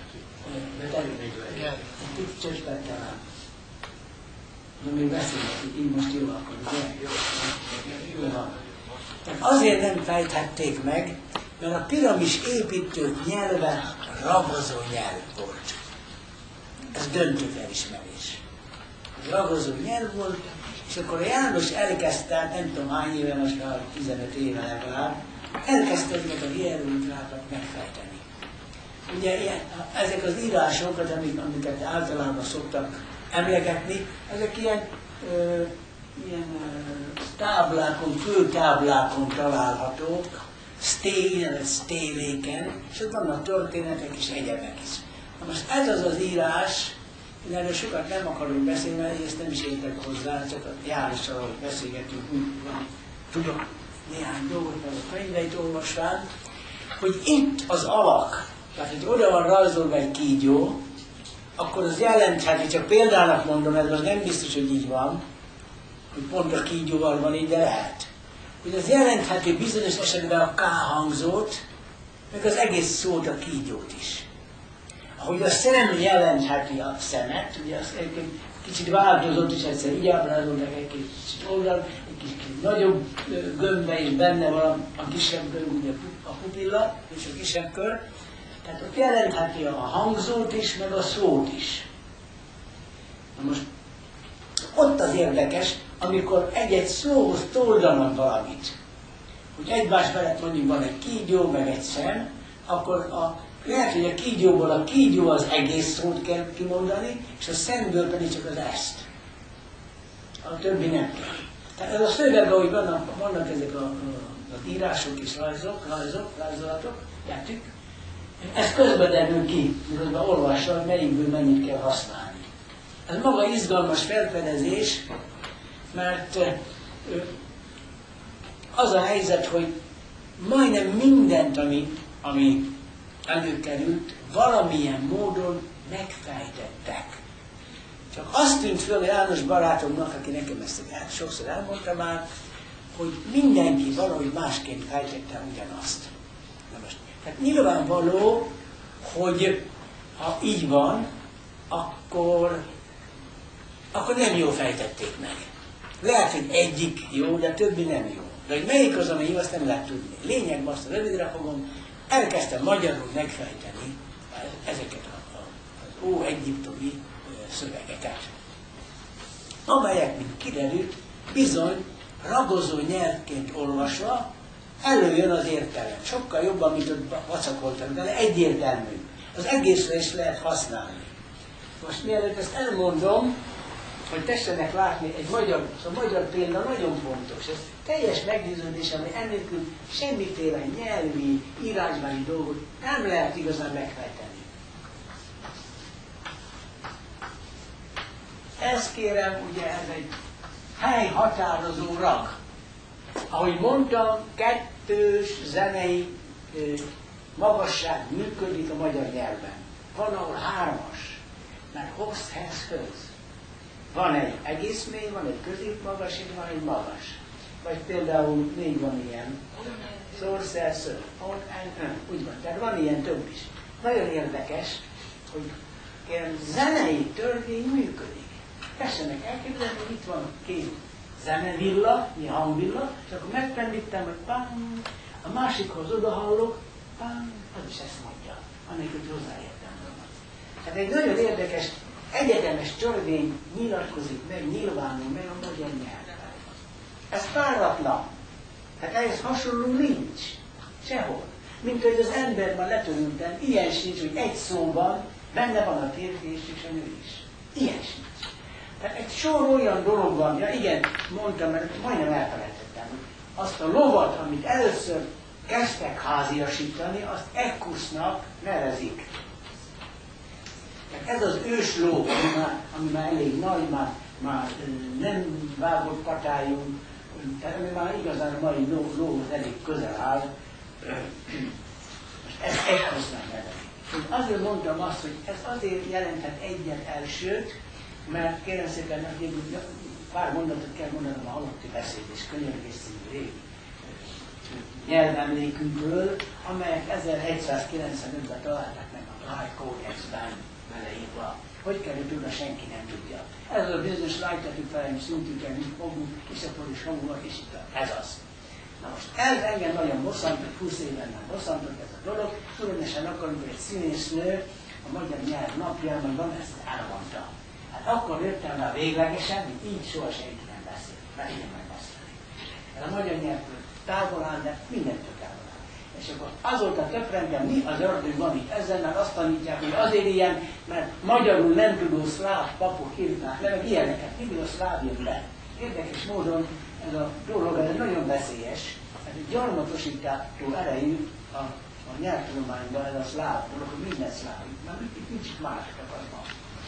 Egy picit csöspet talán. Na még beszélek, így most jó akkor, ugye? Jó van. Tehát azért nem fejthették meg, mert a piramis építők nyelve ragozó nyelv volt. Ez döntő felismerés. Ragozó nyelv volt, és akkor a János elkezdte, nem tudom hány éve, most már tizenöt éve legalább, elkezdte ezeket a hieroglifákat megfejteni. Ugye ilyen, ezek az írásokat, amik, amiket általában szoktak emlegetni, ezek ilyen, ö, ilyen ö, táblákon, főtáblákon találhatók, Stay, stéléken, és ott vannak történetek és egyebek is. Na most ez az az írás, én erről sokat nem akarok beszélni, mert ezt nem is értek hozzá, csak a Jánossal, ahogy beszélgetünk, úgy van, tudok néhány dolgot, meg a könyveit olvasván, hogy itt az alak, tehát hogy oda van rajzolva egy kígyó, akkor az jelentheti, csak példának mondom, ez az nem biztos, hogy így van, hogy pont a kígyóval van így, de lehet. Hogy az jelentheti bizonyos esetben a K hangzót, meg az egész szót, a kígyót is. Ahogy a szem jelentheti a szemet, ugye az egyébként kicsit változott is, egyszer így ábrázolnak egy kicsit oldal, egy kicsit nagyobb gömbbe, és benne van a kisebb gömb, ugye a pupilla, és a kisebb kör. Tehát ott jelentheti a hangzót is, meg a szót is. Na most ott az érdekes, amikor egy-egy szóhoz toldanak valamit. Hogy egymás felett mondjuk van egy kígyó, meg egy szem, akkor a, lehet, hogy a kígyóból a kígyó az egész szót kell kimondani, és a szemből pedig csak az ezt. A többi nem kell. Tehát ez a szöveg, ahogy vannak, vannak ezek a, a, az írások és rajzok, rajzok, rajzolatok, értjük, ez közben derül ki, miközben olvassa, hogy melyikből mennyit kell használni. Ez maga izgalmas felfedezés, mert az a helyzet, hogy majdnem mindent, ami, ami előkerült, valamilyen módon megfejtettek. Csak azt tűnt föl János barátomnak, aki nekem ezt el, sokszor elmondta már, hogy mindenki valahogy másként fejtette ugyanazt. Na most, tehát nyilvánvaló, hogy ha így van, akkor, akkor nem jól fejtették meg. Lehet, hogy egyik jó, de többi nem jó. De hogy melyik az, ami jó, azt nem lehet tudni. Lényegben azt a rövidre fogom, elkezdtem magyarul megfejteni ezeket az ó-egyiptomi szövegeket, amelyek, mint kiderült, bizony ragozó nyelvként olvasva előjön az értelem. Sokkal jobban, mint ott vacakoltam, de egyértelmű. Az egészre is lehet használni. Most mielőtt ezt elmondom, hogy tessenek látni egy magyar, a magyar példa nagyon fontos. Ez teljes meggyőződésem, hogy ennélkül semmiféle nyelvi, írásbeli dolgot nem lehet igazán megfejteni. Ez kérem, ugye ez egy helyhatározó rag. Ahogy mondtam, kettős zenei magasság működik a magyar nyelven. Van, ahol hármas, mert hossz, hez, höz. Van egy egész mély, van egy középmagas, és van egy magas. Vagy például még van ilyen szor, szer, ször, on, en, ön. Úgy van, tehát van ilyen több is. Nagyon érdekes, hogy ilyen zenei törvény működik. Tessenek elképzelni, hogy itt van két zenevilla, ilyen hangvilla, és akkor megpendítem, hogy pam, a másikhoz odahallok, pam, az is ezt mondja, anélkül, hogy hozzáértem volna. Tehát egy nagyon érdekes, egyetemes törvény nyilatkozik meg, nyilvánul meg a magyar nyelven. Ez páratlan. Tehát ehhez hasonló nincs. Sehol. Mint hogy az emberben letörültem, ilyen sincs, hogy egy szóban benne van a férfi és a nő is. Ilyen sincs. Tehát egy sor olyan dolog van, ja igen, mondtam, mert majdnem elfelejtettem, azt a lovat, amit először kezdtek háziasítani, azt ekkusznak nevezik. Tehát ez az ős ló, ami már, ami már elég nagy, már, már nem vágott patályú, tehát ami már igazán a mai ló, lóhoz elég közel áll, most ezt ekkusznak nevezik. Én azért mondtam azt, hogy ez azért jelenthet egyet elsőt, mert kérem szépen, pár mondatot kell mondanom a halotti beszéd és könyörgés színű régi nyelvemlékünkről, amelyek ezeregyszázkilencvenötben találták meg a Light Codexben beleírva. Hogy került oda, senki nem tudja. Ez a bizonyos lájtatú felem szintűken, mint fogunk, és akkor is hangulat, és itt ez az. Na most ez engem nagyon bosszantott, húsz éven már bosszantott ez a dolog, különösen akkor, amikor egy színésznő a magyar nyelv napján, vagy van ezt elmondta. Hát akkor jöttem rá véglegesen, hogy így soha senki nem beszél, mert így nem beszélni. Ez a magyar nyelvről távol áll, de mindentől távol áll. És akkor azóta töprengem, mi az ördög van itt ezzel, mert azt tanítják, hogy azért ilyen, mert magyarul nem tudó szláv papok írták le, meg ilyeneket, mindig a szláv jön le. Érdekes módon ez a dolog, ez nagyon veszélyes, Ez egy gyarmatosító erejű a, a nyelvtudományban, ez a szláv dolog, hogy minden szláv, mert itt nincs itt más van.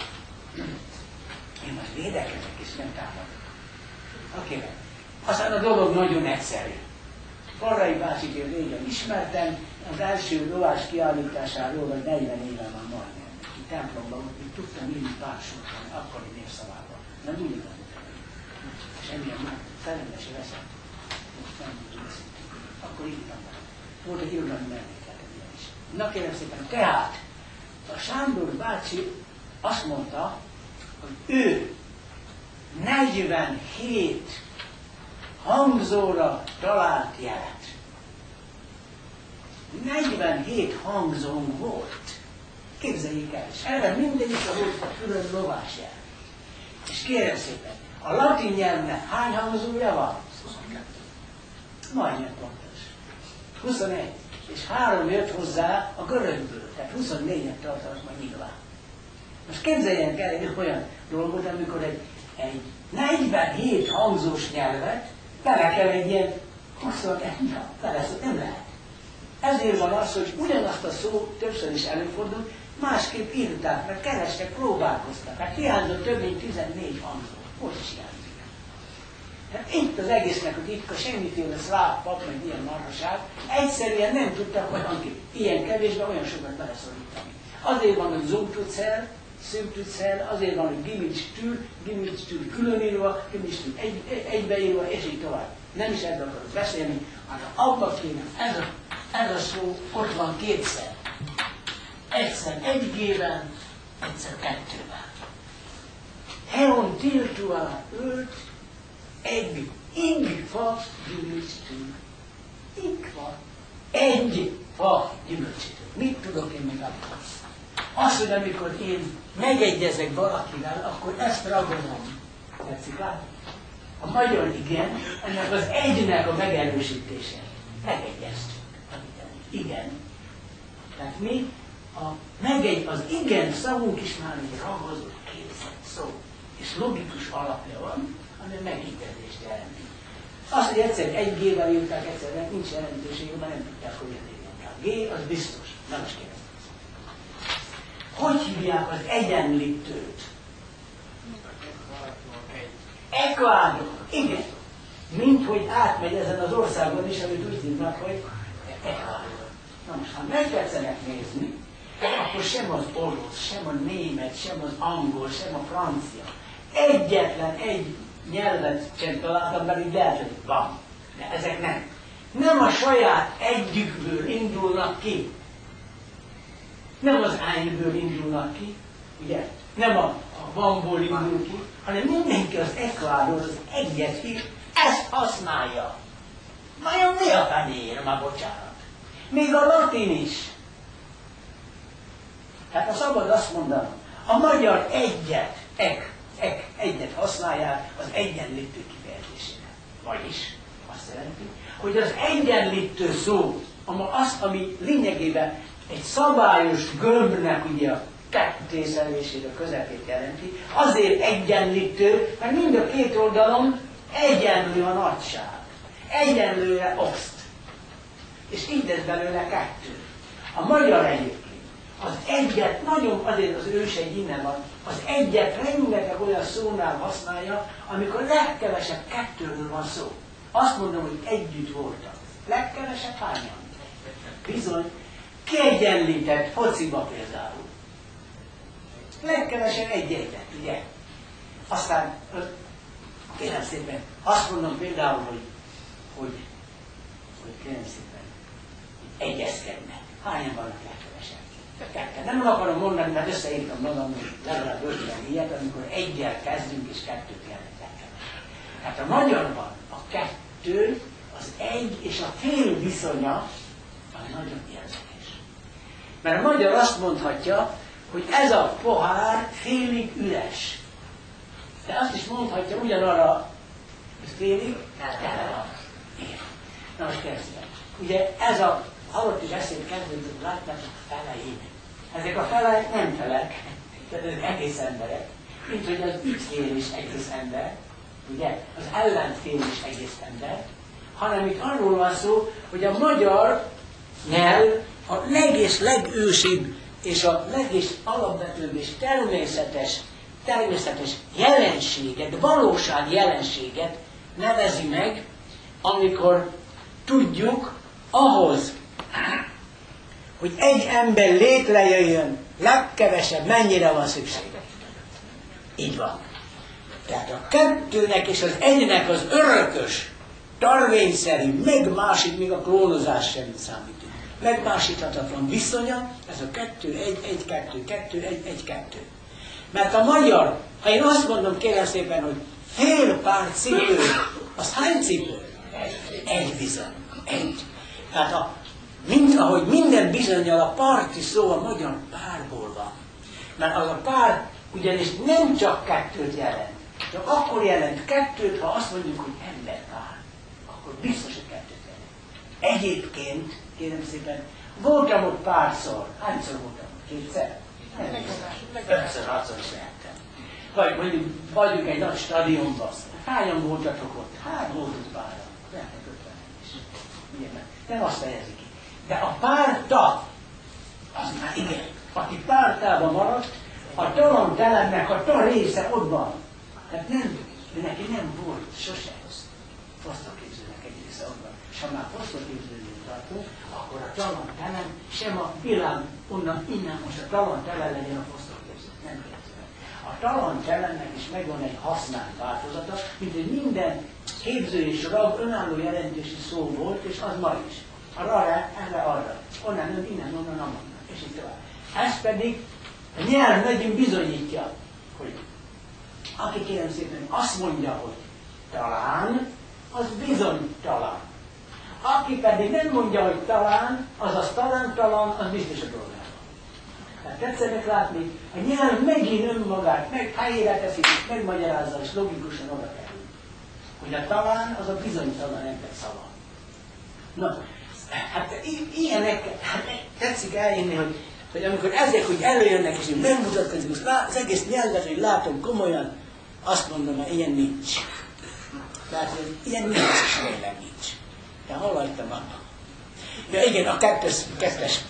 Én most védekezek és nem támadok. Oké, okay. Aztán a dolog nagyon egyszerű. Parrai bácsit én régen ismertem, az első lovás kiállításáról, vagy negyven éve van majdnem. Itt templomban, itt tudtam mindig vásárolni, akkori népszavában. Nem mindig az utána. És ennyiben már felendesen veszem. Nem tudom őszintén. Akkor írtam be. Volt egy irodalmi mellékletem ilyen is. Na kérem szépen, tehát a Sándor bácsi azt mondta, hogy ő negyvenhét hangzóra talált jelet. negyvenhét hangzón volt. Képzeljék el, és erre mindegyik a volt külön lovásjel. És kérem szépen, a latin nyelvnek hány hangzója van? huszonkettő. Majdnem pontos. huszonegy. És három jött hozzá a görögből, tehát huszonnégyet tartanak majd nyilván. Most képzeljenek el egy olyan dolgot, amikor egy, egy negyvenhét hangzós nyelvet bele kell egy ilyen huszonegy, bele nem lehet. Ezért van az, hogy ugyanazt a szó többször is előfordul, másképp írták, mert kerestek, próbálkoztak. Hát hiányzott több mint tizennégy hangzó. Most is hiányzik. Hát itt az egésznek, hogy itt a semmiféle szláv pap, meg ilyen marhaság, egyszerűen nem tudtak olyan ki, ilyen kevésbe olyan sokat beleszorítani. Azért van, hogy zumtutszer, szimtutszer, azért van, hogy gimicstür, gimicstür különírva, gimicstür egy, egybeírva, és így tovább. Nem is erről akarok beszélni, hanem abba kéne, ez a, ez a szó ott van kétszer. Egyszer egy G-ben, egyszer kettőben. Heon tiltua ölt, egy ig fa gyümölcstől. Ig fa. Egy fa gyümölcstől. Mit tudok én még abban? Az, hogy amikor én megegyezek valakivel, akkor ezt ragadom. Tetszik látni? A magyar igen, ennek az egynek a megerősítése. Megegyeztünk. Igen. Tehát mi a megegy, az igen szavunk is már egy ragazott képzett szó. És logikus alapja van, ami megegyezést jelenti. Az, hogy egyszer egy G-vel írták, egyszer nincs jelentősége, mert nem tudták, hogy írják. G az biztos. Nem is kérdezik. Hogy hívják az egyenlítőt? Ekvádor. Igen. Mint hogy átmegy ezen az országon is, amit úgy hívnak, hogy Ekvádor. Na most, ha megtetszenek nézni, akkor sem az orosz, sem a német, sem az angol, sem a francia. Egyetlen egy nyelvet sem találtam, mert így lehet, hogy van. De ezek nem. Nem a saját együkből indulnak ki. Nem az ányből indulnak ki, ugye? Nem a, a vanból indul ki, hanem mindenki az Ekvádor, az egyet hív, ezt használja. Vajon mi a fenér, már bocsánat? Még a latin is. Tehát a szabad azt mondanom, a magyar egyet, ek, ek, egyet használják az egyenlítő kifejezésére. Vagyis azt jelenti, hogy az egyenlítő szó, az, ami lényegében egy szabályos gömbnek ugye a kettészelésére a közepét jelenti, azért egyenlítő, mert mind a két oldalon egyenlő a nagyság. Egyenlőre oszt. És így lesz belőle kettő. A magyar egyébként az egyet, nagyon azért az ősegy innen van, az egyet rengeteg olyan szónál használja, amikor legkevesebb kettőről van szó. Azt mondom, hogy együtt voltak. Legkevesebb hányan? Bizony, kiegyenlített fociba például. Legkevesebb egy-egyet, ugye? Aztán, kérem szépen, azt mondom például, hogy, hogy, hogy kérem szépen, hogy egyezkednek. Hányan vannak legkevesebb? Ketten. Nem akarom mondani, mert összeírtam magam, hogy legalább ötven ilyet, amikor egyel kezdünk, és kettőt jelent legkevesebb. Tehát a magyarban a kettő, az egy és a fél viszonya, ami nagyon érdekes. Mert a magyar azt mondhatja, hogy ez a pohár félig üres. De azt is mondhatja ugyanarra, hogy félig tele van. Igen. Na most kezdve. Ugye ez a halotti beszéd kezdődött, látjátok felején. Ezek a felek nem felek, tehát ezek egész emberek. Mint hogy az ügyfél is egész ember, ugye? Az ellenfél is egész ember. hanem itt arról van szó, hogy a magyar nyelv a legés legősibb és a legés alapvetőbb és természetes, természetes jelenséget, valóság jelenséget nevezi meg, amikor tudjuk ahhoz, hogy egy ember létrejöjjön, legkevesebb mennyire van szükség. Így van. Tehát a kettőnek és az egynek az örökös, törvényszerű, megmásít, még a klónozás sem számít. Megmásíthatatlan viszonya, ez a kettő, egy, egy, kettő, kettő, egy, egy, kettő. Mert a magyar, ha én azt mondom kérem szépen, hogy fél pár cipő, az hány cipő? Egy bizony. Egy. Tehát a, mint ahogy minden bizonnyal a parti szó a magyar párból van. Mert az a pár ugyanis nem csak kettőt jelent. Csak akkor jelent kettőt, ha azt mondjuk, hogy emberpár. Akkor biztos, hogy kettőt jelent. Egyébként, kérem szépen, voltam ott párszor. Hányszor voltam? Kétszer? Ötször, hatszor is lehettem. Vagy mondjuk vagyunk egy nagy stadionban. Hányan voltatok ott? Hát voltunk páran. Lehetnek ötven is. Ugye, nem azt fejezi ki. De a párta, az már igen. Aki pártában maradt, a talantelennek a ta része ott van. Tehát nem, de neki nem volt sose fosztóképzőnek egy része ott van. És ha már fosztóképzőnél tartunk, akkor a talantelen sem a világ onnan, innen most a talantelen legyen a fosztóképző. Nem értően. A talantelennek is megvan egy használt változata, mint hogy minden képző és rag önálló jelentősi szó volt, és az ma is. Arra, erre, arra. Onnan, innen, onnan, onnan. És így tovább. Ez pedig a nyelv megint bizonyítja, hogy aki kérem szépen azt mondja, hogy talán, az bizonytalan. Aki pedig nem mondja, hogy talán, azaz talán-talan, az biztos a dolgában. Tehát tetszenek látni, a nyelv megint önmagát, meg helyére teszi, megmagyarázza, és logikusan oda kerül. Hogy a talán, az a bizonytalan ember szava. Na, hát ilyenek, hát tetszik eljönni, hogy hogy amikor ezek, hogy előjönnek, és én megmutatkozik, az egész nyelvet, hogy látom komolyan, azt mondom, hogy ilyen nincs. Tehát ilyen nincs, és tényleg nincs. De hol hagytam abban? Ja igen, a kettes, kettes.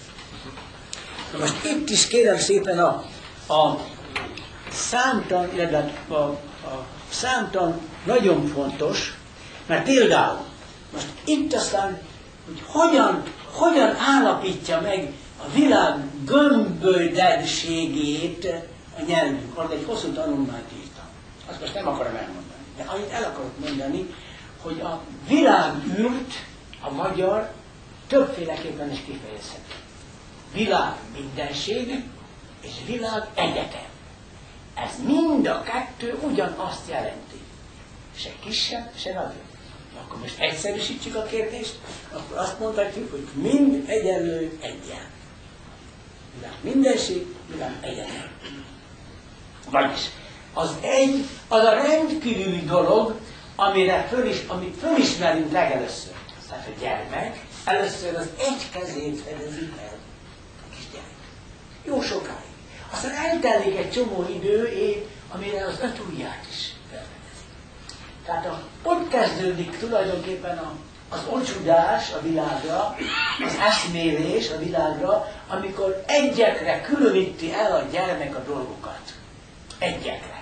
Na most itt is kérem szépen a, a számtan, illetve a, a számtan nagyon fontos, mert például, most itt aztán, hogy hogyan, hogyan állapítja meg a világ gömböldességét a nyelvünk. Arra egy hosszú tanulmányt írtam. Azt most nem akarom elmondani. De annyit el akarok mondani, hogy a világűrt, a magyar többféleképpen is kifejezhető. Világ mindenség és világ egyetem. Ez mind a kettő ugyanazt jelenti. Se kisebb, se nagyobb. Akkor most egyszerűsítsük a kérdést, akkor azt mondhatjuk, hogy mind egyenlő egyen. Világ mindenség, világ egyetem. Vagyis az egy, az a rendkívüli dolog, amire föl is, amit fölismerünk legelőször. Tehát a gyermek először az egy kezét fedezi el. A kis gyerek. Jó sokáig. Aztán eltelik egy csomó idő, év, amire az öt ujját is felfedezi. Tehát a, ott kezdődik tulajdonképpen a az ocsudás a világra, az eszmélés a világra, amikor egyekre különíti el a gyermek a dolgokat. Egyekre.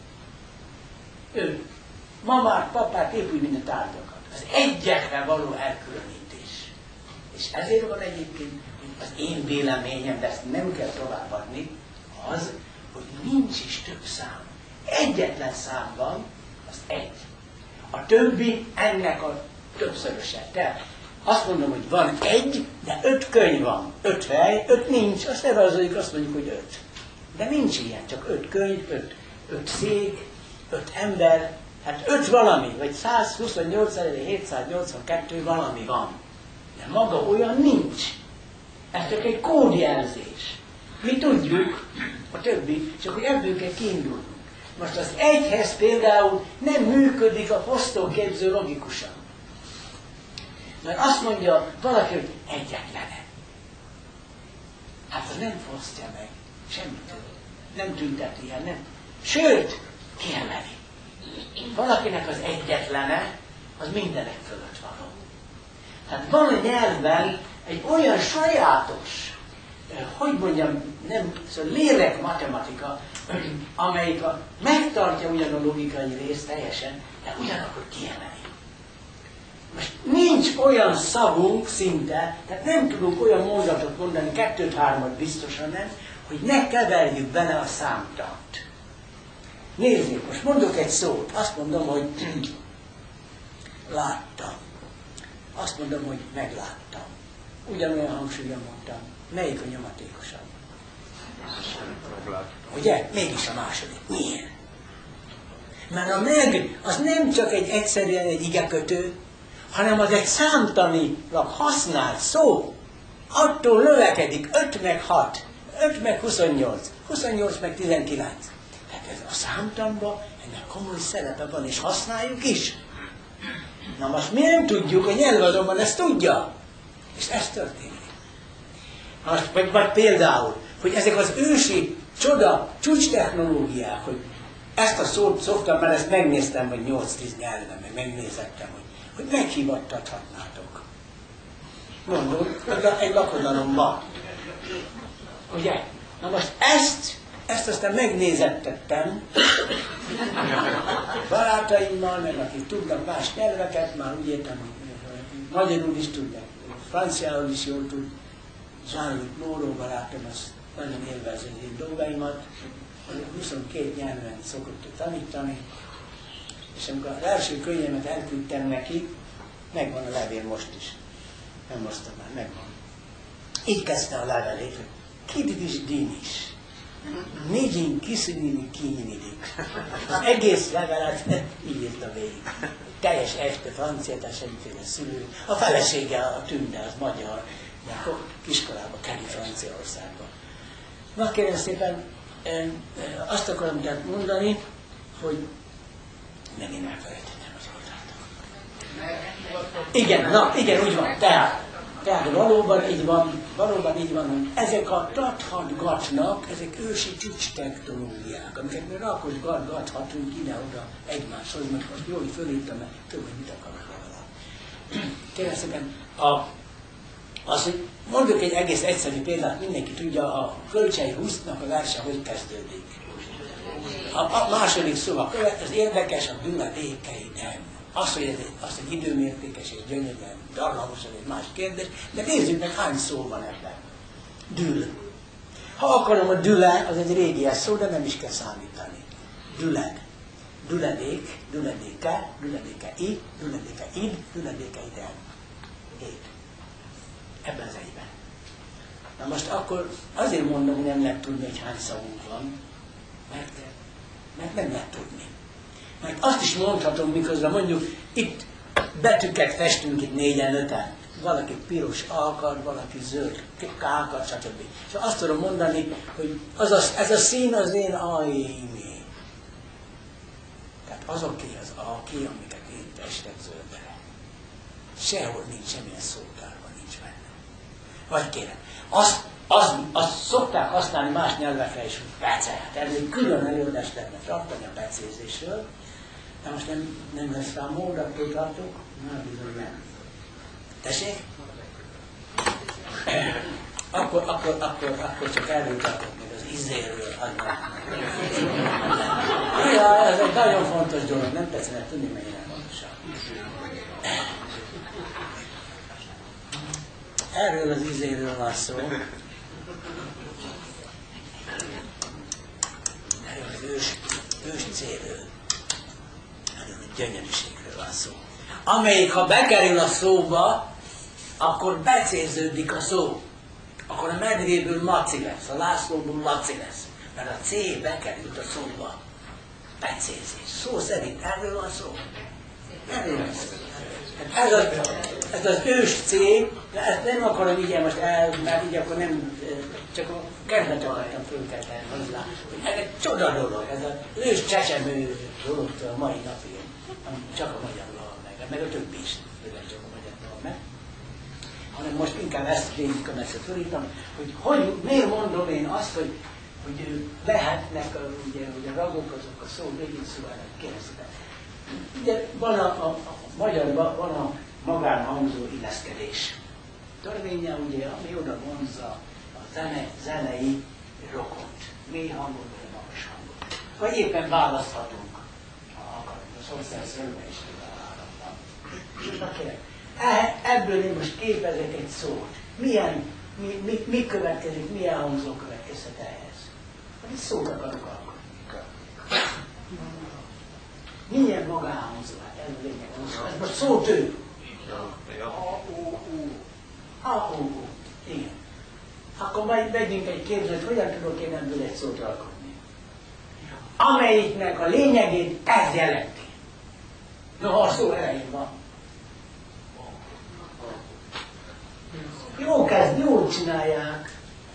Ő mamát, papát, épp úgy, mint a tárgyakat. Az egyekre való elkülönítés. És ezért van egyébként, az én véleményem, de ezt nem kell továbbadni, az, hogy nincs is több szám. Egyetlen szám van, az egy. A többi ennek a többszöröse. Tehát azt mondom, hogy van egy, de öt könyv van. Öt hely, öt nincs. Azt elrajzoljuk, azt mondjuk, hogy öt. De nincs ilyen, csak öt könyv, öt, öt szék, öt ember, hát öt valami, vagy százhuszonnyolcezer-hétszáznyolcvankettő valami van. De maga olyan nincs. Ez csak egy kódjelzés. Mi tudjuk, a többi, csak hogy ebből kell kiindulnunk. Most az egyhez például nem működik a fosztóképző logikusan. Mert azt mondja valaki, hogy egyetlen. Hát az nem fosztja meg semmit. Nem tünteti el, nem. Sőt, kiemeli. Valakinek az egyetlene, az mindenek fölött való. Tehát van a nyelvben egy olyan sajátos, hogy mondjam, nem, szóval lélek matematika, amelyik a, megtartja ugyan a logikai részt teljesen, de ugyanakkor kiemeli. Most nincs olyan szavunk szinte, tehát nem tudunk olyan mondatot mondani, kettőt-hármat biztosan nem, hogy ne keverjük bele a számtant. Nézzék, most mondok egy szót, azt mondom, hogy láttam. Azt mondom, hogy megláttam. Ugyanolyan hangsúlyan mondtam. Melyik a nyomatékosabb? Ugye? Mégis a második. Miért? Mert a meg, az nem csak egy egyszerűen egy igekötő, hanem az egy számtanilag használt szó. Attól növekedik öt meg hat, öt meg huszonnyolc, huszonnyolc meg tizenkilenc. Tehát ez a számtanban ennek komoly szerepe van, és használjuk is. Na most mi nem tudjuk, a nyelv azonban ezt tudja. És ez történik. Most, vagy, vagy például, hogy ezek az ősi csoda, csúcs technológiák, hogy ezt a szót szoktam, mert ezt megnéztem, vagy nyolc-tíz nyelven, meg megnézettem, hogy, hogy meghívattathatnátok. Mondom, egy lakodalomban. Ugye? Na most ezt, ezt aztán megnézettettem barátaimmal, meg akik tudnak más nyelveket, már úgy értem, hogy magyarul is tudnak, franciául is jól tud, Jean-Luc Moreau barátom, az nagyon élvezi az én dolgaimat, huszonkét nyelven szokott tanítani, és amikor az első könyvemet elküldtem neki, megvan a levél most is. Nem hoztam már, megvan. Így kezdte a levelét, hogy kididis dinis, négyin kiszűnini kínyidik. Az egész levelet így írta végig. Teljes este francia, tehát semmiféle szülő. A felesége a Tünde, az magyar, de akkor kiskolába kerül Franciaországba. Na kérem szépen, azt akarom tehát mondani, hogy megint elfelejtettem az oldalt. Igen, na, igen, úgy van. Tehát, tehát valóban így van, valóban így van, hogy ezek a tathatgatnak, ezek ősi csúcs technológiák, amiket mi rakosgathatunk ide-oda egymáshoz, mert most jól fölírtam, mert tudom, hogy mit akarok legalább. Kérem szépen, a az, hogy mondjuk egy egész egyszerű példát, mindenki tudja, a Kölcsei Husztnak a verse hogy kezdődik. A, a második szóval követ, az érdekes, a düledékeidem. Az, hogy ez egy, az egy időmértékes és gyönyörűen, darlamos, ez egy más kérdés, de nézzük meg, hány szó van ebben. Dül. Ha akarom, a düle, az egy régies szó, de nem is kell számítani. Düled. Düledék, düledéke, düledéke i, düledéke id, düledéke idem. Ét. Ebben az egyben. Na most akkor azért mondom, hogy nem lehet tudni, hogy hány szavunk van, mert, mert nem lehet tudni. Mert azt is mondhatom, miközben mondjuk itt betűket festünk itt négyen, öten. Valaki piros alkat, valaki zöld kákat, stb. És azt tudom mondani, hogy az a, ez a szín az én aimi. Tehát azoké az aki, amiket én testek zöldre. Sehol nincs semmilyen szótárban, nincs benne. Vagy kérem, azt, azt, azt szokták használni más nyelvekre is, hogy pece. Hát ez egy külön előadást lehetne tartani a pecézésről, de most nem, nem lesz rá mód, attól tartok? Na, bizony nem. Tessék? Akkor, akkor, akkor, akkor csak erről tartok még az ízéről. Ja, ez egy nagyon fontos dolog, nem tetszene tudni, mennyire fontosabb. Erről az ízéről van szó. Erről az ős, ős célről. Erről a gyönyörűségről van szó. Amelyik, ha bekerül a szóba, akkor becéződik a szó. Akkor a medvéből maci lesz, a Lászlóból laci lesz. Mert a C bekerült a szóba. Becézés. Szó szerint erről van szó. Erről van szó. Ez az, ez az ős cég, de ezt nem akarom így most el, mert így akkor nem, csak a kedvet akartam fölkelteni hozzá, hogy ez egy csoda dolog, ez az ős csecsemő dolog a mai napig, csak a magyar hal meg, meg a többi is, főleg csak a magyar hal meg. Hanem most inkább ezt végig ezt fölítom, hogy, hogy miért mondom én azt, hogy, hogy lehetnek a, ugye, ugye a ragok azok a szó végig szóval kérdezik. Ugye van a, a, a magyarban van a magánhangzó illeszkedés törvénye, ugye, ami oda vonzza a zene, zenei rokont. Mély hangot, vagy magas hangot. Vagy éppen választhatunk, ha akarunk, a szomszédszörbe is választhatunk. Ebből én most képezek egy szót. Milyen, mi, mi, mi következik, milyen hangzó következhet ehhez? Egy szót akarok alkotni. Milyen magánhangzó? Hát ez a lényeg. Ez most szótő. A-ó-ó. Igen. Akkor majd megyünk egy képzőt, hogyan tudok én ebből egy szót alkotni. Amelyiknek a lényegét ez jelenti. No, a szó elején van. Jó kezd, jól csinálják.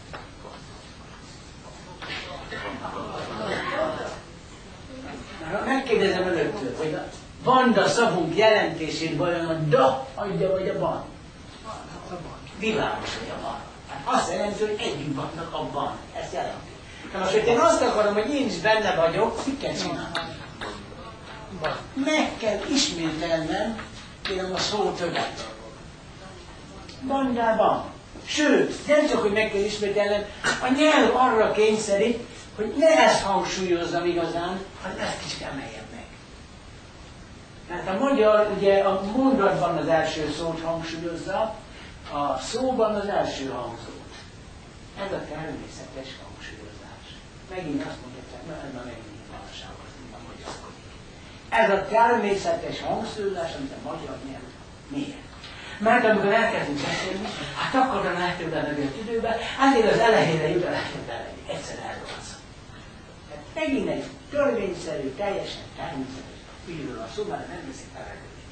Megkérdezem önöktől, hogy a banda szavunk jelentését vajon a da adja, vagy a ban? Világos, hogy a ban. Hát azt jelenti, hogy együtt vannak a ban. Ezt jelenti. Na most, hogy én azt akarom, hogy én is benne vagyok, mit kell csinálni? Meg kell ismételnem, kérem a szótövet. Bandában. Sőt, nem csak, hogy meg kell ismételnem, a nyelv arra kényszerít, hogy ne ezt hangsúlyozzam igazán, hanem ezt kicsit emeljem meg. Mert a magyar ugye a mondatban az első szót hangsúlyozza, a szóban az első hangzót. Ez a természetes hangsúlyozás. Megint azt mondják, na ez már megint valóságos, nem a magyarkodik. Ez a természetes hangsúlyozás, amit a magyar nyelv miért? Mert amikor elkezdünk beszélni, hát akarran eltölteni az időben, azért az elejére jut a legjobb elején. Egyszer elrohansz. Tehát megint egy törvényszerű, teljesen természetes ügyről a szó, már nem veszik elregülni.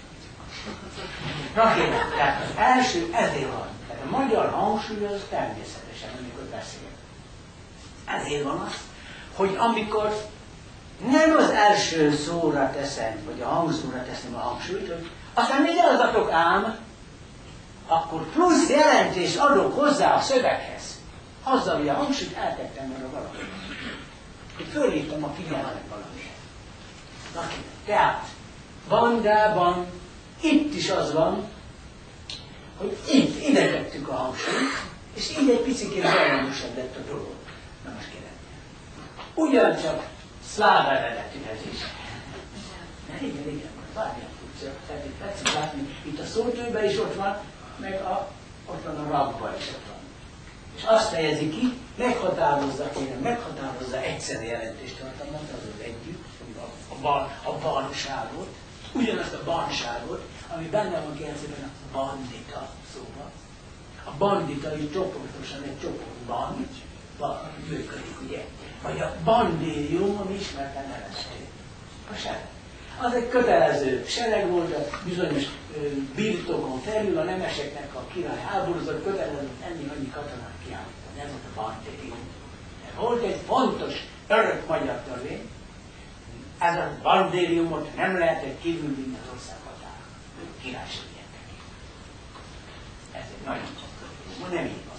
Na kérem, tehát az első ezért van. Tehát a magyar hangsúlyoz természetesen, amikor beszél. Ezért van az, hogy amikor nem az első szóra teszem, vagy a hangzóra teszem a hangsúlyt, hogy aztán még eladatok ám, akkor plusz jelentést adok hozzá a szöveghez. Azzal, hogy a hangsúlyt eltettem arra valamit. Hogy fölhívtam a figyelmet valamire. Na, tehát, bandában itt is az van, hogy itt ide tettük a hangsúlyt, és így egy picit zajlamosabb lett a dolog. Na most kérem. Ugyancsak szláv eredetű ez is. Na igen, igen, várjál. Tehát itt tetszik látni, itt a szótőben is ott van, meg a, ott van a ragban is ott van. És azt fejezi ki, meghatározza, kérem, meghatározza egyszerű jelentést tartalmat, az az együtt, a, ban, a banságot, ugyanazt a banságot, ami benne van kérdezőben a bandita szóban. A bandita így csoportosan egy csoportban működik, ugye? Vagy a bandérium, ami ismerten nevezhető. A sereg. Az egy kötelező sereg volt, a bizonyos birtokon felül a nemeseknek a király háborúzott, kötelező ennyi annyi katonát kiállítani. Ez volt a bandérium. Volt egy fontos örök magyar törvény, ez a bandériumot nem lehetett kívülvinni az ország határa. Királyság érdekében. Ez egy nagyon fontos. Nem így van.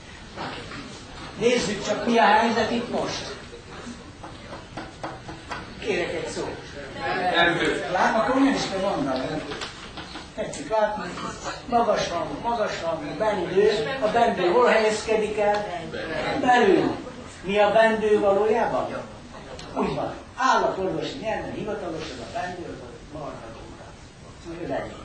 Nézzük csak, mi a helyzet itt most. Kérek egy szót. Lát, akkor nem is kell mondani. Tetszik látni. Magas hangú, magas hangú, bendő. A bendő hol helyezkedik el? Belül. Mi a bendő valójában? Úgy van. Állatorvosi nyelven hivatalosan a bendő, az a marhadóra. Legyen.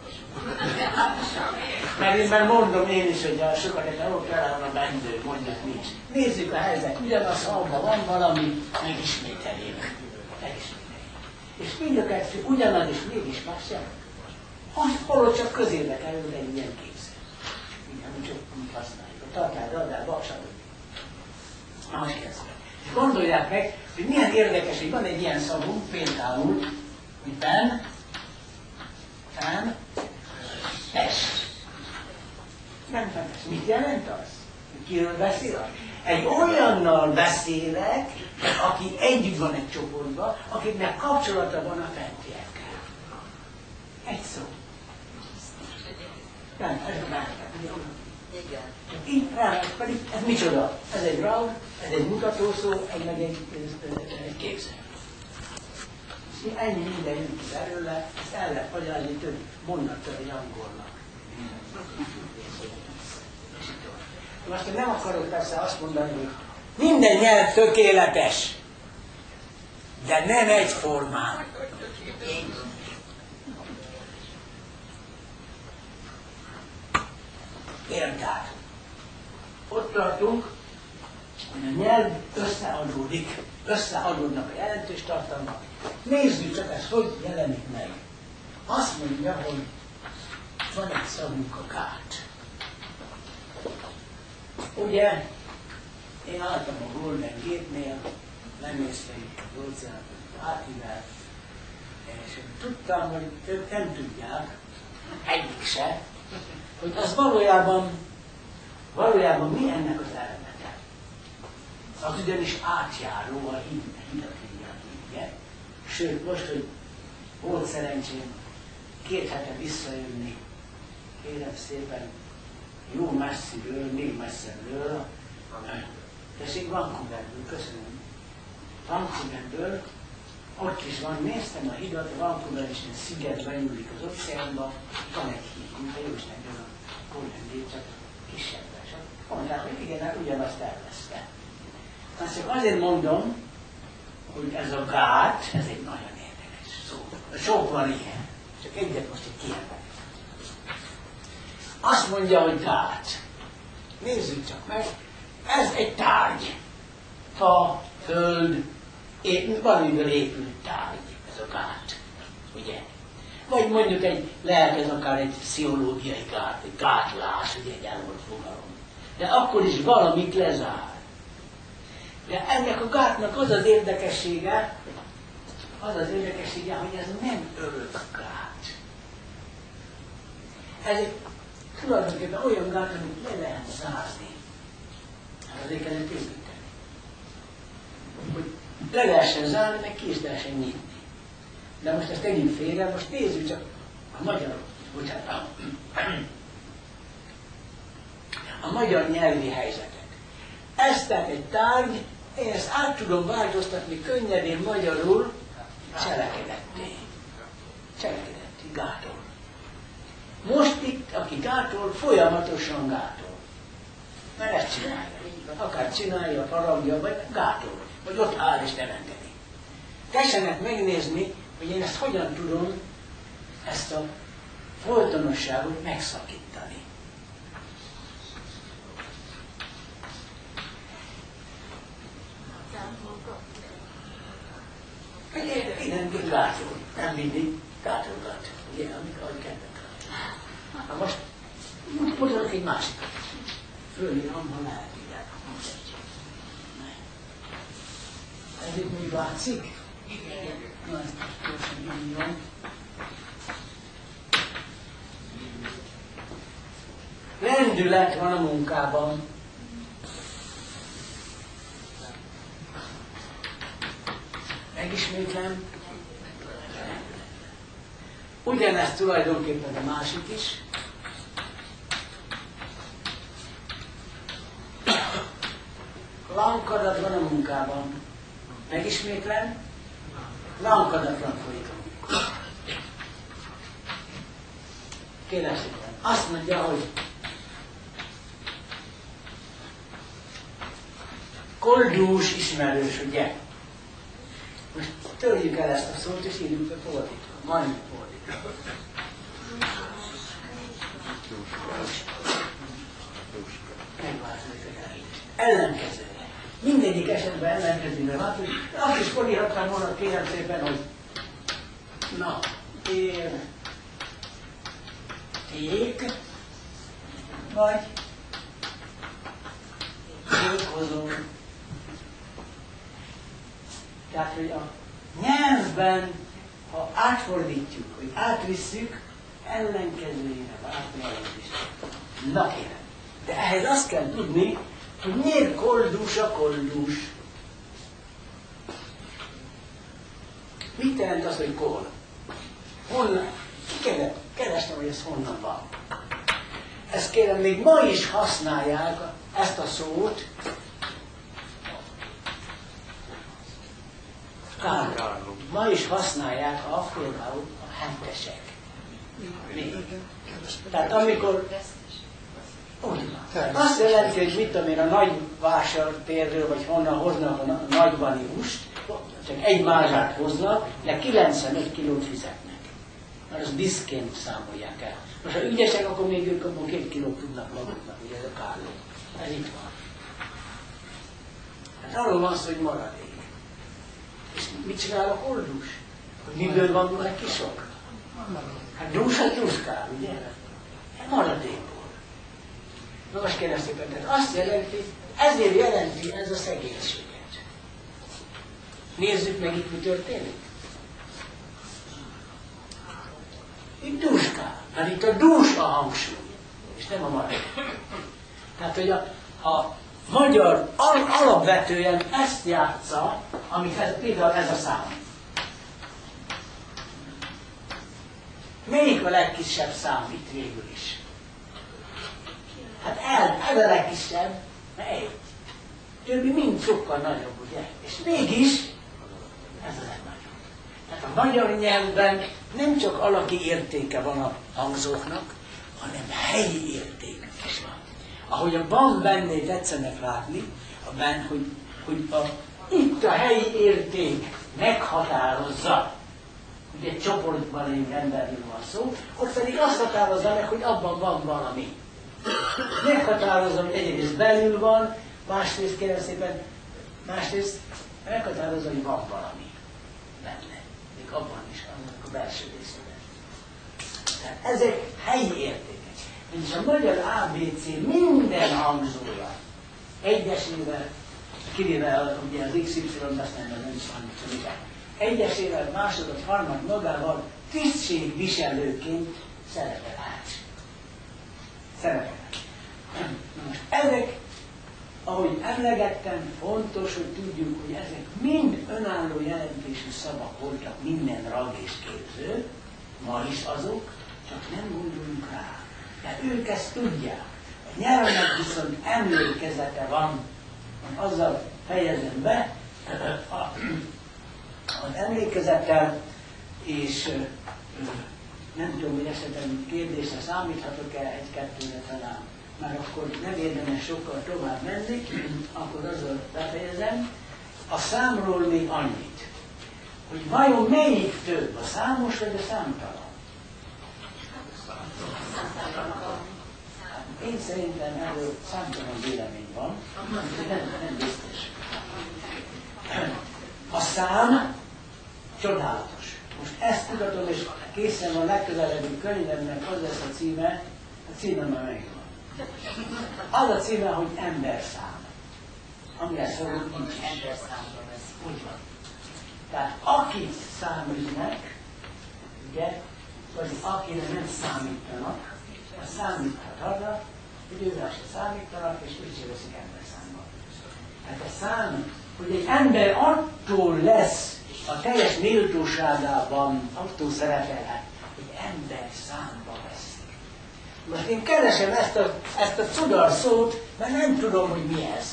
Mert én már mondom én is, hogy a sokat ahol kell a bendő, mondjuk nincs. Nézzük a helyzet, ugyanaz hangban van valami, megismételjék. Megismételjék. És mind a kettő ugyanaz, és mégis más jelent. Az holott csak közébe kerül egy ilyen képző. Igen, úgy csak úgy használjuk. A tartály, radár, baksadó. Más kezdve. És gondolják meg, hogy milyen érdekes, hogy van egy ilyen szavunk, például, hogy ben, fenn, es. Nem fenn, mit jelent az? Kiről beszél? Egy olyannal beszélek, aki együtt van egy csoportban, akiknek kapcsolata van a fentiekkel. Egy szó. Nem, ez a másik. Igen. Így rá, pedig ez micsoda? Ez egy rag, ez egy mutatószó, egy meg egy, egy képző. És ennyi minden jön ki belőle, ezt el lehet magyarázni több mondattal egy angolnak. Most én nem akarok persze azt mondani, hogy minden nyelv tökéletes, de nem egyformán. Érted? Ott tartunk, hogy a nyelv összeadódik, összeadódnak a jelentős tartalmak. Nézzük csak ezt, hogy jelenik meg. Azt mondja, hogy van egy szavunk a gát. Ugye, én álltam a Golden Gate-nél, lenéztem az óceánt, átível, és tudtam, hogy ők nem tudják, egyik se, hogy az valójában, valójában mi ennek az eredete. Az ugyanis átjáró a híd, hidat hívják ugye. Sőt, most, hogy volt szerencsém két hete visszajönni, kérem szépen, jó messziről, még messzebbről, tessék Vancouverből, köszönöm. Vancouverből, ott is van, néztem a hidat, a Vancouver is egy szigetben nyúlik az óceánba, van egy híd, mint a Jóistenből a Golden Gate, csak kisebben. Mondták, hogy igen, hát ugyanazt elveszte. Azt csak azért mondom, hogy ez a gát, ez egy nagyon érdekes szó. Sok van ilyen, csak egyet most itt kiemelek. Azt mondja, hogy gát. Nézzük csak meg, ez egy tárgy. Fa, föld, ép, valamiből épült tárgy, ez a gát. Ugye? Vagy mondjuk egy, lehet ez akár egy pszichológiai gát, egy gátlás, ugye egy elvolt fogalom. De akkor is valamit lezár. De ennek a gátnak az az érdekessége, az az érdekessége, hogy ez nem örök gát. Ez egy tulajdonképpen olyan gát, amit le lehet zárni. Azért kellett építeni. Hogy le lehessen zárni, meg ki is lehessen nyitni. De most ezt tegyünk félre, most nézzük csak a magyar, bocsánat, a, a magyar nyelvi helyzetet. Ez tehát egy tárgy, én ezt át tudom változtatni könnyedén magyarul cselekedetté. Cselekedetté, gátol. Most itt, aki gátol, folyamatosan gátol. Mert ezt csinálja. Akár csinálja, faragja, vagy gátol. Vagy ott áll és teremteni. Tessenek megnézni, hogy én ezt hogyan tudom, ezt a folytonosságot megszakítani. Igen, gátol. Nem mindig gátolgat. Ugye, amikor ahogy kedvek. Na most mutatok egy másikat. Fölírom, ha lehet, igen. Ez itt még látszik? Igen. Na, ezt gyorsan írom. Lendület van a munkában. Megismétlem. Ugyanezt tulajdonképpen a másik is. Lankadat van a munkában. Megismétlem. Lankadatlan folyik a munka. Kérem szépen. Azt mondja, hogy koldús ismerős, ugye? Most törjük el ezt a szót, és írjuk be fordítva. Majdnem fordítva. Megváltozik a elhívést. Ellenkezőre. Mindegyik esetben ellenkezőre van, hogy azt is fordíthatnám volna, kérem szépen, hogy na, tér, ték, vagy tékozom. Tehát, hogy a nyelvben, ha átfordítjuk, hogy átvisszük, ellenkezőjére váltni a is. Na kérem. De ehhez azt kell tudni, hogy miért koldús a koldús. Mit jelent az, hogy kol? Honnan? Kerestem, hogy ez honnan van. Ezt kérem, még ma is használják ezt a szót. Kárló. ma is használják a például a hentesek. Még. Tehát amikor úgy van. Azt jelenti, hogy mit tudom én, a Nagyvásártérről, vagy honnan hoznak a nagybani húst, csak egy mázsát hoznak, de kilencvenöt kilót fizetnek. Mert azt diszként számolják el. Most ha ügyesek, akkor még ők abban két kilót tudnak maguknak, ugye ez a kárló. Ez itt van. Hát arról van szó, hogy maradék. És mit csinál a koldus? Hogy miből van neki sok? Hát dúsat dúskál, ugye? Hát maradékból. Na most kérem szépen, tehát azt jelenti, ezért jelenti ez a szegénységet. Nézzük meg itt, mi történik. Itt dúskál, mert itt a dús a hangsúly, és nem a maradék. Tehát, hogy a, a magyar al alapvetően ezt játsza, amit ez, például ez a szám. Melyik a legkisebb szám itt végül is? Hát el, ez a legkisebb, egy. Többi mind sokkal nagyobb, ugye? És mégis ez a legnagyobb. Tehát a magyar nyelvben nem csak alaki értéke van a hangzóknak, hanem helyi érték is van. Ahogyan van benne, tetszenek látni, abban, hogy, hogy a, itt a helyi érték meghatározza, ugye egy csoportban lévő emberről van szó, ott pedig azt határozza meg, hogy abban van valami. Meghatározza, hogy egyrészt belül van, másrészt kérem szépen, másrészt meghatározza, hogy van valami benne. Még abban is, annak a belső részében. Tehát ezek helyi értékek. És a magyar á bé cé minden hangzója egyesével, kivéve ugye az iksz ipszilon, aztán nem is van, egyesével, másodot, harmad magával tisztségviselőként szerepel át. Szerepel. Most ezek, ahogy emlegettem, fontos, hogy tudjuk, hogy ezek mind önálló jelentésű szavak voltak, minden rag és képző, ma is azok, csak nem gondolunk rá. De ők ezt tudják. A nyelvnek viszont emlékezete van, azzal fejezem be, az emlékezettel, és nem tudom, hogy esetleg kérdésre számíthatok-e egy-kettőre talán, mert akkor nem érdemes sokkal tovább menni, akkor azzal befejezem. A számról még annyit, hogy vajon melyik több, a számos vagy a számtalan? Én szerintem erről számtalan vélemény van, nem, nem biztos. A szám csodálatos. Most ezt tudatom, és készen van a legközelebbi könyvemnek, az lesz a címe, a címe már megvan. Az a címe, hogy emberszám. Amire szólunk nincs. Emberszámra lesz. Úgy van. Tehát akit számítnek, ugye, vagy akire nem számítanak, az számíthat arra, hogy őre se számítanak, és úgy se veszik emberszámba. Tehát a szám, hogy egy ember attól lesz a teljes méltóságában, attól szerepelhet, hogy ember számba lesz. Most én keresem ezt a, ezt a cudar szót, mert nem tudom, hogy mi ez.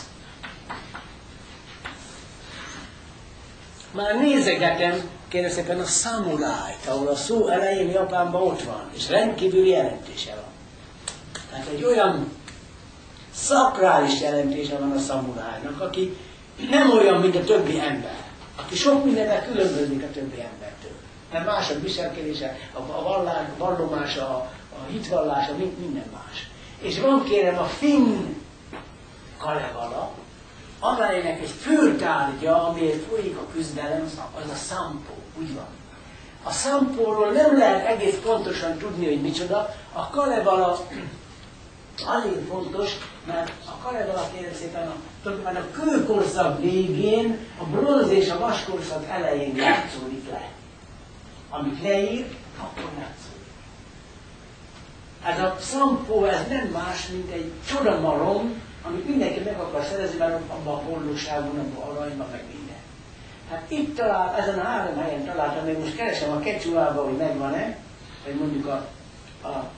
Már nézegetem, kérem szépen, a szamurájt, ahol a szó elején Japánban ott van, és rendkívül jelentése van. Tehát egy olyan szakrális jelentése van a szamurájnak, aki nem olyan, mint a többi ember, aki sok mindenben különbözik a többi embertől. Mert más a viselkedése, a vallás, a vallomása, a, a hitvallása, minden más. És van kérem a finn kalevala, amelynek egy főtárgya, amiért folyik a küzdelem, az a szampó, úgy van. A szampóról nem lehet egész pontosan tudni, hogy micsoda. A kalevala azért fontos, mert a kalevala kérem szépen a, a kőkorszak végén, a bronz és a vaskorszak elején játszódik le. Amit leír, akkor játszódik. Ez a szampó, ez nem más, mint egy csodamalom, amit mindenki meg akar szerezni, mert abban a hollóságon, abban a aranyban, meg minden. Hát itt talál, ezen a három helyen találtam, még most keresem a Quechuában, hogy megvan-e, vagy mondjuk a, a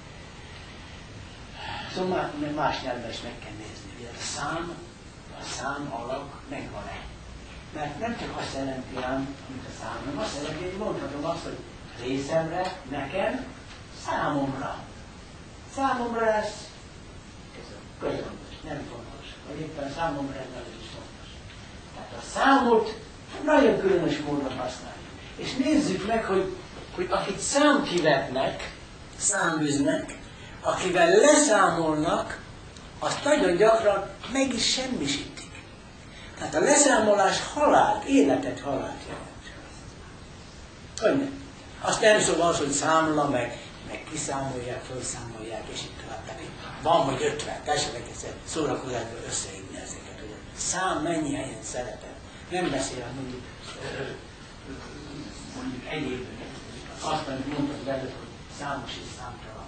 szóval más nyelvben is meg kell nézni, hogy a szám, a szám alak megvan-e. Mert nem csak azt jelenti ám, amit a szám, hanem azt jelenti, hogy mondhatom azt, hogy részemre, nekem, számomra. Számomra ez közömbös, nem fontos. Vagy éppen számomra ez nagyon is fontos. Tehát a számot nagyon különös módon használjuk. És nézzük meg, hogy, hogy akit számkivetnek, száműznek, akivel leszámolnak, azt nagyon gyakran meg is semmisítik. Tehát a leszámolás halált, életet halált jelent. Hogy nem? Azt nem szóval az, hogy számla, meg, meg kiszámolják, felszámolják, és itt tovább. Tehát van, hogy ötven, tessenek egyszer szórakozásból összeírni ezeket, hogy a szám mennyi helyen szerepel. Nem beszélek mondjuk, mondjuk egyéb, azt, amit mondtam belőle, hogy számos és számtalan.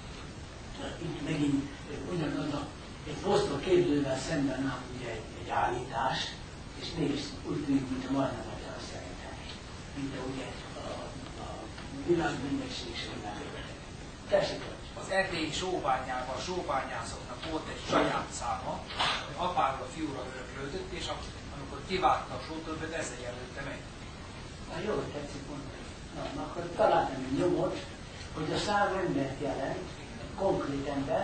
Itt megint ugyanaz a, egy posztol képzővel szemben áll ugye egy, egy állítás, és mégis úgy tűnik, mint a majdnem magyar azt jelenteni. Mint a ugye a, a világmindegség során. Tessék, az erdélyi sóbányában a sóbányászoknak volt egy saját száma, hogy apáról a fiúra öröklődött, és amikor kivágta a sótöbbet, ezzel jelölte meg. Na jó, tetszik mondani. Na, na, akkor találtam egy nyomot, hogy a szám embert jelent, konkrét ember,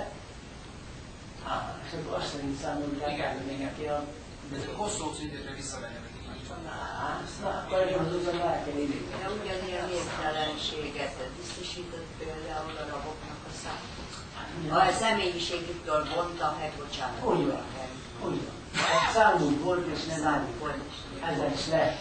ah, és akkor azt szerint számolták el, hogy neki a... Ez a hosszú időre visszamenőleg így van. Na, akkor azon rá kell idő. De ugyanilyen értelenséget biztosított például a raboknak a szám. A személyiségüktől vonta meg, bocsánat. Úgy van, úgy van. Számunk volt, és nem állunk volt. Ezek is le.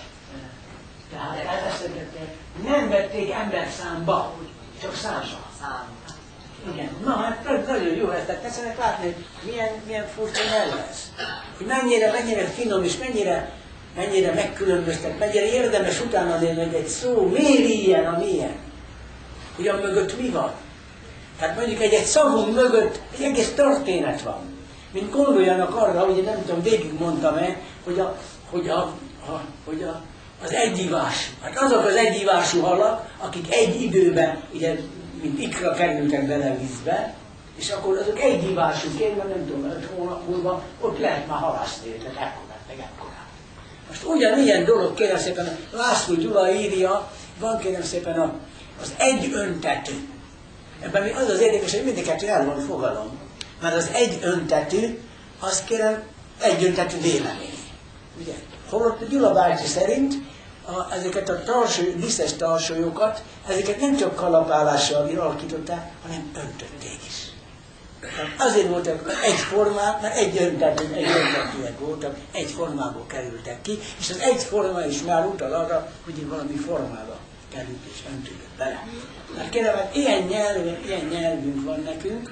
Tehát ezeket nem vették emberszámba, csak számba. Szám. Igen. Na, hát nagyon jó ezt, tehát tetszenek látni, hogy milyen, milyen furcsa nyelv lesz. Hogy mennyire, mennyire finom és mennyire, mennyire megkülönböztet, mennyire érdemes utána nézni, hogy egy szó miért ilyen, a milyen. Hogy a mögött mi van. Tehát mondjuk egy, egy szavunk mögött egy egész történet van. Mint gondoljanak arra, ugye nem tudom, végig mondtam-e, hogy, a, hogy, a, a, hogy a, az egyivású. Hát azok az egyivású halak, akik egy időben, ugye, mint ikra kerültek bele a vízbe, és akkor azok egyivásúként, mert nem tudom, öt hónap múlva ott lehet már halászni őket, ekkorát, meg ekkorát. Most ugyanilyen dolog, kérem szépen, László Gyula írja, van kérem szépen a, az egy öntetű. Ebben az az érdekes, hogy mindkettő el van fogalom. Mert az egy öntetű, azt kérem, egy öntetű vélemény. Ugye? Holott a Gyula bácsi szerint a, ezeket a tarsó, lisztes tarsólyokat, ezeket nem csak kalapálással alakították, hanem öntötték is. Tehát azért voltak egyformák, mert egy öntetű, egy öntetűek voltak, egy formából kerültek ki, és az egy forma is már utal arra, hogy valami formába került és öntődött bele. Hát kérem, hát ilyen, nyelv, ilyen nyelvünk van nekünk,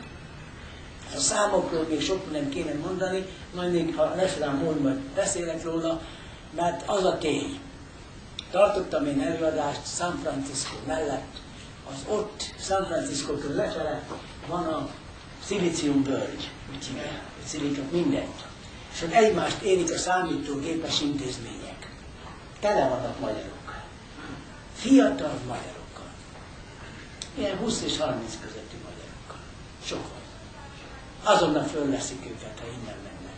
a számokról még sok nem kéne mondani, majd még ha lesz rám mód, majd beszélek róla, mert az a tény. Tartottam én előadást San Francisco mellett, az ott San Francisco-tól lefele van a szilícium bölgy, úgy hívják, hogy szilícium mindent. És ott egymást érik a számítógépes intézmények. Tele vannak magyarokkal. Fiatal magyarokkal. Ilyen húsz és harminc közötti magyarokkal. Sokan. Azonnal fölveszik őket, ha innen mennek.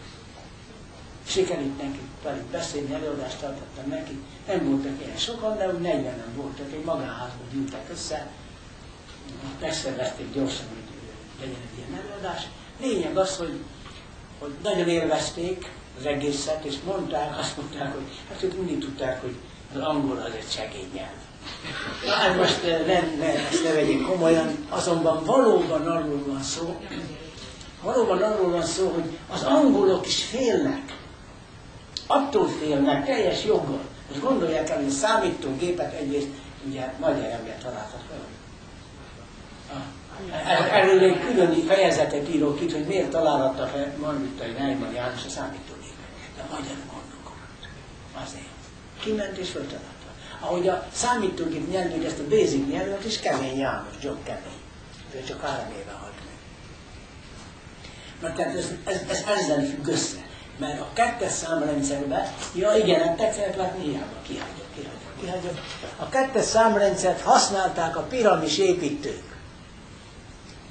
Sikerült neki velük beszélni, előadást tartottam neki. Nem voltak ilyen sokan, de úgy negyvenen voltak, egy magánházban gyűltek össze. Megszervezték gyorsan, hogy legyen egy ilyen előadás. Lényeg az, hogy, hogy nagyon élvezték az egészet, és mondták, azt mondták, hogy hát ők mindig tudták, hogy az angol az egy segéd nyelv. Hát most nem, nem, ezt ne vegyék komolyan, azonban valóban arról van szó, valóban arról van szó, hogy az angolok is félnek. Attól félnek, teljes joggal. Most gondolják el, hogy a számítógépet egyrészt ugye magyar ember találtak fel. Erről egy külön fejezetet írok itt, hogy miért találhatta fel Margittai Neumann János a számítógépet. De a magyar gondolkodott. Azért. Kiment és föltalálta. Ahogy a számítógép nyelvét, ezt a basic nyelvet is Kemény János, John Kemény. Ő csak három éve halt meg. Na tehát ez, ez, ez ezzel függ össze. Mert a kettes számrendszerben, ja igen, hát tetszett látni, hiába kihagyok, kihagyok, kihagyok. A kettes számrendszert használták a piramis építők.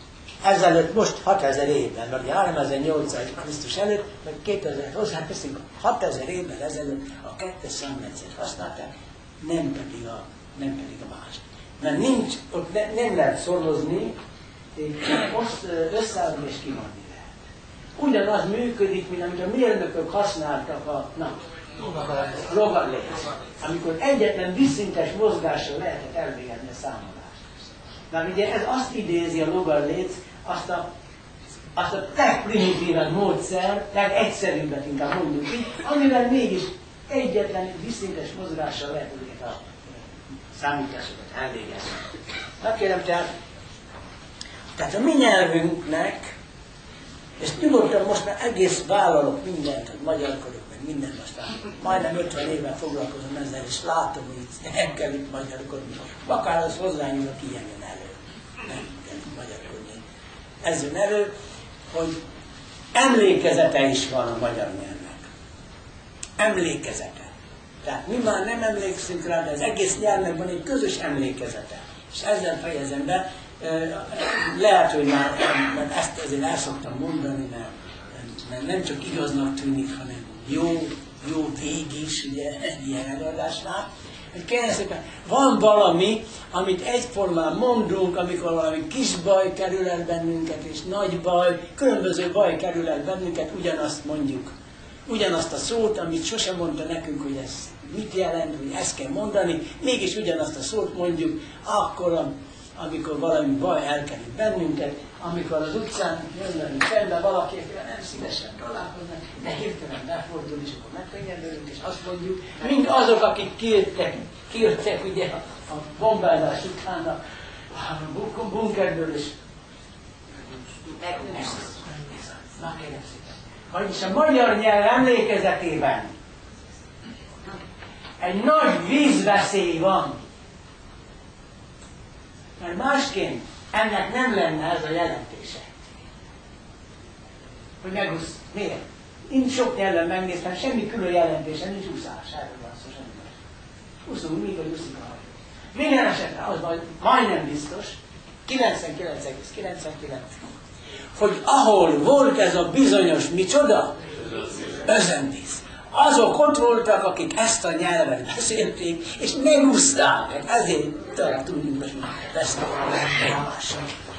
ezelőtt, most hatezer évben, vagy háromezer-nyolcszáz Krisztus előtt, vagy kétezer-húsz, hát beszélünk, hatezer évvel ezelőtt a kettes számrendszert használták, nem pedig a, nem pedig a más. Mert nincs, ott ne, nem lehet szorozni, most összeállni és kimondni lehet. Ugyanaz működik, mint amit a mérnökök használtak a, na, logaritmus, amikor egyetlen vízszintes mozgással lehetett elvégezni a számolást. Mert ugye ez azt idézi a logaritmus, azt a, azt a legprimitívebb módszer, legegyszerűbbet inkább mondjuk így, amivel mégis egyetlen vízszintes mozgással lehet ezeket a számításokat elvégezni. Hát kérem, tehát, tehát a mi nyelvünknek, és nyugodtan most már egész vállalok mindent, hogy magyarkodok, meg mindent, aztán majdnem ötven éven foglalkozom ezzel, és látom, hogy itt nem kell itt magyarkodni. Akár az hozzányúlok, ilyen jön elő. Nem kell itt magyarkodni. Ez jön elő, hogy emlékezete is van a magyar nyelvnek. Emlékezete. Tehát mi már nem emlékszünk rá, de az egész nyelvnek van egy közös emlékezete. És ezzel fejezem be, lehet, hogy már mert ezt azért el szoktam mondani, mert, mert nem csak igaznak tűnik, hanem jó, jó vég is, ugye, egy ilyen előadásnál. Kérlek szépen, van valami, amit egyformán mondunk, amikor valami kis baj kerül el bennünket, és nagy baj, különböző baj kerül el bennünket, ugyanazt mondjuk. Ugyanazt a szót, amit sosem mondta nekünk, hogy ez mit jelent, hogy ezt kell mondani, mégis ugyanazt a szót mondjuk, akkor, amikor valami baj elkerül bennünket, amikor az utcán jönnek szembe valaki, akivel nem szívesen találkoznak, de hirtelen befordul, és akkor megkönnyedülünk, és azt mondjuk, mind azok, akik kijöttek, kijöttek ugye a bombázás után a, a bunkerből, és na kérem szépen. Vagyis a magyar nyelv emlékezetében egy nagy vízveszély van. Mert másként ennek nem lenne ez a jelentése. Hogy megúsz. Miért? Nincs sok nyelven megnéztem, semmi külön jelentése, nincs úszás. Erről van szó, semmi más. Úszunk mi, vagy úszunk a hajó. Minden esetre az majd majdnem biztos, kilencvenkilenc egész kilencvenkilenc, hogy ahol volt ez a bizonyos micsoda? Özönvíz. Azok ott voltak, akik ezt a nyelvet beszélték, és megúszták. Ezért talán tudjuk, hogy vesznek egymással.